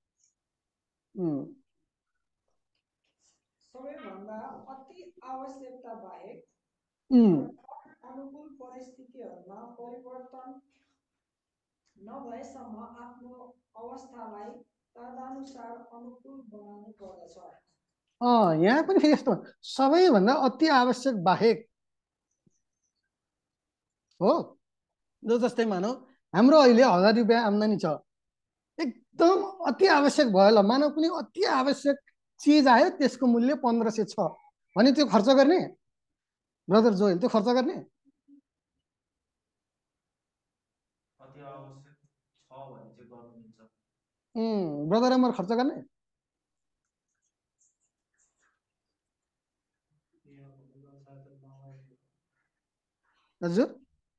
अति आवश्यकता बाहेक अनुकूल परिस्थितिहरूमा परिवर्तन नभएसम्म आफ्नो अवस्थालाई तदनुसार अनुकूल बनाउनु पर्दछ। यहाँ पनि फेरि यस्तो सबैभन्दा अति आवश्यक बाहेक हो। जस्तै मानौ हाम्रो अहिले 1000 रुपियाँ आम्दानी छ, एकदम अति आवश्यक भयो ल, मानव कुनै अति आवश्यक चिज आयो, त्यसको मूल्य 1500 छ भने त्यो खर्च गर्ने ब्रदर जोएल, त्यो खर्च गर्ने? अति आवश्यक छ भने चाहिँ गर्नु मिल्छ। ब्रदर अमर खर्च गर्ने? हजुर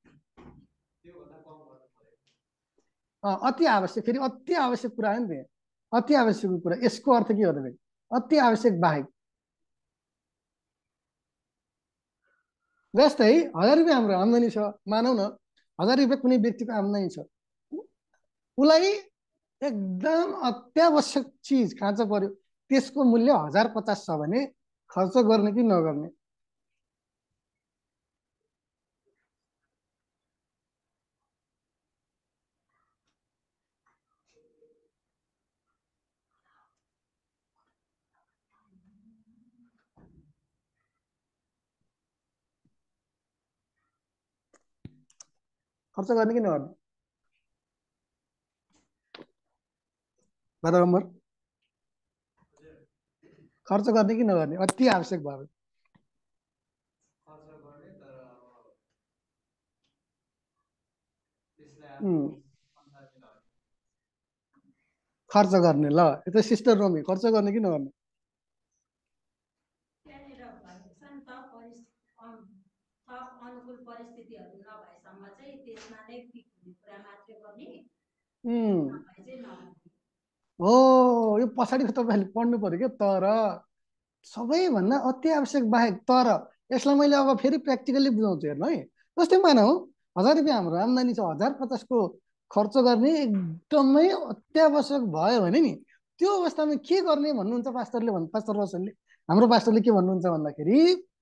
अति आवश्यक, फेरि अति आवश्यक कुरा हो नि त। अति आवश्यक कुरा, यसको अर्थ के हो त? अति आवश्यक बाहेक। जस्तै 1000 रुपियाँ हाम्रो आम्दानी छ, मानौ न 1000 रुपियाँ कुनै व्यक्तिको आम्दानी छ, उसलाई एकदम अत्यावश्यक चिज खाँचो पर्यो, त्यसको मूल्य 1050 छ भने खर्च गर्ने कि नगर्ने? खर्च गर्ने कि नगर्ने? बराबर खर्च गर्ने कि नगर्ने? अति आवश्यक भयो खर्च गर्ने। ल यता सिस्टर रोमी, खर्च गर्ने कि नगर्ने? अनुकूल परिस्थितिहरू नभएसम्म चाहिँ त्यसमा नै फिट हुने कुरा मात्रै गर्ने, हो। यो पछाडिको तपाईँहरूले पढ्नु पर्यो क्या। तर सबैभन्दा अति आवश्यक बाहेक। तर यसलाई मैले अब फेरि प्र्याक्टिकली बुझाउँछु हेर्नु है। जस्तै मानौ 1000 रुपियाँ हाम्रो आम्दानी छ, 1050 को खर्च गर्ने एकदमै अत्यावश्यक भयो भने नि त्यो अवस्थामा के गर्ने भन्नुहुन्छ पास्टरले? पास्टर रसलले, हाम्रो पास्टरले के भन्नुहुन्छ भन्दाखेरि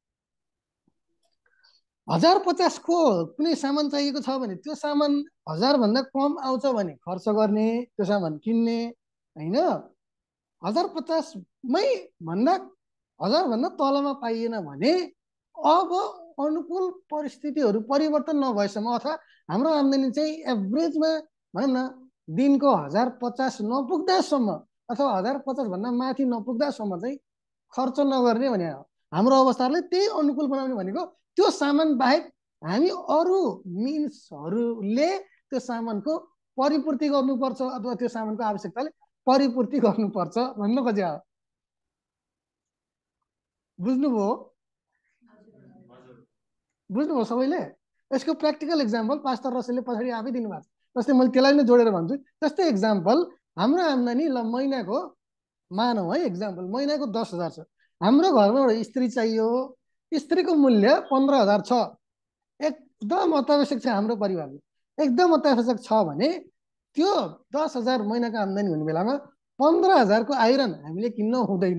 1050 को कुनै सामान चाहिएको छ भने त्यो सामान 1000 भन्दा कम आउँछ भने खर्च गर्ने, त्यो सामान किन्ने हैन। 1050 मै भन्दा 1000 भन्दा तलमा पाइएन भने अब अनुकूल परिस्थितिहरू परिवर्तन नभएसम्म, अथवा हाम्रो आम्दानी चाहिँ एभरेजमा भनौँ न दिनको 1050 नपुग्दासम्म अथवा 1050 भन्दा माथि नपुग्दासम्म चाहिँ खर्च नगर्ने भने हाम्रो अवस्थालाई त्यही अनुकूल बनाउने भनेको त्यो सामान बाहेक हामी अरू मिन्सहरूले त्यो सामानको परिपूर्ति गर्नुपर्छ अथवा त्यो सामानको आवश्यकताले परिपूर्ति गर्नुपर्छ भन्न खोजे। बुझ्नुभयो? बुझ्नुभयो सबैले? यसको प्र्याक्टिकल एक्जाम्पल पास्टर रसलले पछाडि आफै दिनुभएको छ। जस्तै मैले त्यसलाई नै जोडेर भन्छु। जस्तै एक्जाम्पल हाम्रो आम्दानी ल महिनाको मानौ है, एक्जाम्पल महिनाको 10,000 छ। हाम्रो घरमा एउटा स्त्री चाहियो, स्त्रीको मूल्य 15,000 छ। एकदम अत्यावश्यक छ हाम्रो परिवारमा, एकदम अत्यावश्यक छ भने त्यो 10,000 महिनाको आम्दानी हुने बेलामा 15,000 को आइरन हामीले किन्न हुँदैन।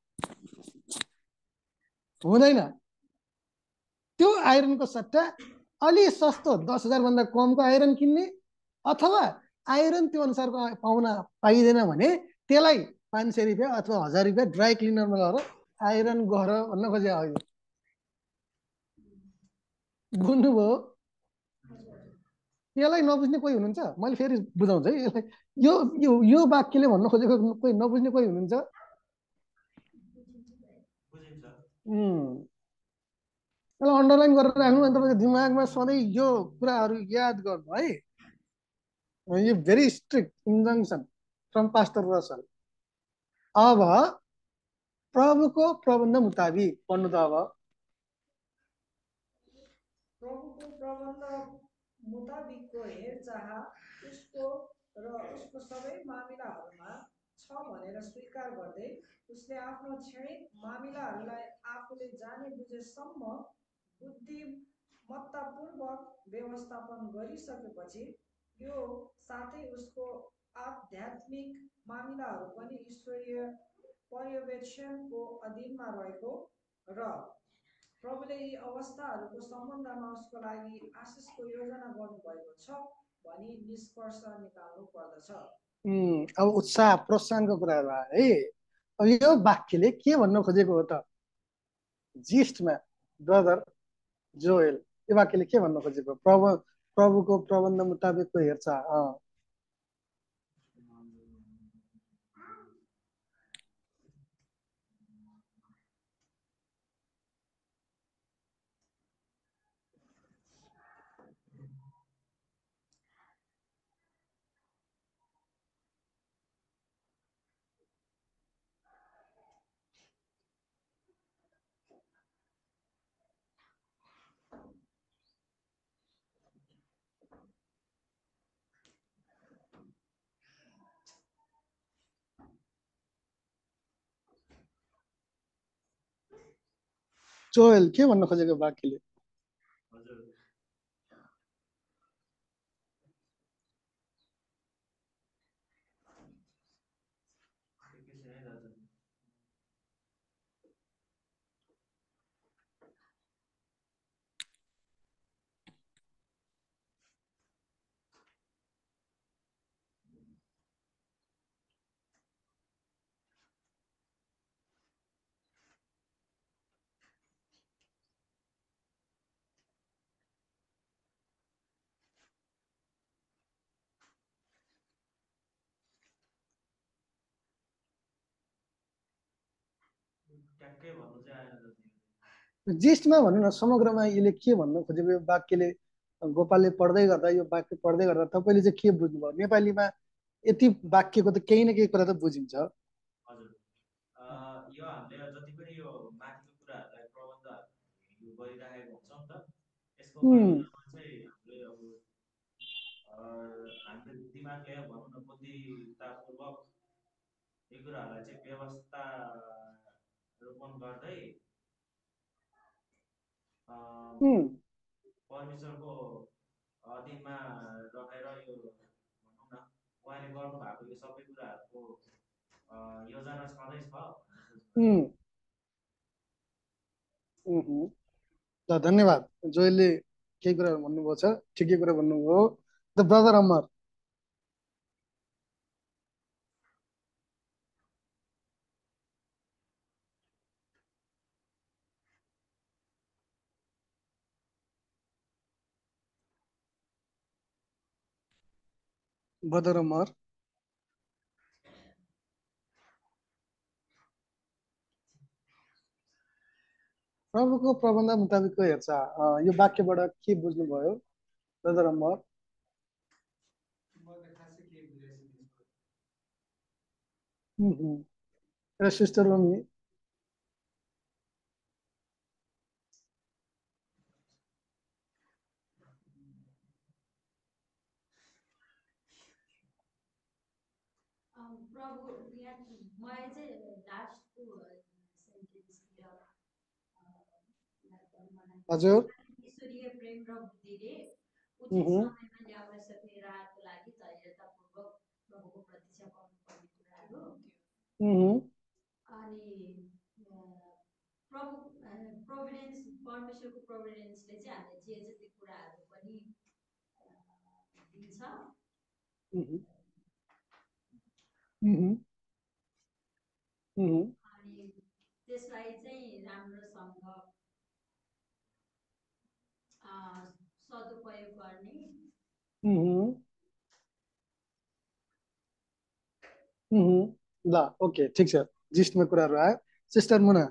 त्यो आइरनको सट्टा अलि सस्तो 10,000 भन्दा कमको आइरन किन्ने, अथवा आइरन त्यो अनुसारको पाउन पाइँदैन भने त्यसलाई 500 रुपियाँ अथवा 1000 रुपियाँ ड्राई क्लिनरमा लगेर आइरन गर भन्न खोजे हो यो बुझ्नुभयो यसलाई नबुझ्ने कोही हुनुहुन्छ मैले फेरि बुझाउँछु है यसलाई यो यो यो वाक्यले भन्न खोजेको कोही नबुझ्ने कोही हुनुहुन्छ बुझिन्छ यसलाई अन्डरलाइन गरेर राख्नु अनि तपाईँको दिमागमा सधैँ यो कुराहरू याद गर्नु है यो very strict injunction from pastor Russell अब प्रभुको प्रबन्ध मुताबिक पढ्नु त अब प्रभुको प्रबन्ध मुताबिकको हेरचाह उसको र उसको सबै मामिलाहरूमा छ भनेर स्वीकार गर्दै उसले आफ्नो क्षणिक मामिलाहरूलाई आफूले जाने बुझेसम्म बुद्धिमत्तापूर्वक व्यवस्थापन गरिसकेपछि यो साथै उसको आध्यात्मिक मामिलाहरू पनि ईश्वरीय पर्यवेक्षणको अधीनमा रहेको र प्रभुले यी अवस्थाहरूको सम्बन्धमा उसको लागि आशिषको योजना गर्नुभएको छ भनी निष्कर्ष निकाल्नु पर्दछ अब उत्साह प्रोत्साहनको कुराहरू आयो है अब यो वाक्यले के भन्न खोजेको हो त जिस्टमा ब्रदर जोएल यो वाक्यले के भन्न खोजेको प्रभुको प्रबन्ध मुताबिकको हेरचाह जोएल के भन्न खोजेको वाक्यले हजुर एकैछिन है दाजु ट्याक्कै भन्नु चाहिँ आएन दाजु जिस्टमा भनौँ न समग्रमा यसले के भन्न खोजेको यो वाक्यले गोपालले पढ्दै गर्दा यो वाक्य पढ्दै गर्दा तपाईँले चाहिँ के बुझ्नुभयो नेपालीमा यति वाक्यको त केही न केही कुरा त बुझिन्छ हजुर यो हामीले जति पनि यो माथिको कुराहरूलाई प्रबन्धहरू यो गरिराखेको हुन्छौँ नि त यसको परिणाममा चाहिँ हामीले अब हामीले दिमागले भनौँ न बुद्धितापूर्वक यो कुराहरूलाई चाहिँ व्यवस्था रूपन गर्दै परमेश्वरको अधीनमा रहेर यो भनौँ न उहाँले गर्नुभएको यो सबै कुराहरूको योजना छँदैछ ल धन्यवाद जोइलले केही कुराहरू भन्नुभएको छ ठिकै कुरा भन्नुभयो the brother Amar brother Amar प्रभुको प्रबन्ध मुताबिकको हेरचाह यो वाक्यबाट के बुझ्नुभयो ब्रदर अमर मैले खासै केही बुझेको छैन र सिस्टर रोमी प्रभु यहाँ मैले चाहिँ लास्टको सेन्टेन्सतिर हजुर ईश्वरीय प्रेम र बुद्धिले उचित समयमा ल्याउन सक्ने राहतको लागि धैर्यतापूर्वक प्रभुको प्रतीक्षा गर्नुपर्ने कुराहरू अनि प्रोभिडेन्स परमेश्वरको प्रोभिडेन्सले चाहिँ हामीले जे जति कुराहरू पनि दिन्छ अनि त्यसलाई ल ओके ठिक छ, जिस्टमा कुराहरू आयो। सिस्टर मुना।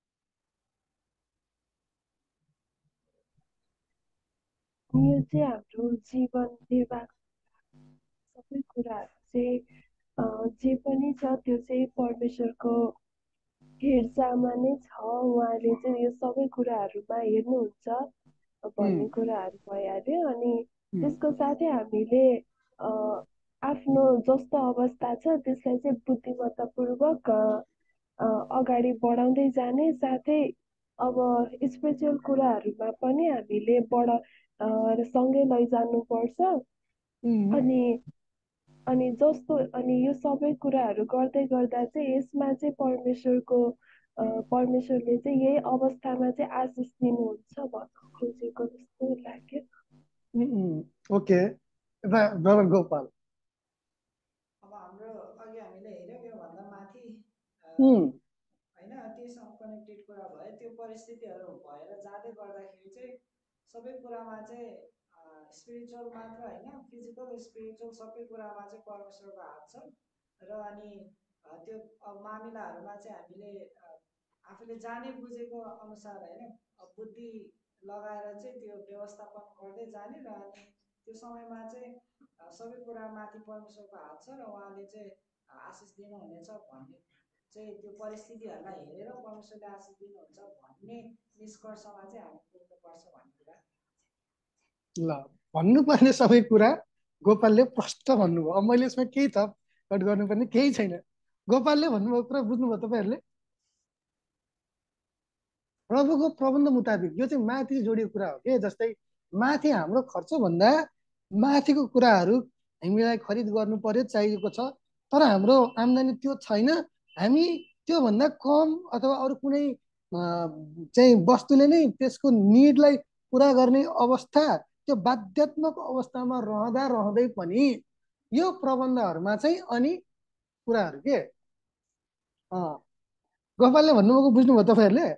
यो चाहिँ हाम्रो जीवन निर्वाह सबै कुराहरू चाहिँ जे पनि छ त्यो चाहिँ परमेश्वरको हेरचाहमा नै छ। उहाँले चाहिँ यो सबै कुराहरूमा हेर्नुहुन्छ भन्ने कुराहरू भइहाल्यो। अनि त्यसको साथै हामीले आफ्नो जस्तो अवस्था छ त्यसलाई चाहिँ बुद्धिमत्तापूर्वक अगाडि बढाउँदै जाने, साथै अब स्पिरिचुअल कुराहरूमा पनि हामीले सँगै लैजानुपर्छ। अनि अनि यो सबै कुराहरू गर्दै गर्दा चाहिँ यसमा चाहिँ परमेश्वरले चाहिँ यही अवस्थामा चाहिँ आशिष दिनुहुन्छ भन्न खोजेको जस्तो लाग्यो। Okay, brother Gopal. अब हाम्रो अघि हामीले हेऱ्यौँ योभन्दा माथि होइन त्योसँग कनेक्टेड कुरा भयो। त्यो परिस्थितिहरू भएर जाँदै गर्दाखेरि चाहिँ सबै कुरामा चाहिँ स्पिरिचुअल मात्र होइन, फिजिकल स्पिरिचुअल सबै कुरामा चाहिँ परमेश्वरको हात छ। र अनि त्यो अब मामिलाहरूमा चाहिँ हामीले आफूले जाने बुझेको अनुसार होइन बुद्धि लगाएर चाहिँ त्यो व्यवस्थापन गर्दै जाने। र अनि त्यो समयमा चाहिँ सबै कुरामाथि परमेश्वरको हात छ र उहाँले चाहिँ आशिष दिनुहुनेछ भन्ने चाहिँ त्यो परिस्थितिहरूलाई हेरेर परमेश्वरले आशिष दिनुहुन्छ भन्ने निष्कर्षमा चाहिँ हामी पुग्नुपर्छ भन्ने कुरा। ल भन्नुपर्ने सबै कुरा गोपालले प्रष्ट भन्नुभयो। अब मैले यसमा केही थप कट गर्नुपर्ने केही छैन। गोपालले भन्नुभएको कुरा बुझ्नुभयो तपाईँहरूले? प्रभुको प्रबन्ध मुताबिक यो चाहिँ माथि जोडिएको कुरा हो के। जस्तै माथि हाम्रो खर्चभन्दा माथिको कुराहरू हामीलाई खरिद गर्नु पर्यो, चाहिएको छ, तर हाम्रो आम्दानी त्यो छैन। हामी त्योभन्दा कम अथवा अरू कुनै चाहिँ वस्तुले नै त्यसको निडलाई पुरा गर्ने अवस्था, त्यो बाध्यात्मक अवस्थामा रहँदै पनि यो प्रबन्धहरूमा चाहिँ अनि कुराहरू के गोपालले भन्नुभएको बुझ्नुभयो तपाईँहरूले?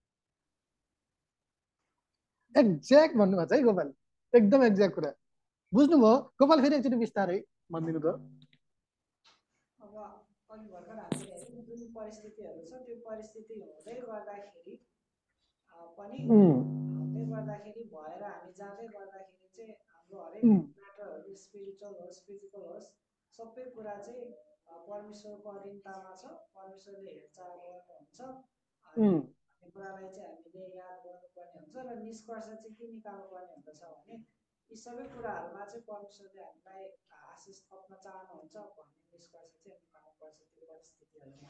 एक्ज्याक्ट भन्नुभएको छ है गोपाल, एकदम एक्ज्याक्ट कुरा बुझ्नुभयो। गोपाल फेरि एकचोटि बिस्तारै भनिदिनु त। अब अघि भर्खर हामीले हेऱ्यौँ जुन परिस्थितिहरू छ त्यो परिस्थिति हुँदै गर्दाखेरि पनि भएर हामी जाँदै गर्दाखेरि चाहिँ हाम्रो हरेक म्याटरहरू स्पिरिचुअल होस् फिजिकल होस् सबै कुरा चाहिँ परमेश्वरको अधीनतामा छ। परमेश्वरले हेरचाह गर्नुहुन्छ। भन्ने कुरालाई चाहिँ हामीले याद गर्नुपर्ने हुन्छ। र निष्कर्ष चाहिँ के निकाल्नुपर्ने हुँदछ भने यी सबै कुराहरूमा चाहिँ परमेश्वरले हामीलाई आशिष थप्न चाहनुहुन्छ भन्ने निष्कर्ष चाहिँ निकाल्नुपर्छ त्यो परिस्थितिहरूमा।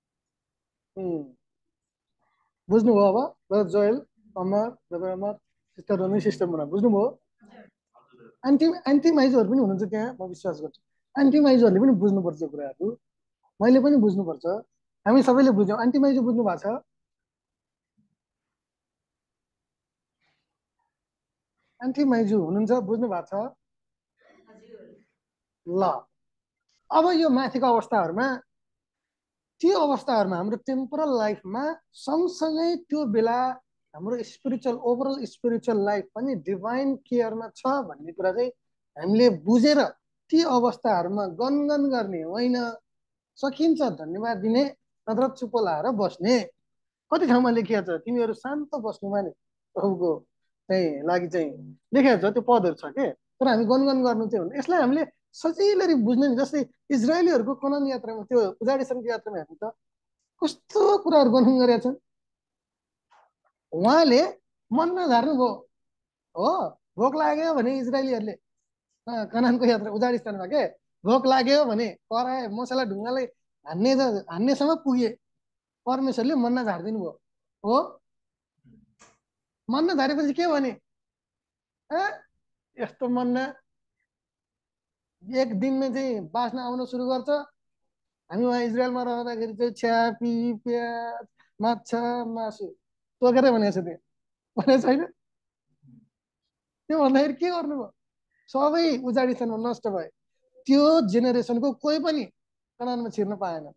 बुझ्नुभयो? अब brother Joel, Amar, brother Amar, sister Rami, sister Muna बुझ्नुभयो? एन्टी माइजहरू पनि हुनुहुन्छ त्यहाँ, म विश्वास गर्छु। एन्टी माइजहरूले पनि बुझ्नुपर्छ कुराहरू, मैले पनि बुझ्नुपर्छ, हामी सबैले बुझ्यौँ। एन्टी माइजो बुझ्नु भएको छ? एन्टी माइजु हुनुहुन्छ, बुझ्नु भएको छ? ल अब यो माथिको अवस्थाहरूमा त्यो अवस्थाहरूमा हाम्रो टेम्पोरल लाइफमा सँगसँगै त्यो बेला हाम्रो स्पिरिचुअल ओभरअल स्पिरिचुअल लाइफ पनि डिभाइन केयरमा छ भन्ने कुरा चाहिँ हामीले बुझेर ती अवस्थाहरूमा गनगन गर्ने होइन, सकिन्छ धन्यवाद दिने, नत्र चुप लाएर बस्ने। कति ठाउँमा लेखिएको छ तिमीहरू शान्त बस्नुमा नि प्रभुको चाहिँ लागि चाहिँ लेखेको छ, त्यो पदहरू छ के। तर हामी गनगन गर्नु चाहिँ हुँदैन। यसलाई हामीले सजिलै बुझ्ने नि। जस्तै इजरायलीहरूको कनान यात्रामा, त्यो उजाडिसनको यात्रामा हेर्नु त कस्तो कुराहरू गनगन गरेका छन्। उहाँले मन नझार्नु भयो हो। भोक लाग्यो भने इजरायलीहरूले कनानको यात्रा उजाडिस्थानमा के भोक लाग्यो भने कराए मसला ढुङ्गालाई हान्नेसम्म पुगे। परमेश्वरले मन नझारिदिनु भयो हो। मन नझारेपछि के भने यस्तो मन एक दिनमा चाहिँ बास्ना आउन सुरु गर्छ। हामी उहाँ इजरायलमा रहँदाखेरि चाहिँ छ्यापी प्याज माछा मासु तोकेर भनेको छ त्यहाँ भनेको छैन। त्यो भन्दाखेरि के गर्नुभयो? सबै उजाडिस्थानमा नष्ट भयो। त्यो जेनेरेसनको कोही पनि कनानमा छिर्न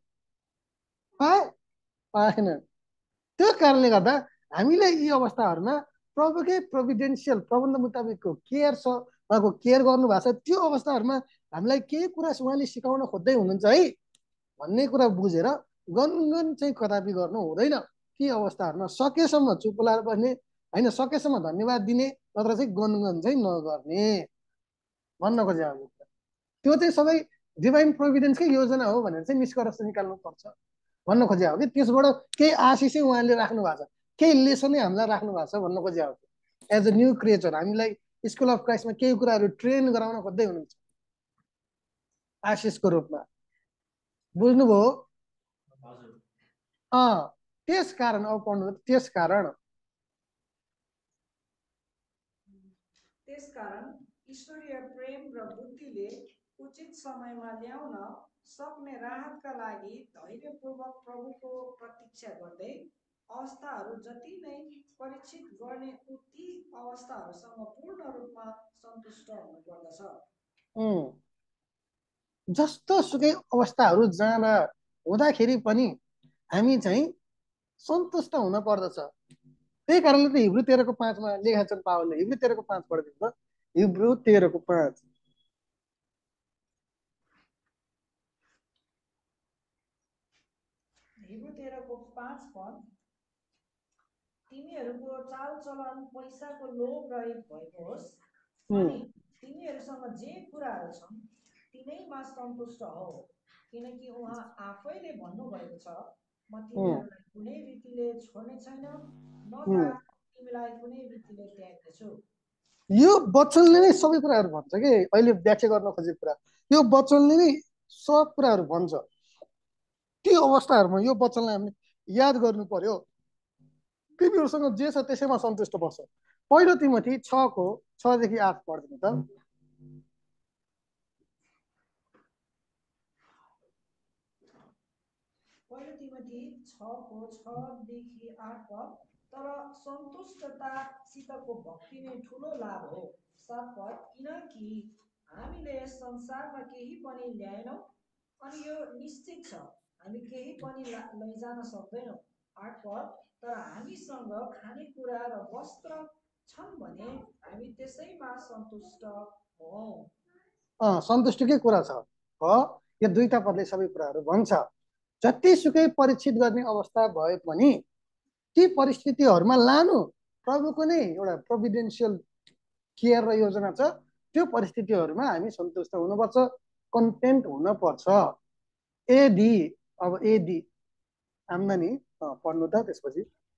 पाएन। त्यो कारणले गर्दा हामीले यी अवस्थाहरूमा प्रभुकै प्रोभिडेन्सियल प्रबन्ध मुताबिकको केयर छ उहाँको केयर गर्नुभएको छ, त्यो अवस्थाहरूमा हामीलाई केही कुरा उहाँले सिकाउन खोज्दै हुनुहुन्छ है भन्ने कुरा बुझेर गनगन चाहिँ कदापि गर्नु हुँदैन। ती अवस्थाहरूमा सकेसम्म चुप लाएर बस्ने होइन, सकेसम्म धन्यवाद दिने, नत्र चाहिँ गनगन चाहिँ नगर्ने भन्न खोजे। त्यो चाहिँ सबै डिभाइन प्रोभिडेन्सकै योजना हो भनेर चाहिँ निष्कर्ष निकाल्नुपर्छ भन्न खोजे हो कि त्यसबाट केही आशिषै उहाँले राख्नु भएको छ, केही लेसनै हामीलाई राख्नु भएको छ भन्न खोजे हो। एज अ न्यू क्रिएचर हामीलाई स्कुल अफ क्राइस्टमा केही कुराहरू ट्रेन गराउन खोज्दै हुनुहुन्छ आशिषको रूपमा। बुझ्नुभयो? त्यस कारण अब पढ्नु, त्यसकारण ईश्वरीय प्रेम र बुद्धिले उचित समयमा ल्याउन सक्ने राहतका लागि धैर्यपूर्वक प्रभुको प्रतीक्षा गर्दै अवस्थाहरू जति नै परीक्षित गर्ने ती अवस्थाहरूसँग पूर्ण रूपमा सन्तुष्ट हुनुपर्दछ। जस्तो सुकै अवस्थाहरू जाँदा हुँदाखेरि पनि हामी चाहिँ सन्तुष्ट हुन पर्दछ। त्यही कारणले त हिब्रू 13:5 लेखेका छन् पावलले। हिब्रू 13:5 पढिदिन्छ। हिब्रू 13:5 हिब्रू 13:5 पद, तिमीहरूको चालचलन पैसाको लोभ रहित भएको होस् अनि तिमीहरूसँग जे कुराहरू छन् तिनैमा सन्तुष्ट हो, किनकि उहाँ आफैले भन्नुभएको छ, म तिमीहरूलाई कुनै रीतिले छोड्ने छैन, न त तिमीलाई कुनै रीतिले त्याग्नेछु। यो वचनले नै सबै कुराहरू भन्छ कि अहिले व्याख्या गर्न खोजेको कुरा, यो वचनले नै सब कुराहरू भन्छ। ती अवस्थाहरूमा यो वचनलाई हामीले याद गर्नु पर्यो। तिमीहरूसँग जे छ त्यसैमा सन्तुष्ट बस्छ। पहिलो तिमोथी 6:6-8 पढ्दिनु त। पहिलो तिमोथी 6:6-8 पद, तर सन्तुष्टतासितको भक्ति नै ठुलो लाभ हो। 7 पद, किनकि हामीले संसारमा केही पनि ल्याएनौँ अनि यो निश्चित छ हामी केही पनि लैजान सक्दैनौँ। 8 पद, तर हामीसँग खानेकुरा र वस्त्र छन् भने हामी त्यसैमा सन्तुष्ट हौँ। सन्तुष्टिकै कुरा छ हो। यो दुईटा पदले सबै कुराहरू भन्छ। जतिसुकै परीक्षित गर्ने अवस्था भए पनि ती परिस्थितिहरूमा लानु प्रभुको नै एउटा प्रोभिडेन्सियल केयर र योजना छ। त्यो परिस्थितिहरूमा हामी सन्तुष्ट हुनुपर्छ, कन्टेन्ट हुनपर्छ। एडी अब एडी आम्दानी पढ्नु त। त्यसपछि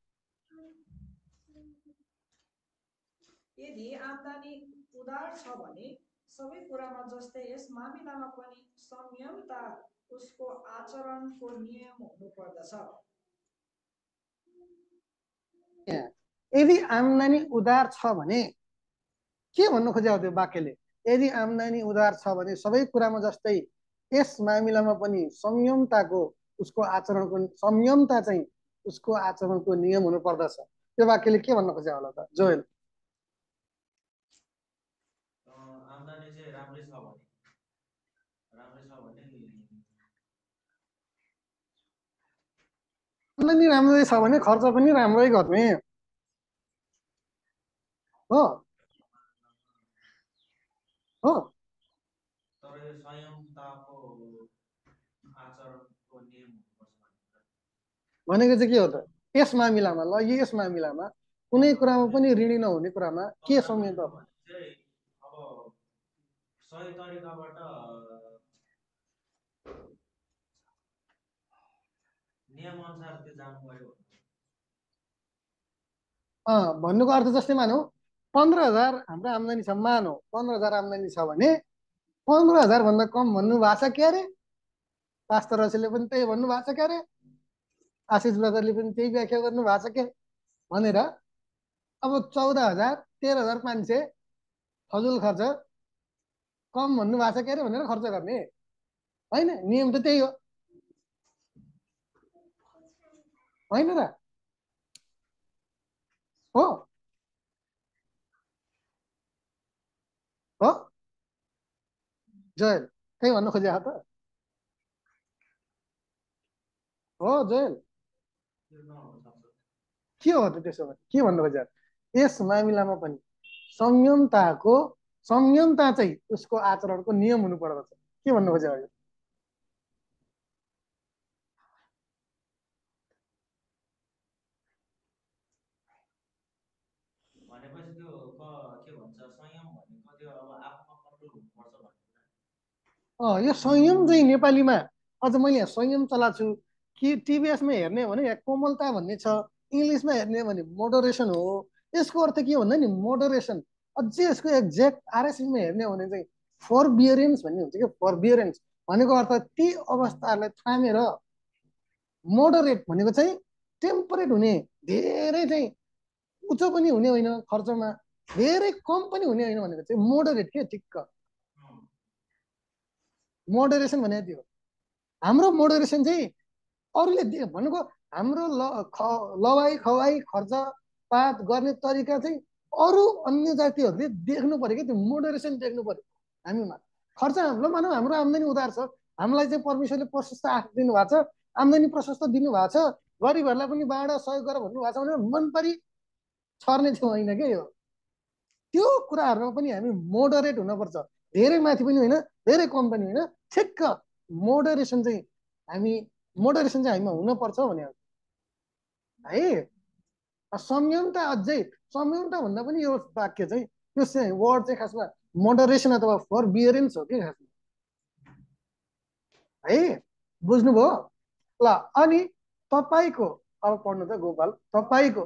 यदि आम्दानी उदार छ भने सबै कुरामा जस्तै यस मामिलामा पनि संयमता उसको आचरणको नियम हुनुपर्दछ। यदि आम्दानी उदार छ भने के भन्नु खोजेको त्यो वाक्यले? यदि आम्दानी उदार छ भने सबै कुरामा जस्तै यस मामिलामा पनि संयमताको उसको आचरणको संयमता चाहिँ उसको आचरणको नियम हुनुपर्दछ। त्यो वाक्यले के भन्न खोजेको होला त जोएल? आम्दानी चाहिँ राम्रै छ भने आम्दानी राम्रै छ भने खर्च पनि राम्रै गर्ने हो हो। तर यो संयमताको आचरणको नियम हुनुपर्छ भनेको चाहिँ के हो त? यस मामिलामा ल यस मामिलामा कुनै कुरामा पनि ऋणी नहुने कुरामा के संयम त? अब सही तरिकाबाट नियम अनुसार त्यो जानु पर्यो भन्नुको अर्थ जस्तै मानौ 15,000 हाम्रो आम्दानी छ, मानौ 15,000 आम्दानी छ भने 15,000 भन्दा कम भन्नु भएको छ क्या अरे? पास्टर रसीले पनि त्यही भन्नु भएको छ क्या अरे? आशिष ब्रदरले पनि त्यही व्याख्या गर्नु भएको छ क्या भनेर अब 14,000 13,500 फजुल खर्च कम भन्नु भएको छ क्या अरे भनेर खर्च गर्ने होइन? नियम त त्यही हो होइन र? हो हो जोएल कहीँ भन्नु खोजेको त हो जोएल? के हो त त्यसो भने? के भन्नु खोजेको? यस मामिलामा पनि संयमताको संयमता चाहिँ उसको आचरणको नियम हुनु पर्दछ। के भन्नु खोज्यो अहिले? भनेपछि त्यो के भन्छ संयम भनेको त्यो अब आफूमा कन्ट्रोल हुनुपर्छ भन्ने कुरा। यो संयम चाहिँ नेपालीमा अझ मैले यहाँ संयम चलाएको छु कि टिभीएसमा हेर्ने हो भने यहाँ कोमलता भन्ने छ, इङ्ग्लिसमा हेर्ने हो भने मोडरेसन हो। यसको अर्थ के भन्दा नि मोडरेसन, अझै यसको एक्ज्याक्ट आरएससीमा हेर्ने हो भने चाहिँ फरबियरेन्स भन्ने हुन्छ कि फरबियरेन्स भनेको अर्थ ती अवस्थाहरूलाई थामेर, मोडरेट भनेको चाहिँ टेम्परेट हुने, धेरै चाहिँ उच्च पनि हुने होइन खर्चमा, धेरै कम पनि हुने होइन भनेको चाहिँ मोडरेट के ठिक्क मोडरेसन भने त्यो। हाम्रो मोडरेसन चाहिँ अरूले भनेको हाम्रो लवाई खवाई खर्चपात गर्ने तरिका चाहिँ अरू अन्य जातिहरूले देख्नु पर्यो कि त्यो मोडरेसन देख्नु पर्यो। हामीमा खर्च हाम्रो मानव हाम्रो आम्दानी उधार छ, हामीलाई चाहिँ परमेश्वरले प्रशस्त आँख दिनुभएको छ, आम्दानी प्रशस्त दिनुभएको छ, गरिबहरूलाई पनि बाँड सहयोग गर भन्नुभएको छ भने मन परि छर्ने छौँ होइन के यो। त्यो कुराहरूमा पनि हामी मोडरेट हुनुपर्छ, धेरै माथि पनि होइन धेरै कम पनि होइन, ठिक्क मोडरेसन चाहिँ हामीमा हुनपर्छ भने है। संयमता अझै संयमता भन्दा पनि यो वाक्य चाहिँ यो वर्ड चाहिँ खासमा मोडरेसन अथवा फरबियरेन्स हो कि खासमा है, बुझ्नुभयो? ल अनि तपाईँको अब पढ्नु त गोपाल, तपाईँको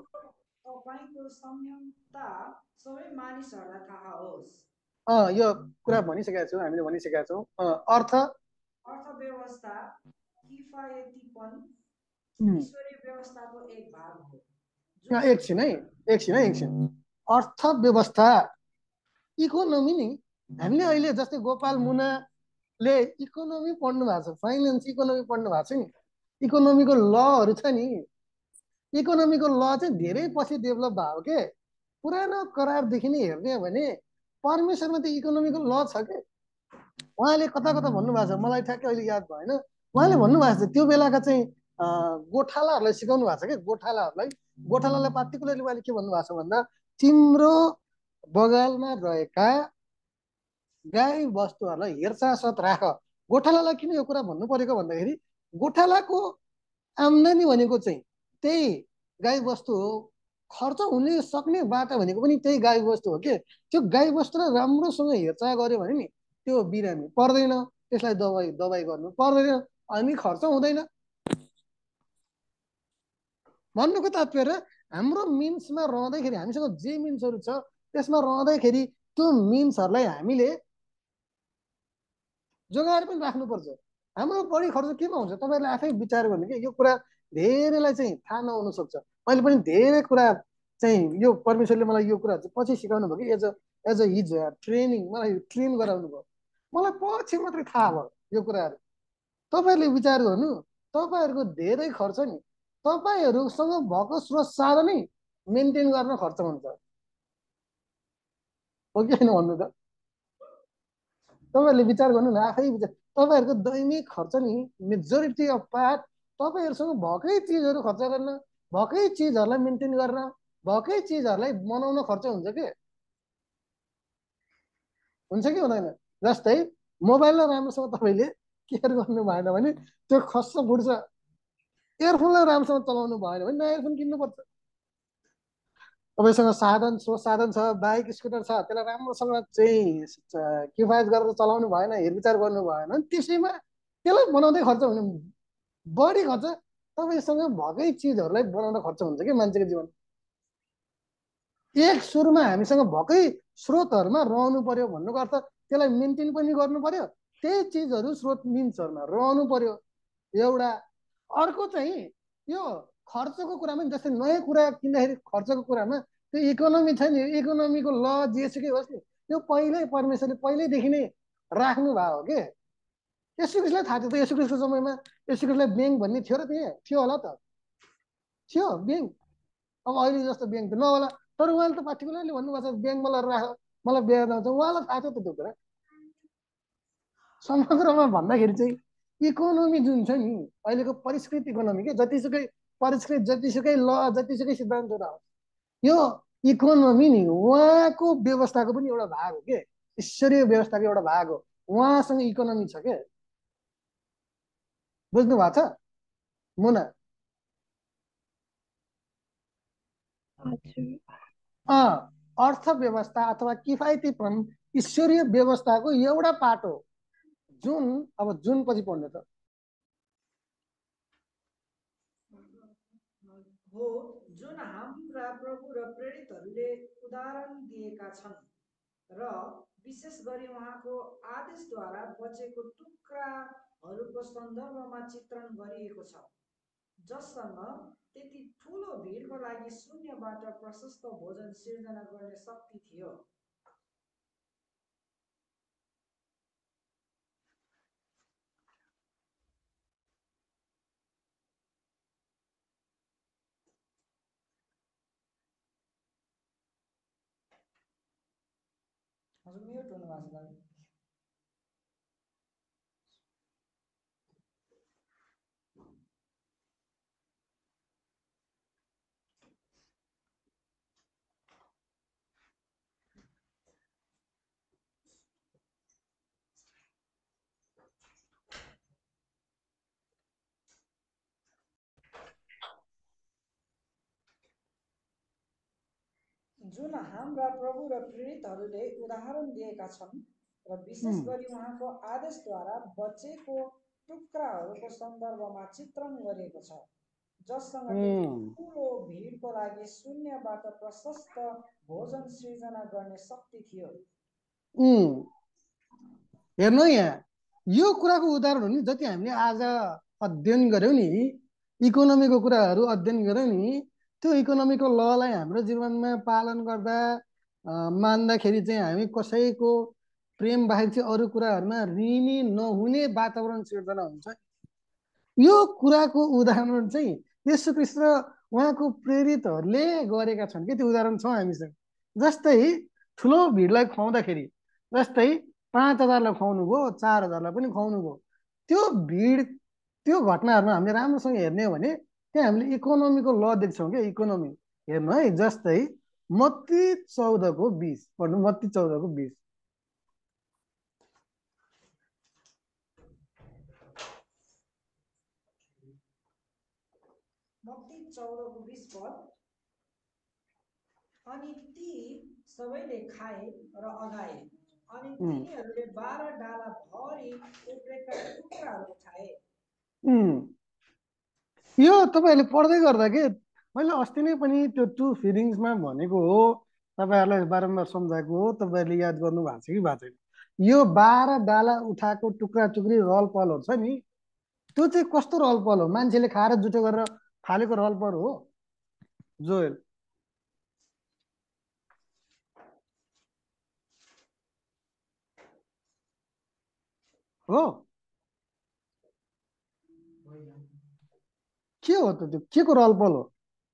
संयमता सबै मानिसहरूलाई थाहा होस्। यो कुरा भनिसकेका छौँ, हामीले भनिसकेका छौँ। अर्थव्यवस्था किफायतीपन ईश्वरीय व्यवस्थाको एक भाग हो। एकछिन अर्थव्यवस्था इकोनोमी नि हामीले अहिले जस्तै गोपाल मुनाले इकोनोमी पढ्नु भएको छ, फाइनेन्स इकोनोमी पढ्नु भएको छ नि, इकोनोमीको लहरू छ नि, इकोनोमीको ल चाहिँ धेरै पछि डेभलप भयो के। पुरानो करारदेखि नै हेर्ने हो भने परमेश्वरमा त्यो इकोनोमीको ल छ के। उहाँले कता कता भन्नुभएको छ, मलाई ठ्याक्कै अहिले याद भएन, उहाँले भन्नुभएको छ त्यो बेलाका चाहिँ गोठालाहरूलाई सिकाउनु भएको छ कि गोठालालाई पार्टिकुलरली उहाँले के भन्नुभएको छ भन्दा तिम्रो बगानमा रहेका गाई वस्तुहरूलाई हेरचाह राख। गोठालालाई किन यो कुरा भन्नु परेको भन्दाखेरि गोठालाको आम्दानी भनेको चाहिँ त्यही गाई वस्तु हो, खर्च हुने सक्ने बाटो भनेको पनि त्यही गाई वस्तु हो के। त्यो गाई वस्तुलाई राम्रोसँग हेरचाह गर्यो भने नि त्यो बिरामी पर्दैन, त्यसलाई दबाई गर्नु पर्दैन अनि खर्च हुँदैन। भन्नुको तात्पर्य हाम्रो मिन्समा रहँदाखेरि हामीसँग जे मिन्सहरू छ त्यसमा रहँदाखेरि त्यो मिन्सहरूलाई हामीले जोगाएर पनि राख्नुपर्छ। हाम्रो बढी खर्च केमा हुन्छ तपाईँहरूले आफै विचार गर्नु कि यो कुरा धेरैलाई चाहिँ थाहा नहुन सक्छ। मैले पनि धेरै कुरा चाहिँ यो परमेश्वरले मलाई यो कुरा पछि सिकाउनु भयो कि एज अ हिज ट्रेनिङ, मलाई ट्रेन गराउनु भयो, मलाई पछि मात्रै थाहा भयो यो कुराहरू। तपाईँहरूले विचार गर्नु, तपाईँहरूको धेरै खर्च नि तपाईँहरूसँग भएको स्रोत साधनै मेन्टेन गर्न खर्च हुन्छ हो कि होइन भन्नु त? तपाईँहरूले विचार गर्नु न, आफै विचार। तपाईँहरूको दैनिक खर्च नि मेजोरिटी अफ पार्ट तपाईँहरूसँग भएकै चिजहरू खर्च गर्न, भएकै चिजहरूलाई मेन्टेन गर्न, भएकै चिजहरूलाई बनाउन खर्च हुन्छ के। हुन्छ कि हुँदैन? जस्तै मोबाइललाई राम्रोसँग तपाईँले केयर गर्नु भएन भने त्यो खस्छ फुट्छ, इयरफोनलाई राम्रोसँग चलाउनु भएन भने नयाँ इयरफोन किन्नुपर्छ। तपाईँसँग स्रोत साधन छ, बाइक स्कुटर छ, त्यसलाई राम्रोसँग चाहिँ किफायत गरेर चलाउनु भएन, हेरविचार गर्नु भएन भने त्यसैमा त्यसलाई बनाउँदै खर्च हुने, बढी खर्च तपाईँसँग भएकै चिजहरूलाई बनाउँदा खर्च हुन्छ कि मान्छेको जीवन। एक सुरुमा हामीसँग भएकै स्रोतहरूमा रहनु पर्यो भन्नुको अर्थ त्यसलाई मेन्टेन पनि गर्नु पर्यो, त्यही चिजहरू स्रोत मिन्सहरूमा रहनु पर्यो एउटा। अर्को चाहिँ यो खर्चको कुरामा जस्तै नयाँ कुरा किन्दाखेरि खर्चको कुरामा त्यो इकोनोमी छ नि, इकोनोमीको ल जेसुकै होस् नि, त्यो पहिल्यै परमेश्वरले पहिल्यैदेखि नै राख्नु भएको हो के। यसुक्रिस्टलाई थाहा थियो त, यसुक्रिस्टको समयमा यसुक्रिस्टलाई ब्याङ्क भन्ने थियो र त्यहाँ थियो होला त, थियो ब्याङ्क। अब अहिले जस्तो ब्याङ्क त नहोला, तर उहाँले त पार्टिकुलरली भन्नुभएको छ ब्याङ्क मलाई राख, मलाई ब्याज आउँछ। उहाँलाई थाहा थियो त त्यो कुरा। समग्रमा भन्दाखेरि चाहिँ इकोनोमी जुन छ नि अहिलेको परिष्कृत इकोनोमी के, जतिसुकै परिष्कृत, जतिसुकै ल, जतिसुकै सिद्धान्तहरू आउँछ, यो इकोनोमी नि उहाँको व्यवस्थाको पनि एउटा भाग हो के। ईश्वरीय व्यवस्थाको एउटा भाग हो। उहाँसँग इकोनोमी छ के, बुझ्नु भएको छ मुना? अर्थव्यवस्था अथवा किफायतीपन ईश्वरीय व्यवस्थाको एउटा पार्ट हो, जुन अब जुन पछि पढ्नु त हो, जुन हाम्रा प्रभु र प्रेरितहरूले उदाहरण दिएका छन् र विशेष गरी उहाँको आदेशद्वारा बचेको टुक्राहरूको सन्दर्भमा चित्रण गरिएको छ, जससँग त्यति ठुलो भिडको लागि शून्यबाट प्रशस्त भोजन सिर्जना गर्ने शक्ति थियो। हजुर म्युट हुनुभएको छ दाजु। जुन हाम्रा प्रभु र प्रेरितहरूले उदाहरण दिएका छन् र विशेष गरी उहाँको आदेशद्वारा बचेको टुक्राहरूको सन्दर्भमा चित्रण गरिएको छ, जससँग ठुलो भिडको लागि शून्यबाट प्रशस्त भोजन सृजना गर्ने शक्ति थियो। हेर्नु यहाँ यो कुराको उदाहरण हो नि, जति हामीले आज अध्ययन गर्यौं नि, इकोनोमीको कुराहरू अध्ययन गर्यौं नि, त्यो इकोनोमीको ललाई हाम्रो जीवनमा पालन गर्दा मान्दाखेरि चाहिँ हामी कसैको प्रेम बाहेक चाहिँ अरू कुराहरूमा ऋणी नहुने वातावरण सिर्जना हुन्छ। यो कुराको उदाहरण चाहिँ येशू ख्रीष्ट र उहाँको प्रेरितहरूले गरेका छन् कि त्यो उदाहरण छ हामीसँग। जस्तै ठुलो भिडलाई खुवाउँदाखेरि, जस्तै 5000लाई खुवाउनु भयो, 4000लाई पनि खुवाउनु भयो, त्यो भिड त्यो घटनाहरूमा हामीले राम्रोसँग हेर्ने हो भने त्यहाँ हामीले इकोनोमीको ल देख्छौँ क्या। इकोनोमी हेर्नु है, जस्तै मत्ती 14:20 पढ्नु। मत्ती 14:20 मत्ती 14:20 पद। अनि ती सबैले खाए र अघाए, अनि तिनीहरूले 12 डाला भरि उब्रेका टुक्राहरू खाए। यो तपाईहरूले पढ्दै गर्दा के मैले अस्ति नै पनि त्यो 2 फिडिङ्समा भनेको हो, तपाईँहरूलाई बारम्बार सम्झाएको हो, तपाईँहरूले याद गर्नु भएको छ कि भएको छैन? यो 12 डाला उठाएको टुक्रा टुक्री रलपलहरू छ नि, त्यो चाहिँ कस्तो रलपल हो? मान्छेले खाएर जुठो गरेर फालेको रलपल हो जोएल? हो के हो त? त्यो के को रलपल हो?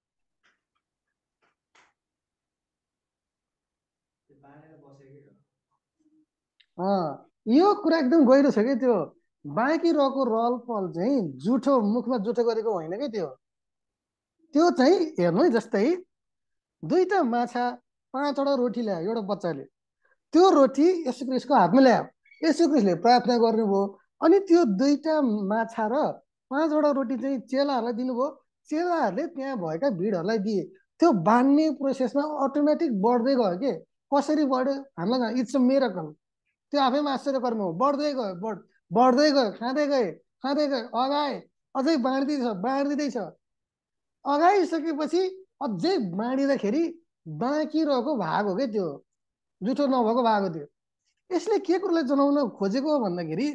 यो कुरा एकदम गहिरो छ कि त्यो बाँकी रहेको रलपल चाहिँ जुठो, मुखमा जुठो गरेको होइन कि त्यो चाहिँ हेर्नु है, जस्तै 2टा माछा 5वटा रोटी ल्यायो एउटा बच्चाले, त्यो रोटी येशू ख्रीष्टको हातमा ल्यायो, येशू ख्रीष्टले प्रार्थना गर्नुभयो, अनि त्यो 2टा माछा र 5वटा रोटी चाहिँ चेलाहरूलाई दिनुभयो, चेलाहरूले त्यहाँ भएका भिडहरूलाई दिए। त्यो बाँड्ने प्रोसेसमा अटोमेटिक बढ्दै गयो के? कसरी बढ्यो हामीलाई इट्स अ मिरेकल, त्यो आफैमा आश्चर्यकर्म हो। बढ्दै गयो, बढ्दै गयो, खाँदै गए, अगाए, अझै बाँड्दैछ। अगाइसकेपछि अझै बाँडिँदाखेरि बाँकी रहेको भाग हो क्या, त्यो जुठो नभएको भाग हो त्यो। यसले के कुरालाई जनाउन खोजेको हो भन्दाखेरि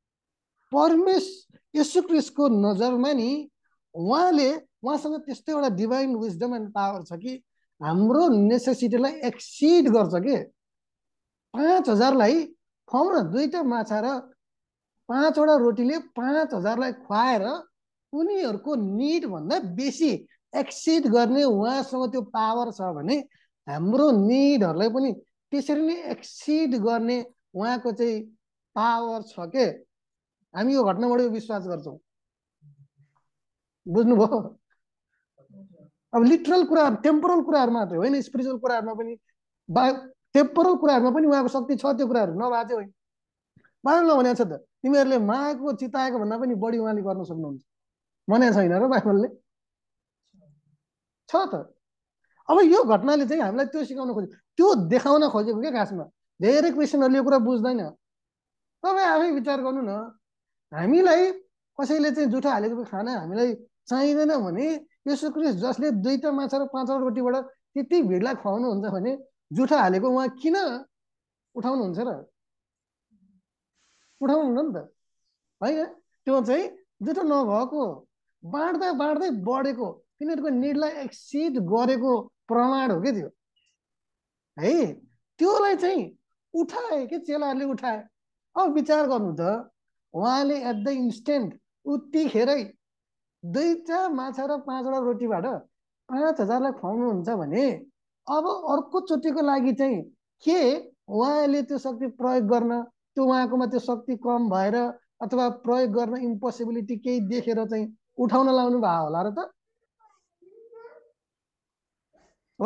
येशू ख्रीष्टको नजरमा नि उहाँसँग त्यस्तो एउटा डिभाइन विजडम एन्ड पावर छ कि हाम्रो नेसेसिटीलाई एक्सिड गर्छ के। 5000लाई खुवाउन 2टा माछा र 5वटा रोटीले 5000लाई खुवाएर उनीहरूको निड भन्दा बेसी एक्सिड गर्ने उहाँसँग त्यो पावर छ भने हाम्रो निडहरूलाई पनि त्यसरी नै एक्सिड गर्ने उहाँको चाहिँ पावर छ के। हामी यो घटनाबाट विश्वास गर्छौँ, बुझ्नुभयो? अब लिटरल कुरा, टेम्पोरल कुराहरू मात्रै होइन, स्पिरिचुअल कुराहरूमा पनि टेम्पोरल कुराहरूमा पनि उहाँको शक्ति छ, त्यो कुराहरू नभएको चाहिँ होइन। बाइबलमा भनेको छ त, तिमीहरूले मागेको चिताएको भन्दा पनि बढी उहाँले गर्न सक्नुहुन्छ भनेको छैन र बाइबलले? छ त। अब यो घटनाले चाहिँ हामीलाई त्यो सिकाउन खोजेको, त्यो देखाउन खोजेको क्या खासमा। धेरै क्रिस्चियनहरूले यो कुरा बुझ्दैन। तपाईँ आफै विचार गर्नु न, हामीलाई कसैले चाहिँ जुठो हालेको खाना हामीलाई चाहिँदैन भने यसो क्रिस्ट जसले 2टा माछा र 5वटा रोटीबाट त्यति भिडलाई खुवाउनुहुन्छ भने जुठो हालेको उहाँ किन उठाउनुहुन्छ र? उठाउनुहुन्न नि त, होइन? त्यो चाहिँ जुठो नभएको, बाँड्दा बाँड्दै बढेको, तिनीहरूको निडलाई एक्सिड गरेको प्रमाण हो क्या त्यो, है? त्योलाई चाहिँ उठाए कि चेलाहरूले उठाए। अब विचार गर्नु त, उहाँले एट द इन्स्टेन्ट उतिखेरै 2टा माछा र 5वटा रोटीबाट 5000लाई खुवाउनुहुन्छ भने अब अर्कोचोटिको लागि चाहिँ के उहाँले त्यो शक्ति प्रयोग गर्न, त्यो उहाँकोमा त्यो शक्ति कम भएर अथवा प्रयोग गर्न इम्पोसिबिलिटी केही देखेर चाहिँ उठाउन लाउनु भयो होला र त? हो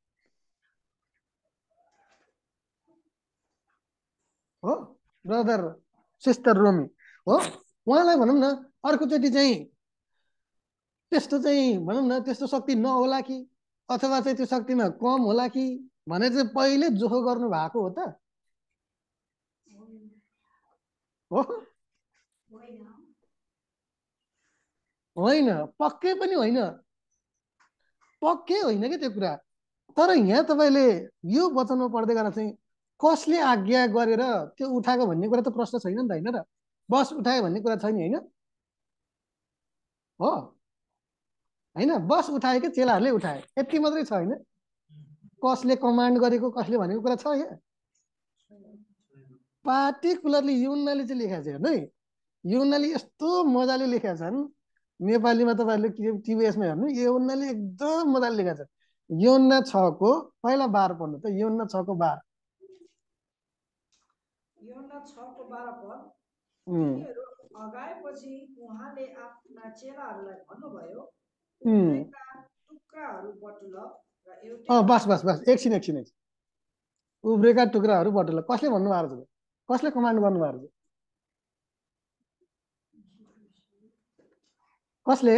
हो ब्रदर सिस्टर रोमी, हो? उहाँलाई भनौँ न अर्कोचोटि चाहिँ त्यस्तो चाहिँ भनौँ न त्यस्तो शक्ति नहोला कि अथवा चाहिँ त्यो शक्तिमा कम होला कि भनेर चाहिँ पहिले जोखो गर्नु भएको हो त? हो होइन, पक्कै पनि होइन, पक्कै होइन क्या त्यो कुरा। तर यहाँ तपाईँले यो वचनमा पढ्दै गर्दा चाहिँ कसले आज्ञा गरेर त्यो उठाएको भन्ने कुरा त प्रश्न छैन नि त, होइन र? बस उठायो भन्ने कुरा छैन, होइन? हो होइन, बस उठायो कि चेलाहरूले उठाए, यति मात्रै छ, होइन? कसले कमान्ड गरेको कसले भनेको कुरा छ यहाँ? पार्टिकुलरली युहन्नाले चाहिँ लेखेको छ, हेर्नु है, युहन्नाले यस्तो मजाले लेखेका छन्। नेपालीमा तपाईँहरूले टिभीएसमा हेर्नु, युहन्नाले एकदम मजाले लेखेका छन्। युहन्ना 6को पहिला 12 पढ्नु त, युहन्ना 6को 12। योना 6को 12 पद, तिनीहरू अगाएपछि उहाँले आफ्ना चेलाहरूलाई भन्नुभयो, उब्रेका टुक्राहरू बटुल र एउटै बस बस बस एकछिन एकछिन एकछिन, उब्रेका टुक्राहरू बटुल कसले भन्नुभएको छ? कसले कमान्ड गर्नुभएको छ? कसले?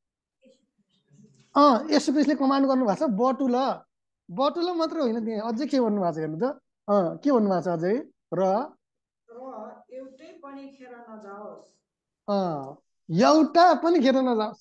यसो क्रिस्टले कमान्ड गर्नुभएको छ, बटुल। बटुल मात्र होइन, त्यहाँ अझै के भन्नुभएको छ हेर्नु त, के भन्नुभएको छ अझै? र एउटै पनि खेर नजाओस्, एउटा पनि खेर नजाओस्।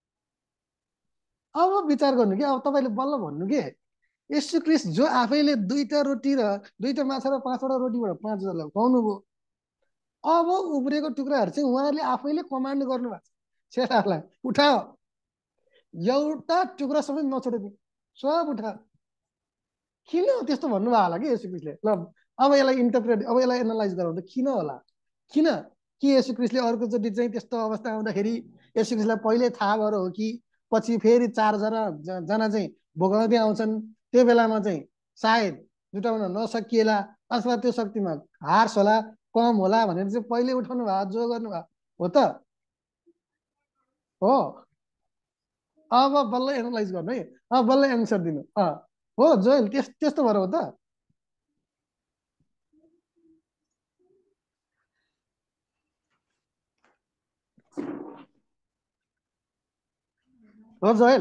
अब विचार गर्नु कि, अब तपाईँले बल्ल भन्नु के, यसो क्रिस्ट जो आफैले 2टा रोटी र 2टा माछा र 5वटा रोटीबाट 5000लाई खुवाउनु भयो, अब उब्रेको टुक्राहरू चाहिँ उहाँहरूले आफैले कमान्ड गर्नुभएको छ चेलाहरूलाई, उठाओ, एउटा टुक्रा समेत नछोडिदिनु, सब उठा। किन त्यस्तो भन्नुभयो होला कि यसो क्रिस्टले? ल अब यसलाई इन्टरप्रेट, अब यसलाई एनालाइज गरौँ त, किन होला? किन के यसो क्रिस्टले अर्कोचोटि चाहिँ त्यस्तो अवस्था आउँदाखेरि यसो क्रिस्टलाई पहिल्यै थाहा भएर हो कि पछि फेरि 4जना चाहिँ भोगाउँदै आउँछन्, त्यो बेलामा चाहिँ सायद जुटाउन नसकिएला अथवा त्यो शक्तिमा हार्स होला, कम होला भनेर चाहिँ पहिले उठाउनु भयो, जो गर्नुभयो हो त? हो। अब बल्ल एनालाइज गर्नु है, बल्ल एन्सर दिनु। हो जोएल, त्यस्तो भएर हो त? हो जोएल?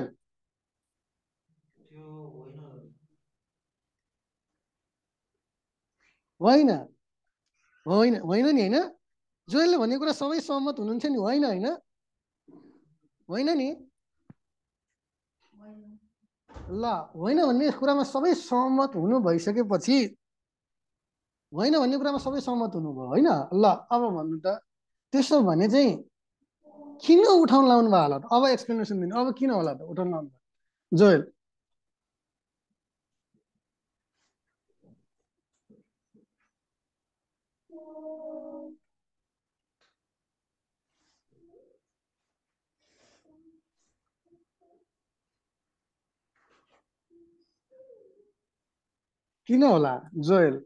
होइन होइन होइन नि, होइन? जोएलले भनेको कुरा सबै सहमत हुनुहुन्छ नि? होइन होइन होइन नि? ल होइन भन्ने कुरामा सबै सहमत हुनु भइसकेपछि, होइन भन्ने कुरामा सबै सहमत हुनुभयो, होइन? ल अब भन्नु त, त्यसो भने चाहिँ किन उठाउन लाउनु भयो होला त? अब एक्सप्लेनेसन दिनु, अब किन होला त उठाउन लाउनु भयो? जोएल किन होला जोएल?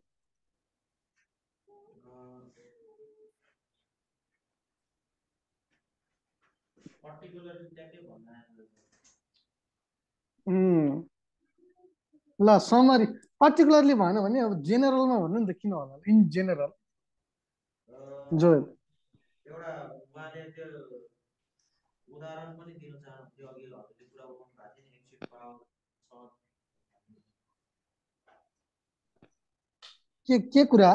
ल समरी पर्टिकुलरली भएन भने अब जेनरलमा भन्नु नि त किन होला इन जेनरल जोएल एउटा उहाँले त्यो उदाहरण पनि दिन चाहनुहुन्थ्यो अघि हजुरले कुरा गर्नु भएको थियो नि एक्सिट पावर के कुरा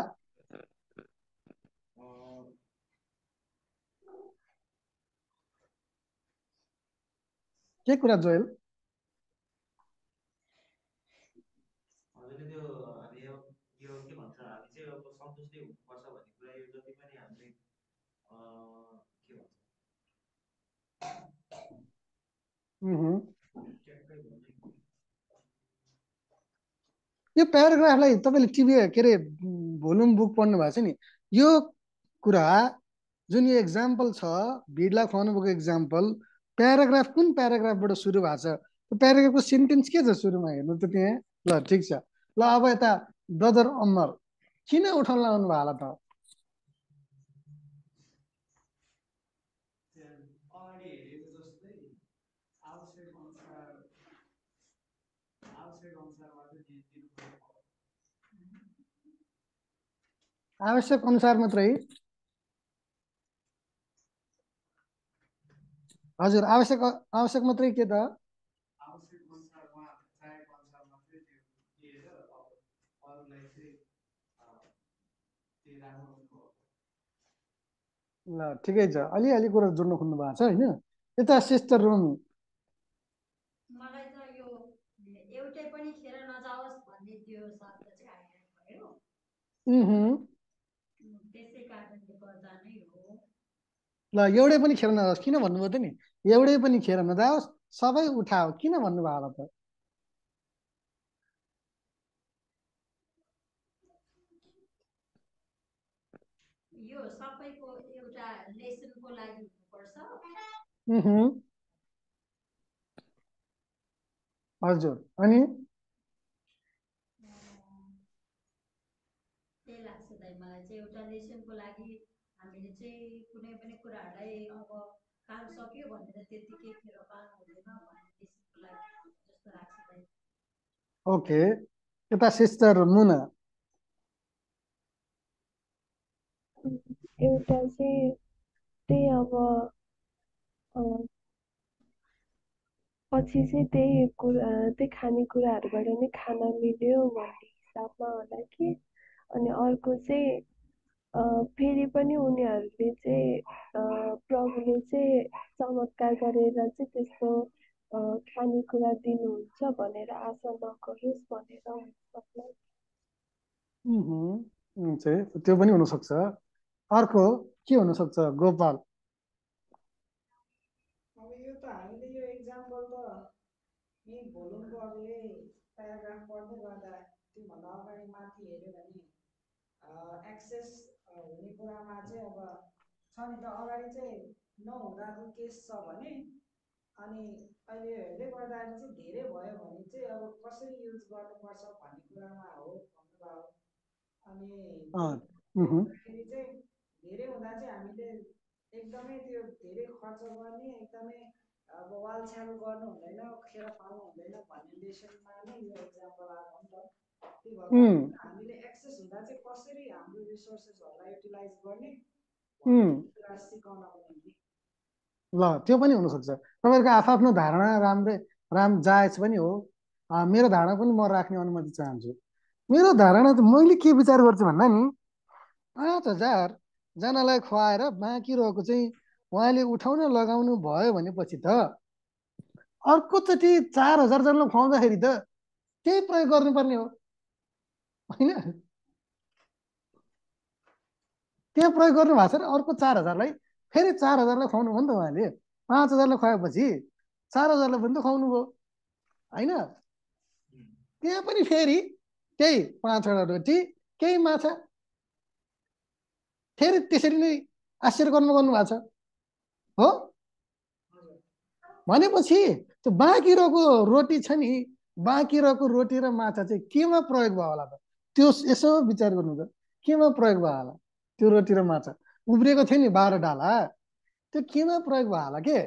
जोएल हजुरले त्यो हामी यो के भन्छ हामी चाहिँ अब सन्तुष्टि हुनुपर्छ भन्ने कुरा यो जति पनि हामीले के भन्छ यो प्याराग्राफलाई तपाईँले टिभी के अरे भोल्युम बुक पढ्नु भएको छ नि यो कुरा जुन यो एक्जाम्पल छ भिडलाई खुवाउनु भएको एक्जाम्पल प्याराग्राफ कुन प्याराग्राफबाट सुरु भएको छ त्यो प्याराग्राफको सेन्टेन्स के छ सुरुमा हेर्नु त त्यहाँ ल ठिक छ ल अब यता ब्रदर अमर किन उठाउन लाउनु भयो होला त अगाडि हेरेको जस्तै आवश्यक अनुसार मात्रै दिनु पर्यो आवश्यक अनुसार मात्रै हजुर आवश्यक मात्रै के त आवश्यक अनुसार उहाँहरूले चाहेको अनुसार मात्रै त्यो दिएर अब अरूलाई चाहिँ त्यही राख्नु ल ठिकै छ अलिअलि कुरा जोड्नु खोज्नु भएको छ होइन यता सिस्टर रोमी मलाई त यो एउटै पनि खेर नजाओस् भन्ने त्यो शब्द चाहिँ हाइलाइट भयो त्यसै कारणले गर्दा नै हो ल एउटै पनि खेर नजाओस् किन भन्नुभयो त नि एउटै पनि खेर नजाओस् सबै उठाओ किन भन्नुभयो होला त यो सबैको एउटा लेसनको लागि हुनुपर्छ हजुर अनि त्यही लाग्छ दाइ मलाई चाहिँ एउटा लेसनको लागि हामीले चाहिँ कुनै पनि कुराहरूलाई अब काम सक्यो भनेर त्यतिकै खेर पाल्नु हुँदैन भन्ने लेसनको लागि जस्तो लाग्छ दाइ ओके यता सिस्टर मुना एउटा चाहिँ त्यही अब पछि चाहिँ त्यही खानेकुराहरूबाट नै खाना मिल्यो भन्ने हिसाबमा होला कि अनि अर्को चाहिँ फेरि पनि उनीहरूले चाहिँ प्रभुले चाहिँ चमत्कार गरेर चाहिँ त्यस्तो खानेकुरा दिनुहुन्छ भनेर आशा नगरोस् भनेर हुन्छ त्यो पनि हुनसक्छ अर्को के हुनसक्छ गोपाल अब यो त हामीले यो इक्जाम्पल त यही भोल्युमको अब यही प्याराग्राफ पढ्दै गर्दा त्योभन्दा अगाडि माथि हेऱ्यो भने एक्सेस हुने कुरामा चाहिँ अब छ नि त अगाडि चाहिँ नहुँदाको केस छ भने अनि अहिले हेर्दै गर्दाखेरि चाहिँ धेरै भयो भने चाहिँ अब कसरी युज गर्नुपर्छ भन्ने कुरामा हो भन्नुभयो अनि चाहिँ धेरै हुँदा चाहिँ हामीले एकदमै त्यो धेरै खर्च गर्ने एकदमै अब वाल छ्याल गर्नु हुँदैन खेर पाल्नु हुँदैन भन्ने लेसनमा नै यो एक्जाम्पल आएको हो नि त त्यही भएर हामीले एक्सेस हुँदा चाहिँ कसरी हाम्रो रिसोर्सेसहरूलाई युटिलाइज गर्ने कुरा सिकाउनको निम्ति ल त्यो पनि हुनसक्छ तपाईँहरूको आफ्नो धारणा जायज पनि हो मेरो धारणा पनि म राख्ने अनुमति चाहन्छु मेरो धारणा त मैले के विचार गर्छु भन्दा नि 5,000 जनालाई खुवाएर बाँकी रहेको चाहिँ उहाँले उठाउन लगाउनु भयो भनेपछि त अर्कोचोटि 4,000 जनालाई खुवाउँदाखेरि त त्यही प्रयोग गर्नुपर्ने हो होइन त्यहाँ प्रयोग गर्नु भएको छ र अर्को 4,000लाई फेरि 4,000लाई खुवाउनु भयो नि त उहाँले 5,000लाई खुवाएपछि 4,000लाई पनि त खुवाउनु भयो होइन त्यहाँ पनि फेरि त्यही 5वटा रोटी केही माछा फेरि त्यसरी नै आश्चर्य गर्नु भएको छ हो भनेपछि त्यो बाँकी रहेको रोटी छ नि बाँकी रहेको रोटी र माछा चाहिँ केमा प्रयोग भयो होला त त्यो यसो विचार गर्नु त केमा प्रयोग भयो होला त्यो रोटी र माछा उब्रिएको थियो नि 12 डाला त्यो केमा प्रयोग भयो होला के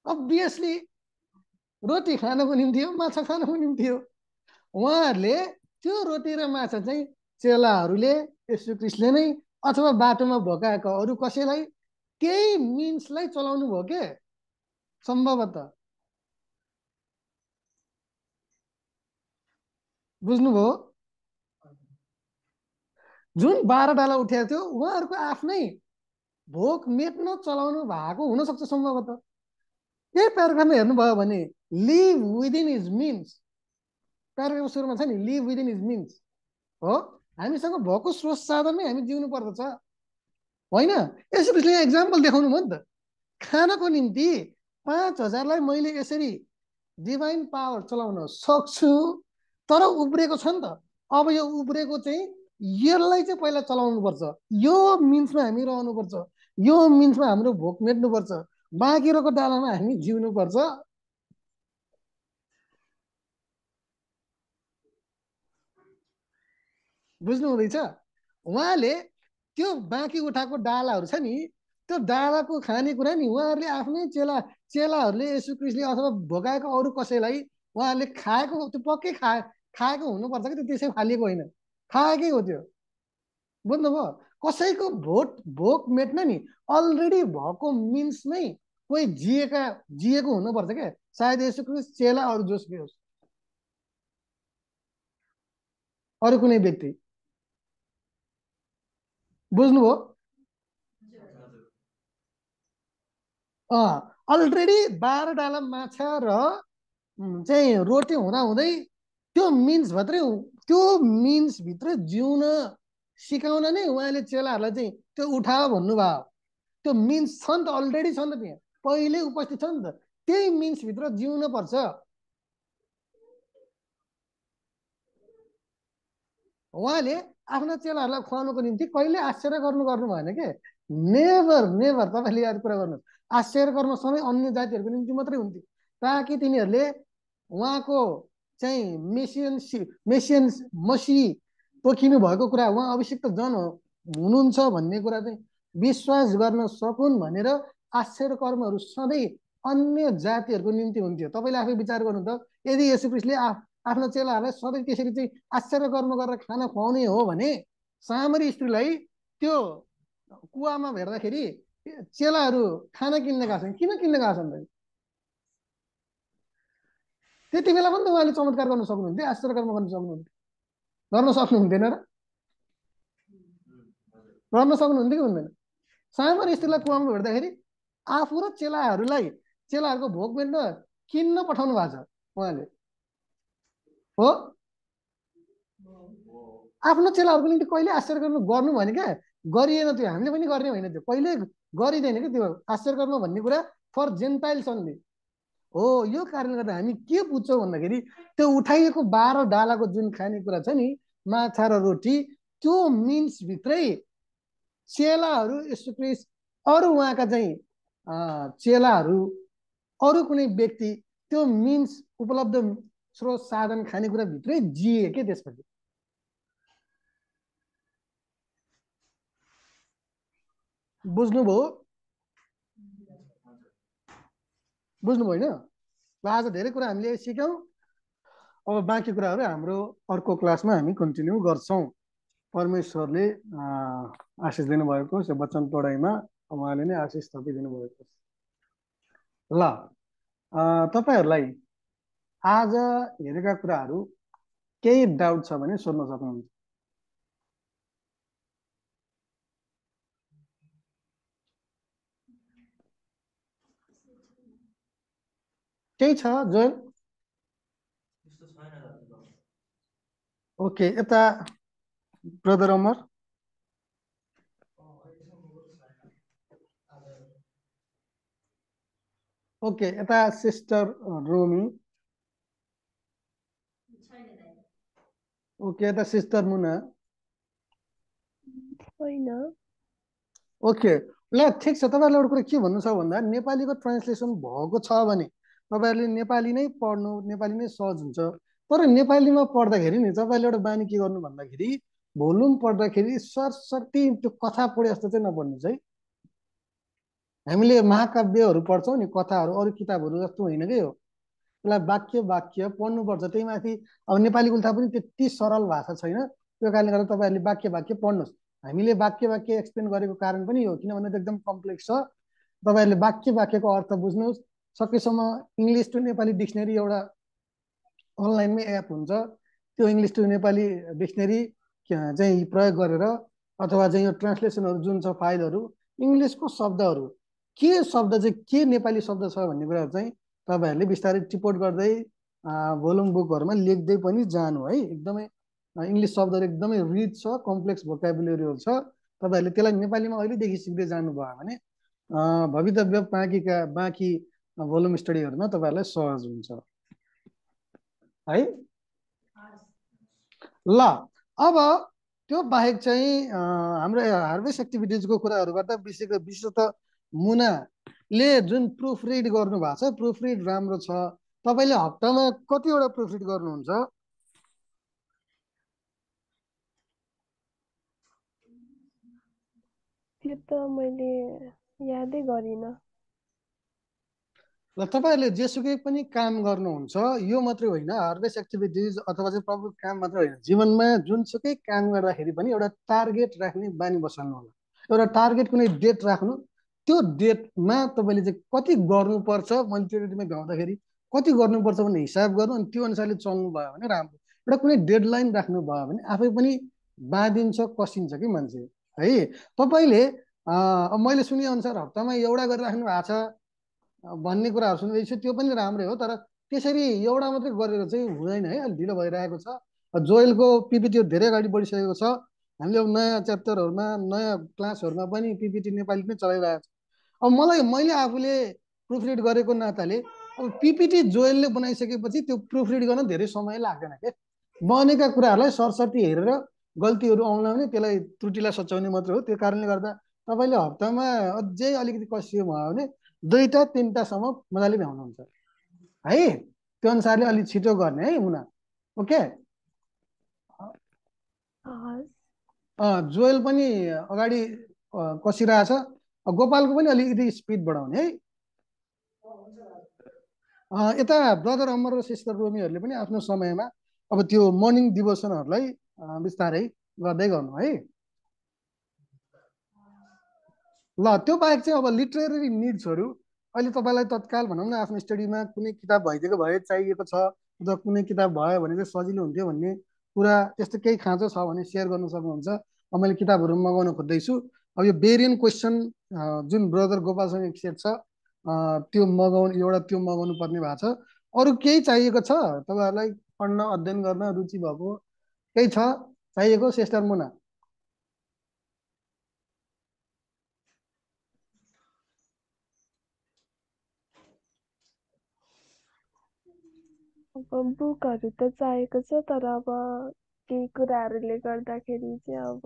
अभियसली रोटी खानको निम्ति हो, माछा खानको निम्ति हो। उहाँहरूले त्यो रोटी र माछा चाहिँ चेलाहरूले येशू ख्रीष्टले नै अथवा बाटोमा भोकाएका अरू कसैलाई केही मिन्सलाई चलाउनु भयो के सम्भवतः। बुझ्नुभयो? जुन 12 डाला उठेको थियो उहाँहरूको आफ्नै भोक मेट्न चलाउनु भएको हुनसक्छ सम्भवतः। यही प्याराग्राफमा हेर्नुभयो भने लिभ विदिन इज मिन्स, प्याराग्राफको सुरुमा छ नि लिभ विदिन इज मिन्स हो। हामीसँग भएको स्रोत साधनमै हामी जिउनु पर्दछ होइन। यसरी एक्जाम्पल देखाउनु भयो नि त। खानको निम्ति 5000लाई मैले यसरी डिभाइन पावर चलाउन सक्छु, तर उब्रेको छ नि त। अब यो उब्रेको चाहिँ यसलाई चाहिँ पहिला चलाउनु पर्छ, यो मिन्समा हामी रहनुपर्छ, यो मिन्समा हाम्रो भोक मेट्नुपर्छ, बाँकी रहेको डालामा हामी जिउनु पर्छ। बुझ्नु हुँदैछ? उहाँले त्यो बाँकी उठाएको डालाहरू छ नि, त्यो डालाको खानेकुरा नि उहाँहरूले आफ्नै चेलाहरूले येशू ख्रीष्टले अथवा भोगाएको अरू कसैलाई उहाँहरूले खाएको, त्यो पक्कै खाएको हुनुपर्छ कि त्यो त्यसै फालिएको होइन, खाएकै हो त्यो। बुझ्नुभयो? कसैको भोक मेट्न नि अलरेडी भएको मिन्समै कोही जिएको हुनुपर्छ क्या। सायद येशू ख्रीष्ट, चेला, अरू जोसुकै होस्, अरू कुनै व्यक्ति। बुझ्नुभयो? अलरेडी 12 डाला माछा र चाहिँ रोटी हुँदै त्यो मिन्सभित्र जिउन सिकाउन नै उहाँले चेलाहरूलाई चाहिँ त्यो उठाओ भन्नुभयो। त्यो मिन्स छ नि त, अलरेडी छ नि त, त्यहाँ पहिल्यै उपस्थित छ नि त। त्यही मिन्सभित्र जिउन पर्छ। उहाँले आफ्ना चेलाहरूलाई खुवाउनको निम्ति कहिले आश्चर्य गर्नु भएन के। Never never. तपाईँले याद कुरा गर्नुहोस्, आश्चर्य गर्न सबै अन्य जातिहरूको निम्ति मात्रै हुन्थ्यो, ताकि तिनीहरूले उहाँको चाहिँ मसी तोकिनु भएको कुरा, उहाँ अभिषिक्त जन हुनुहुन्छ भन्ने कुरा चाहिँ विश्वास गर्न सकुन् भनेर आश्चर्य कर्महरू सधैँ अन्य जातिहरूको निम्ति हुन्थ्यो। तपाईँले आफै विचार गर्नु त, यदि येशू ख्रीष्टले आफ्नो चेलाहरूलाई सधैँ त्यसरी चाहिँ आश्चर्य कर्म गरेर खाना खुवाउने हो भने सामरी स्त्रीलाई त्यो कुवामा भेट्दाखेरि चेलाहरू खाना किन्न गएको छन्, किन किन्न गएको छन्? त्यति बेला पनि त उहाँले चमत्कार गर्न सक्नुहुन्थ्यो, आश्चर्य कर्म गर्न सक्नुहुन्थेन र? गर्न सक्नुहुन्थ्यो कि हुँदैन? सामरी स्त्रीलाई कुवामा भेट्दाखेरि आफू र चेलाहरूको भोक मेट्न किन्न पठाउनु भएको छ उहाँले हो। आफ्नो चेलाहरूको निम्ति कहिले आश्चर्य कर्म गर्नु भने क्या गरिएन, त्यो हामीले पनि गर्ने होइन, त्यो कहिले गरिँदैन कि त्यो आश्चर्य कर्म भन्ने कुरा फर जेन्टाइल्स अन्ली हो। यो कारणले गर्दा हामी के बुझ्छौँ भन्दाखेरि त्यो उठाइएको 12 डालाको जुन खानेकुरा छ नि, माछा र रोटी, त्यो मिन्सभित्रै चेलाहरू, येशू ख्रीष्ट, अरू उहाँका चाहिँ चेलाहरू, अरू कुनै व्यक्ति त्यो मिन्स उपलब्ध स्रोत साधन खानेकुरा भित्रै जिए के। त्यसपछि बुझ्नुभयो? होइन? ल आज धेरै कुरा हामीले सिक्यौँ। अब बाँकी कुराहरू हाम्रो अर्को क्लासमा हामी कन्टिन्यू गर्छौँ। परमेश्वरले आशिष दिनुभएको छ वचन पढाइमा, उहाँले नै आशिष थपिदिनु भएको छ। ल तपाईँहरूलाई आज हेरेका कुराहरू केही डाउट छ भने सोध्न सक्नुहुन्छ। केही छ जोयल? ओके, यता ब्रदर अमर। ओके, यता सिस्टर रोमी। ओके, यता सिस्टर मुना। ओके, ल ठिक छ। तपाईँहरूलाई एउटा कुरा के भन्नु छ भन्दा नेपालीको ट्रान्सलेसन भएको छ भने तपाईँहरूले नेपाली नै पढ्नु, नेपाली नै सहज हुन्छ। तर नेपालीमा पढ्दाखेरि नि तपाईँले एउटा बानी के गर्नु भन्दाखेरि भोल्युम पढ्दाखेरि सरसर्ती त्यो कथा पढे जस्तो चाहिँ नपढ्नुहोस् है। हामीले महाकाव्यहरू पढ्छौँ नि, कथाहरू अरू किताबहरू जस्तो होइन कि हो। त्यसलाई वाक्य वाक्य पढ्नुपर्छ। त्यही माथि अब नेपाली उल्था पनि त्यति सरल भाषा छैन, त्यो कारणले गर्दा तपाईँहरूले वाक्य वाक्य पढ्नुहोस्। हामीले वाक्य वाक्य एक्सप्लेन गरेको कारण पनि हो, किनभने त्यो एकदम कम्प्लेक्स छ। तपाईँहरूले वाक्य वाक्यको अर्थ बुझ्नुहोस्। सकेसम्म इङ्ग्लिस टु नेपाली डिक्सनरी एउटा अनलाइनमै एप हुन्छ, त्यो इङ्ग्लिस टु नेपाली डिक्सनरी चाहिँ प्रयोग गरेर, अथवा चाहिँ यो ट्रान्सलेसनहरू जुन छ फाइलहरू, इङ्ग्लिसको शब्दहरू के शब्द चाहिँ के नेपाली शब्द छ भन्ने कुराहरू चाहिँ तपाईँहरूले बिस्तारै टिपोट गर्दै भोलुम बुकहरूमा लेख्दै पनि जानु है। एकदमै इङ्ग्लिस शब्दहरू एकदमै रिच छ, कम्प्लेक्स भोकाबुलेरीहरू छ। तपाईँहरूले त्यसलाई नेपालीमा अहिलेदेखि सिक्दै जानुभयो भने भवितव्य बाँकी भोलुम स्टडीहरूमा तपाईँहरूलाई सहज हुन्छ है। ल अब त्यो बाहेक चाहिँ हाम्रो हार्भेस्ट एक्टिभिटिजको कुराहरू गर्दा विशेषतः मुनाले जुन प्रुफ रिड गर्नु भएको छ, प्रुफ रिड राम्रो छ। तपाईँले हप्तामा कतिवटा प्रुफ रिड गर्नुहुन्छ? त्यो त मैले यादै गरिनँ। ल तपाईँहरूले जेसुकै पनि काम गर्नुहुन्छ, यो मात्रै होइन, हार्भेस्ट एक्टिभिटिज अथवा चाहिँ प्रमुख काम मात्रै होइन, जीवनमा जुनसुकै काम गर्दाखेरि पनि एउटा टार्गेट राख्ने बानी बसाल्नु होला। एउटा टार्गेट, कुनै डेट राख्नु, त्यो डेटमा तपाईँले चाहिँ कति गर्नुपर्छ, मैले त्यो डेटमा भ्याउँदाखेरि कति गर्नुपर्छ भन्ने हिसाब गर्नु, अनि त्यो अनुसारले चल्नु भयो भने राम्रो। एउटा कुनै डेडलाइन राख्नु भयो भने आफै पनि बाँधिन्छ, कसिन्छ कि मान्छे है। तपाईँले मैले सुनेअनुसार हप्तामा एउटा गरेर राख्नु भएको छ भन्ने कुराहरू सुन्दैछु, त्यो पनि राम्रै हो, तर त्यसरी एउटा मात्रै गरेर चाहिँ हुँदैन है, अलिक ढिलो भइरहेको छ। जोएलको पिपिटी धेरै अगाडि बढिसकेको छ। हामीले अब नयाँ च्याप्टरहरूमा नयाँ क्लासहरूमा पनि पिपिटी नेपाली नै चलाइरहेको छ। अब मैले आफूले प्रुफ रिड गरेको नाताले अब पिपिटी जोएलले बनाइसकेपछि त्यो प्रुफ रिड गर्न धेरै समय लाग्दैन के। बनेका कुराहरूलाई सरसर्ती हेरेर गल्तीहरू आउलाउने, त्यसलाई त्रुटिलाई सच्याउने मात्रै हो। त्यो कारणले गर्दा तपाईँले हप्तामा अझै अलिकति कसियो भयो भने 2-3टासम्म मजाले भ्याउनुहुन्छ है। त्यो अनुसारले अलिक छिटो गर्ने है मुना। ओके, जोएल पनि अगाडि कसिरहेछ, गोपालको पनि अलिकति स्पिड बढाउने है। यता ब्रदर अमर र सिस्टर रोमीहरूले पनि आफ्नो समयमा अब त्यो मर्निङ डिभोसनहरूलाई बिस्तारै गर्दै गर्नु है। ल त्यो बाहेक चाहिँ अब लिटरेरी निड्सहरू, अहिले तपाईँलाई तत्काल भनौँ न आफ्नो स्टडीमा कुनै किताब भइदिएको भए चाहिएको छ, अथवा कुनै किताब भयो भने चाहिँ सजिलो हुन्थ्यो भन्ने कुरा, त्यस्तो केही खाँचो छ भने सेयर गर्न सक्नुहुन्छ। अब मैले किताबहरू मगाउन खोज्दैछु। अब यो बेरियन क्वेसन जुन ब्रदर गोपालसँग एक सेट छ, त्यो मगाउनु पर्ने भएको छ। अरू केही चाहिएको छ तपाईँहरूलाई पढ्न अध्ययन गर्न रुचि भएको केही छ चाहिएको? सिस्टर मुना। अब बुकहरू त चाहिएको छ, तर अब केही कुराहरूले गर्दाखेरि चाहिँ अब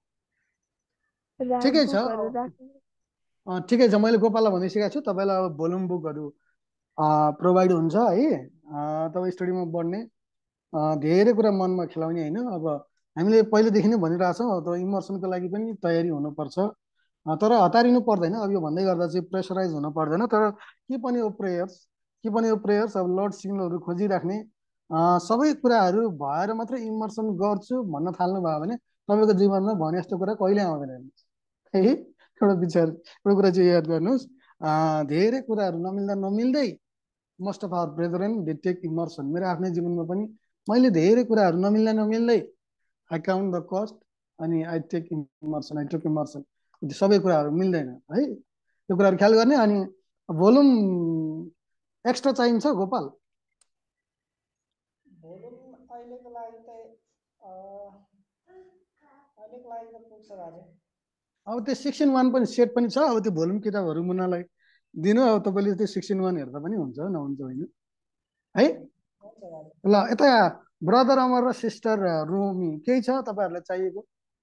ठिकै छ, बुकहरू राख्नु। ठिकै छ। मैले गोपाललाई भनिसकेको छु तपाईँलाई अब भोल्युम बुकहरू प्रोभाइड हुन्छ है। तपाईँ स्टडीमा बढ्ने, धेरै कुरा मनमा खेलाउने होइन। अब हामीले पहिलेदेखि नै भनिरहेछौँ, अब इमर्सनको लागि पनि तयारी हुनुपर्छ, तर हतारिनु पर्दैन। अब यो भन्दै गर्दा चाहिँ प्रेसराइज हुनु पर्दैन, तर के पनि हो प्रेयर्स, अब लर्ड सिग्नलहरू खोजिराख्ने, सबै कुराहरू भएर मात्रै इमर्सन गर्छु भन्न थाल्नु भयो भने तपाईँको जीवनमा भने जस्तो कुरा कहिले आउँदैन है। एउटा कुरा चाहिँ याद गर्नुहोस्, धेरै कुराहरू नमिल्दै most of our brethren they take immersion. मेरो आफ्नै जीवनमा पनि मैले धेरै कुराहरू नमिल्दै आई काउन्ट द कस्ट अनि आई टेक इमर्सन। सबै कुराहरू मिल्दैन है, त्यो कुराहरू ख्याल गर्ने। अनि भोल्युम एक्स्ट्रा चाहिन्छ गोपाल? भोल्युम अहिलेको लागि त पुग्छ दाजु। अब त्यो 6-in-1 पनि सेट पनि छ। अब त्यो भोल्युम किताबहरू मुनालाई दिनु, अब तपाईँले त्यो 6-in-1 हेर्दा पनि हुन्छ, नहुन्छ होइन है। ल यता ब्रदर अमर र सिस्टर रोमी केही छ तपाईँहरूलाई चाहिएको?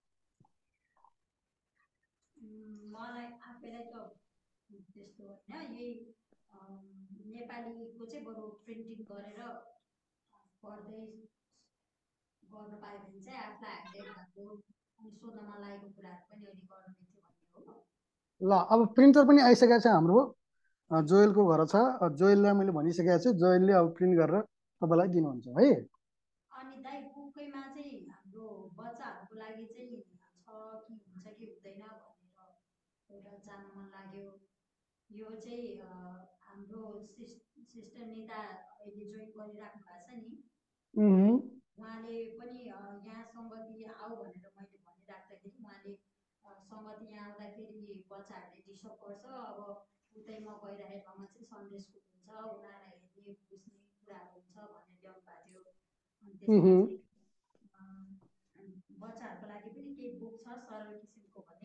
मलाई आफैलाई त त्यस्तो होइन, यही नेपालीको चाहिँ बरु प्रिन्टिङ गरेर पढ्दै गर्न पायो भने चाहिँ आफूलाई हाइलाइट भएको अनि सोध्न मन लागेको कुराहरू पनि अहिले गर्न मिल्थ्यो भन्ने हो। ल अब प्रिन्टर पनि आइसकेको छ हाम्रो जोएलको घर छ जोएललाई मैले भनिसकेको छु जोएलले अब प्रिन्ट गरेर तपाईँलाई दिनुहुन्छ है अनि दाइ बुकैमा चाहिँ हाम्रो बच्चाहरूको लागि चाहिँ छ कि हुन्छ कि हुँदैन भनेर एउटा जान्न मन लाग्यो यो चाहिँ हाम्रो सिस्टर नेता अहिले जोइन गरिराख्नु भएको छ नि उहाँले पनि यहाँ सङ्गति आऊ भनेर मैले भनिराख्दाखेरि उहाँले सङ्गति यहाँ आउँदाखेरि बच्चाहरूले डिस्टर्ब गर्छ अब उतैमा गइरहेको ठाउँमा चाहिँ सन्डे स्कुल हुन्छ उनीहरूलाई हेर्ने बुझ्ने कुराहरू हुन्छ भनेर ल्याउनु भएको थियो अनि त्यसमा चाहिँ बच्चाहरूको लागि पनि केही बुक छ सरल किसिमको भने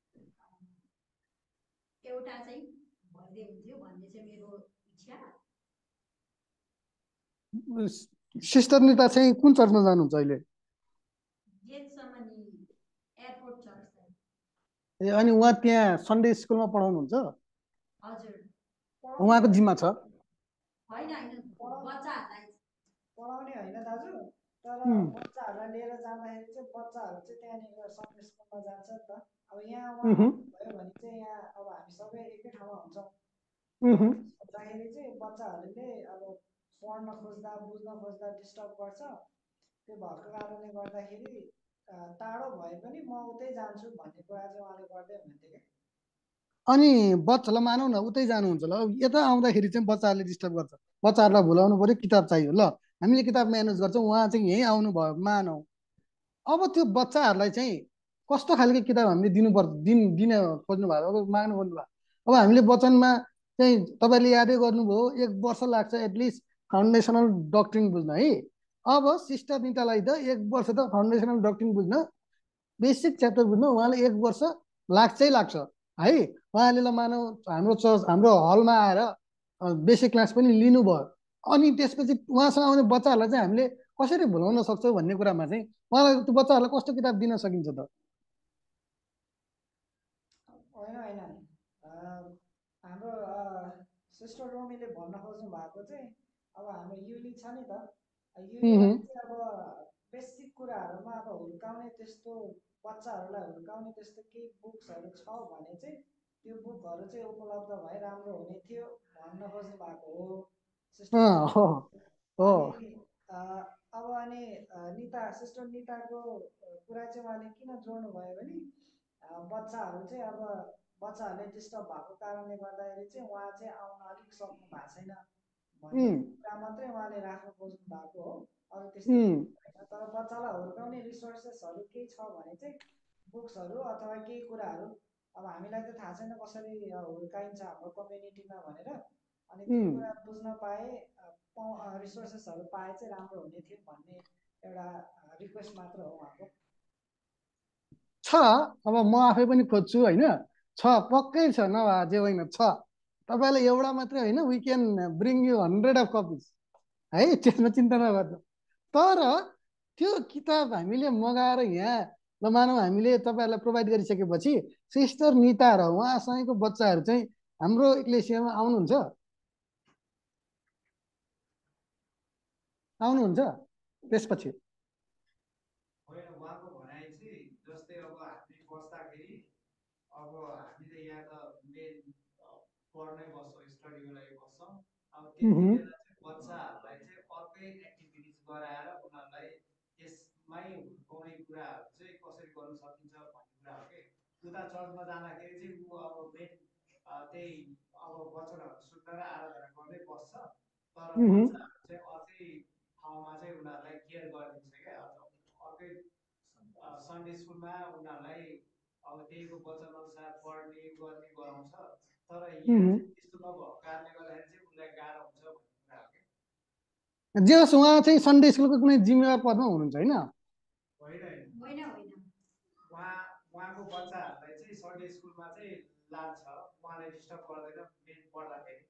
एउटा चाहिँ भइदिए हुन्थ्यो भन्ने चाहिँ मेरो इच्छा सिस्टर निता चाहिँ कुन चर्चमा जानुहुन्छ अहिले गेटसम्म नि एयरपोर्ट चर्च ए अनि उहाँ त्यहाँ सन्डे स्कुलमा पढाउनुहुन्छ हजुर उहाँको जिम्मा छ होइन बच्चाहरूलाई पढाउने होइन दाजु तर बच्चाहरूलाई लिएर जाँदाखेरि चाहिँ बच्चाहरू चाहिँ त्यहाँनिर सन्डे स्कुलमा जान्छ नि त अब यहाँ उहाँ भयो भने चाहिँ यहाँ अब हामी सबै एकै ठाउँमा हुन्छौँ भन्दाखेरि चाहिँ बच्चाहरूले अब पढ्न खोज्दा बुझ्न खोज्दा डिस्टर्ब गर्छ त्यो भएको कारणले गर्दाखेरि टाढो भए पनि म उतै जान्छु भन्ने कुरा चाहिँ उहाँले गर्दै हुनुहुन्थ्यो क्या अनि बच्चालाई मानौ न उतै जानुहुन्छ ल यता आउँदाखेरि चाहिँ बच्चाहरूले डिस्टर्ब गर्छ बच्चाहरूलाई भुलाउनु पर्यो किताब चाहियो ल हामीले किताब म्यानेज गर्छौँ उहाँ चाहिँ यहीँ आउनु भयो मानौ अब त्यो बच्चाहरूलाई चाहिँ कस्तो खालको किताब हामीले दिनुपर्छ दिन खोज्नु भएको अब माग्नु खोज्नु भएको अब हामीले वचनमा चाहिँ तपाईँले यादै गर्नुभयो 1 वर्ष लाग्छ एटलिस्ट फाउन्डेसनल डक्ट्रिन बुझ्न है अब सिस्टर नितालाई त 1 वर्ष त फाउन्डेसनल डक्ट्रिन बुझ्न बेसिक च्याप्टर बुझ्न उहाँले 1 वर्ष लाग्छै लाग्छ है उहाँले ल मानौ हाम्रो चर्च हाम्रो हलमा आएर बेसिक क्लास पनि लिनुभयो अनि त्यसपछि उहाँसँग आउने बच्चाहरूलाई चाहिँ हामीले कसरी भुलाउन सक्छौँ भन्ने कुरामा चाहिँ उहाँलाई त्यो बच्चाहरूलाई कस्तो किताब दिन सकिन्छ त होइन हाम्रो सिस्टर रोमीले भन्न खोज्नु भएको चाहिँ अब हाम्रो युनिट छ नि त युनिटलाई चाहिँ अब बेसिक कुराहरूमा अब हुर्काउने त्यस्तो बच्चाहरूलाई हुर्काउने त्यस्तो केही बुक्सहरू छ भने चाहिँ त्यो बुकहरू चाहिँ उपलब्ध भए राम्रो हुने थियो भन्न खोज्नु भएको हो सिस्टर अब अनि निता सिस्टर निताको कुरा चाहिँ उहाँले किन जोड्नु भयो भने बच्चाहरू चाहिँ अब बच्चाहरूले डिस्टर्ब भएको कारणले गर्दाखेरि चाहिँ उहाँ चाहिँ आउन अलिक सक्नु भएको छैन भन्ने कुरा मात्रै उहाँले राख्न खोज्नु भएको हो अरू त्यस्तो होइन तर बच्चालाई हुर्काउने रिसोर्सेसहरू केही छ भने चाहिँ बुक्सहरू अथवा केही कुराहरू अब हामीलाई त थाहा छैन कसरी हुर्काइन्छ हाम्रो कम्युनिटीमा भनेर अनि त्यो कुरा बुझ्न पाए रिसोर्सेसहरू पाए चाहिँ राम्रो हुने थियो भन्ने एउटा रिक्वेस्ट मात्र हो उहाँको छ अब म आफै पनि खोज्छु होइन छ पक्कै छ नभए जे होइन छ तपाईँलाई एउटा मात्रै होइन we can bring you 100 of copies है त्यसमा चिन्ता नगर्नु तर त्यो किताब हामीले मगाएर यहाँ ल मानौ हामीले तपाईँहरूलाई प्रोभाइड गरिसकेपछि सिस्टर निता र उहाँसँगको बच्चाहरू चाहिँ हाम्रो इक्लेसियामा आउनुहुन्छ त्यसपछि उहाँको भनाइ चाहिँ जस्तै अब हामी बस्दाखेरि अब हामीले यहाँ त मेन पढ्नै बस्छौँ स्टडीको लागि बस्छौँ अब त्यति बेला चाहिँ बच्चाहरूलाई चाहिँ अर्कै एक्टिभिटिज गराएर उनीहरूलाई त्यसमै हुर्काउने कुराहरू चाहिँ कसरी गर्नु सकिन्छ भन्ने कुरा हो कि उता चर्चमा जाँदाखेरि चाहिँ ऊ अब मेन त्यही अब वचनहरू सुन्न र आराधना गर्दै बस्छ तर बच्चाहरू चाहिँ अर्कै ठाउँमा चाहिँ उनीहरूलाई केयर गरिदिन्छ क्या अर्कै सन्डे स्कुलमा उनीहरूलाई अब त्यहीको वचन अनुसार पढ्ने गर्ने गराउँछ तर यहाँ चाहिँ त्यस्तो नभएको कारणले गर्दाखेरि चाहिँ उनलाई गाह्रो हुन्छ भन्ने कुरा हो क्या जे होस् उहाँ चाहिँ सन्डे स्कुलको कुनै जिम्मेवार पदमा हुनुहुन्छ होइन उहाँको बच्चाहरूलाई चाहिँ सन्डे स्कुलमा चाहिँ लान्छ उहाँलाई डिस्टर्ब गर्दैन मेन पढ्दाखेरि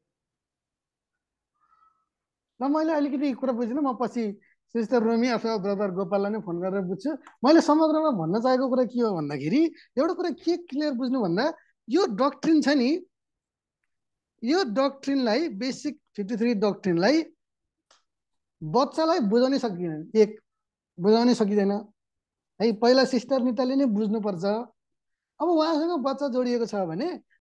ल मैले अलिकति कुरा बुझिनँ म पछि सिस्टर रोमी अथवा ब्रदर गोपाललाई नै फोन गरेर बुझ्छु मैले समग्रमा भन्न चाहेको कुरा के हो भन्दाखेरि एउटा कुरा के क्लियर बुझ्नु भन्दा यो डक्ट्रिन छ नि यो डक्ट्रिनलाई बेसिक 53 डक्ट्रिनलाई बच्चालाई बुझाउनै सकिँदैन है पहिला सिस्टर निताले नै बुझ्नुपर्छ अब उहाँसँग बच्चा जोडिएको छ भने